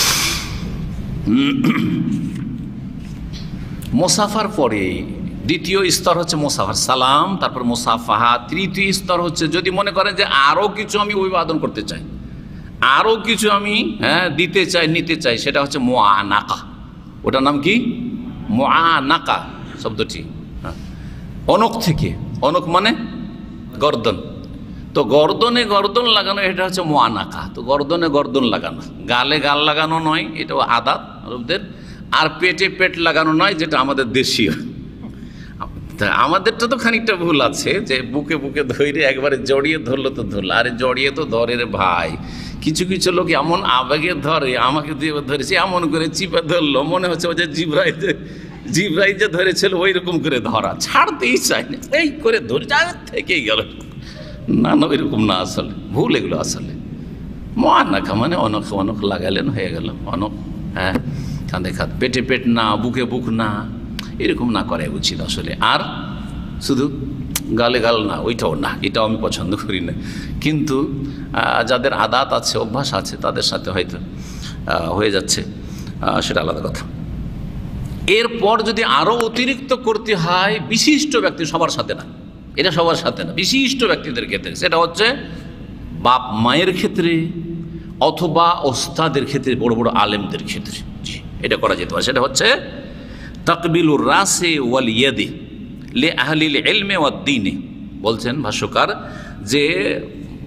A: মুসাফার পরে দ্বিতীয় স্তর হচ্ছে মুসাফার সালাম, তারপর মুসাফাহা। তৃতীয় স্তর হচ্ছে যদি মনে করেন যে আরও কিছু আমি অভিবাদন করতে চাই, আরও কিছু আমি হ্যাঁ দিতে চাই, নিতে চাই, সেটা হচ্ছে মুআনাকা। ওটার নাম কি? মুআনাকা শব্দটি, হ্যাঁ, অনক থেকে, অনক মানে গর্দন, তো গর্দনে গর্দন লাগানো, এটা হচ্ছে মুআনাকা। তো গর্দনে গর্দন লাগানো, গালে গাল লাগানো নয়, এটাও আদাত আরবদের, আর পেটে পেট লাগানো নয়, যেটা আমাদের দেশীয়। আমাদেরটা তো খানিকটা ভুল আছে, যে বুকে বুকে ধরে একবারে জড়িয়ে ধরলো তো ধরলো, আরে জড়িয়ে তো ধরে রে ভাই। কিছু কিছু লোক এমন আবেগে ধরে, আমাকে দিয়ে ধরেছে, এমন করে চিপে ধরলো, মনে হচ্ছে ওই যে জিব্রাইল জিব্রাইল যে ধরেছিল ওই রকম করে ধরা, ছাড়তেই চাই না, এই করে ধরে যায় থেকেই গেল। না না, ওইরকম না, আসলে ভুল এগুলো। আসলে মুআনাকা মানে অনক, অনক লাগালেন, হয়ে গেল অনক, হ্যাঁ, কাঁধে খাত, পেটে পেট না, বুকে বুক না, এরকম না করা উচিত আসলে। আর শুধু গালে গাল না, ওইটাও না, এটাও আমি পছন্দ করি না। কিন্তু যাদের আদাত আছে, অভ্যাস আছে, তাদের সাথে হয়তো হয়ে যাচ্ছে, সেটা আলাদা কথা। এরপর যদি আরও অতিরিক্ত করতে হয়, বিশিষ্ট ব্যক্তি, সবার সাথে না, এটা সবার সাথে না, বিশিষ্ট ব্যক্তিদের ক্ষেত্রে, সেটা হচ্ছে বাপ মায়ের ক্ষেত্রে অথবা ওস্তাদের ক্ষেত্রে, বড় বড় আলেমদের ক্ষেত্রে, এটা করা যেতে পারে। সেটা হচ্ছে তাকবিলুর রাসে ওয়াল ইয়াদি লে আহলিল ইলমে ওয়াদ দ্বীনে। বলছেন ভাষ্যকার যে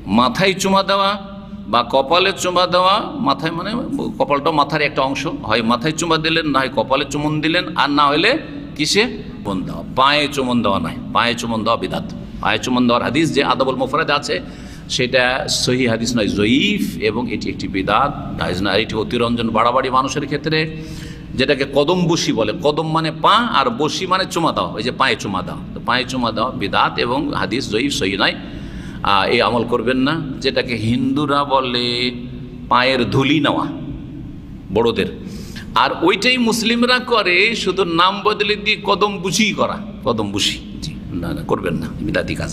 A: মাথায় চুমা দেওয়া বা কপালে চুমা দেওয়া, মাথায় মানে কপালটা মাথার একটা অংশ, হয় মাথায় চুমা দিলেন, না হয় কপালে চুমন দিলেন, আর না হলে কিসে চুমন দেওয়া। পায়ে চুমন দেওয়া নয়, পায়ে চুমন দেওয়া বিদাত। পায়ে চুমন দেওয়ার হাদিস যে আদবুল মুফরাদ আছে সেটা সহি হাদিস নয়, জয়ীফ, এবং এটি একটি বিদাত, জায়েজ না। এটি অতিরঞ্জন বাড়াবাড়ি মানুষের ক্ষেত্রে, যেটাকে কদম বসি বলে। কদম মানে পা, আর বসি মানে চুমা দেওয়া, ওই যে পায়ে চুমা দেওয়া। তো পায়ে চুমা দেওয়া বিদাত এবং হাদিস জয়ীফ, সহি নয়, এই আমল করবেন না। যেটাকে হিন্দুরা বলে পায়ের ধুলি নেওয়া বড়দের, আর ওইটাই মুসলিমরা করে, শুধু নাম বদলে দিয়ে কদম বুঝি করা, কদম বুঝি। জি না, না করবেন না, বিদাতি কাজ।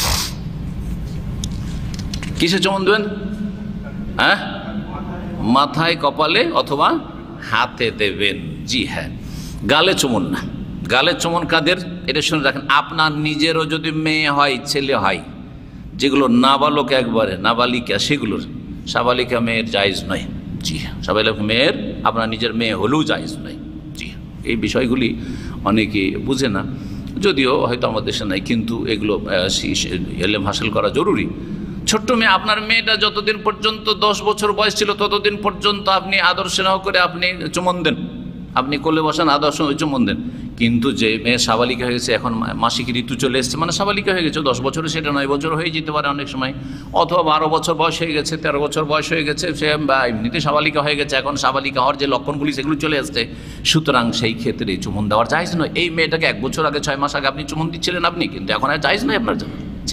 A: কিসে চুমন দেবেন? হ্যাঁ, মাথায়, কপালে অথবা হাতে দেবেন। জি হ্যাঁ, গালে চুমন না। গালে চুমন কাদের, এটা শুনে রাখেন। আপনার নিজেরও যদি মেয়ে হয়, ছেলে হয়, যেগুলো নাবালক, একবারে নাবালিকা, সেগুলোর সাবালিকা মেয়ের জায়েজ নয়। জি হ্যাঁ, সাবালিকা মেয়ের আপনার নিজের মেয়ে হলেও জায়েজ নয়। জি হ্যাঁ, এই বিষয়গুলি অনেকে বুঝে না, যদিও হয়তো আমাদের দেশে নাই, কিন্তু এগুলো এলেম হাসিল করা জরুরি। ছোট্ট মেয়ে, আপনার মেয়েটা যতদিন পর্যন্ত দশ বছর বয়স ছিল ততদিন পর্যন্ত আপনি আদর স্নেহ করে আপনি চুমন দেন, আপনি কোলে বসান, আদর স্নেহ চুমন দেন। কিন্তু যে মেয়ে সাবালিকা হয়ে গেছে, এখন মাসিক ঋতু চলে এসছে, মানে সাবালিকা হয়ে গেছে, দশ বছরে সেটা নয় বছর হয়ে যেতে পারে অনেক সময়, অথবা বারো বছর বয়স হয়ে গেছে, তেরো বছর বয়স হয়ে গেছে, সে এমনিতে সাবালিকা হয়ে গেছে, এখন সাবালিকা হওয়ার যে লক্ষণগুলি সেগুলো চলে আসছে। সুতরাং সেই ক্ষেত্রে চুমন দেওয়ার জায়েজ নয়। এই মেয়েটাকে এক বছর আগে, ছয় মাস আগে আপনি চুমন দিচ্ছিলেন আপনি, কিন্তু এখন আর জায়েজ নয় আপনার জন্য। জি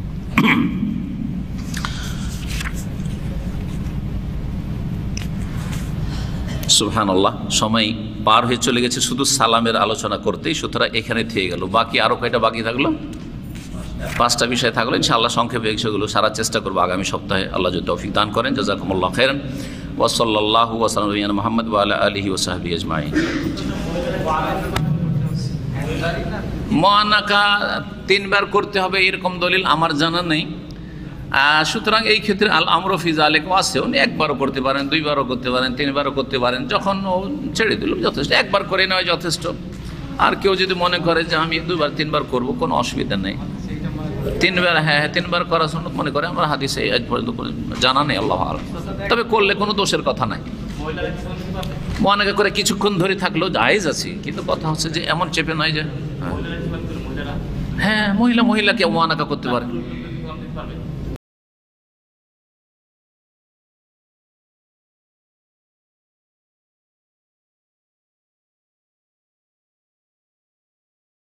A: সুবহানাল্লাহ, সময় পার হয়ে চলে গেছে শুধু সালামের আলোচনা করতেই, সুতরাং এখানে থেকে গেল। বাকি আরও কয়টা বাকি থাকলো? পাঁচটা বিষয় থাকলো। ইনশাআল্লাহ সংক্ষেপে সেগুলো সারা চেষ্টা করবো আগামী সপ্তাহে, আল্লাহ যদি তৌফিক দান করেন। জাযাকুমুল্লাহ খাইরান। ওয়া সাল্লাল্লাহু ওয়া সাল্লাম আলা মুহাম্মদ ওয়া আলা আলিহি ওয়া সাহবিহি আজমাইন। মুআনাকা তিনবার করতে হবে এরকম দলিল আমার জানা নেই, সুতরাং এই ক্ষেত্রে আল আমরু ফি যালিকা ওয়াসিউ, উনি একবারও করতে পারেন, দুইবারও করতে পারেন, তিনবারও করতে পারেন, যখন ও ছেড়ে দিল যথেষ্ট, একবার করে নেওয়া যথেষ্ট। আর কেউ যদি মনে করে যে আমি দুবার তিনবার করব, কোনো অসুবিধা নেই। তিনবার, হ্যাঁ হ্যাঁ তিনবার করা সুন্নাত মনে করে, আমার হাদিসে আজ পর্যন্ত জানা নেই, আল্লাহু আ'লাম। তবে করলে কোনো দোষের কথা নাই। মনে করে কিছুক্ষণ ধরে থাকলেও জায়েজ আছে, কিন্তু কথা হচ্ছে যে এমন চেপে নয় যে, হ্যাঁ মহিলা মহিলাকে মুআনাকা করতে পারে।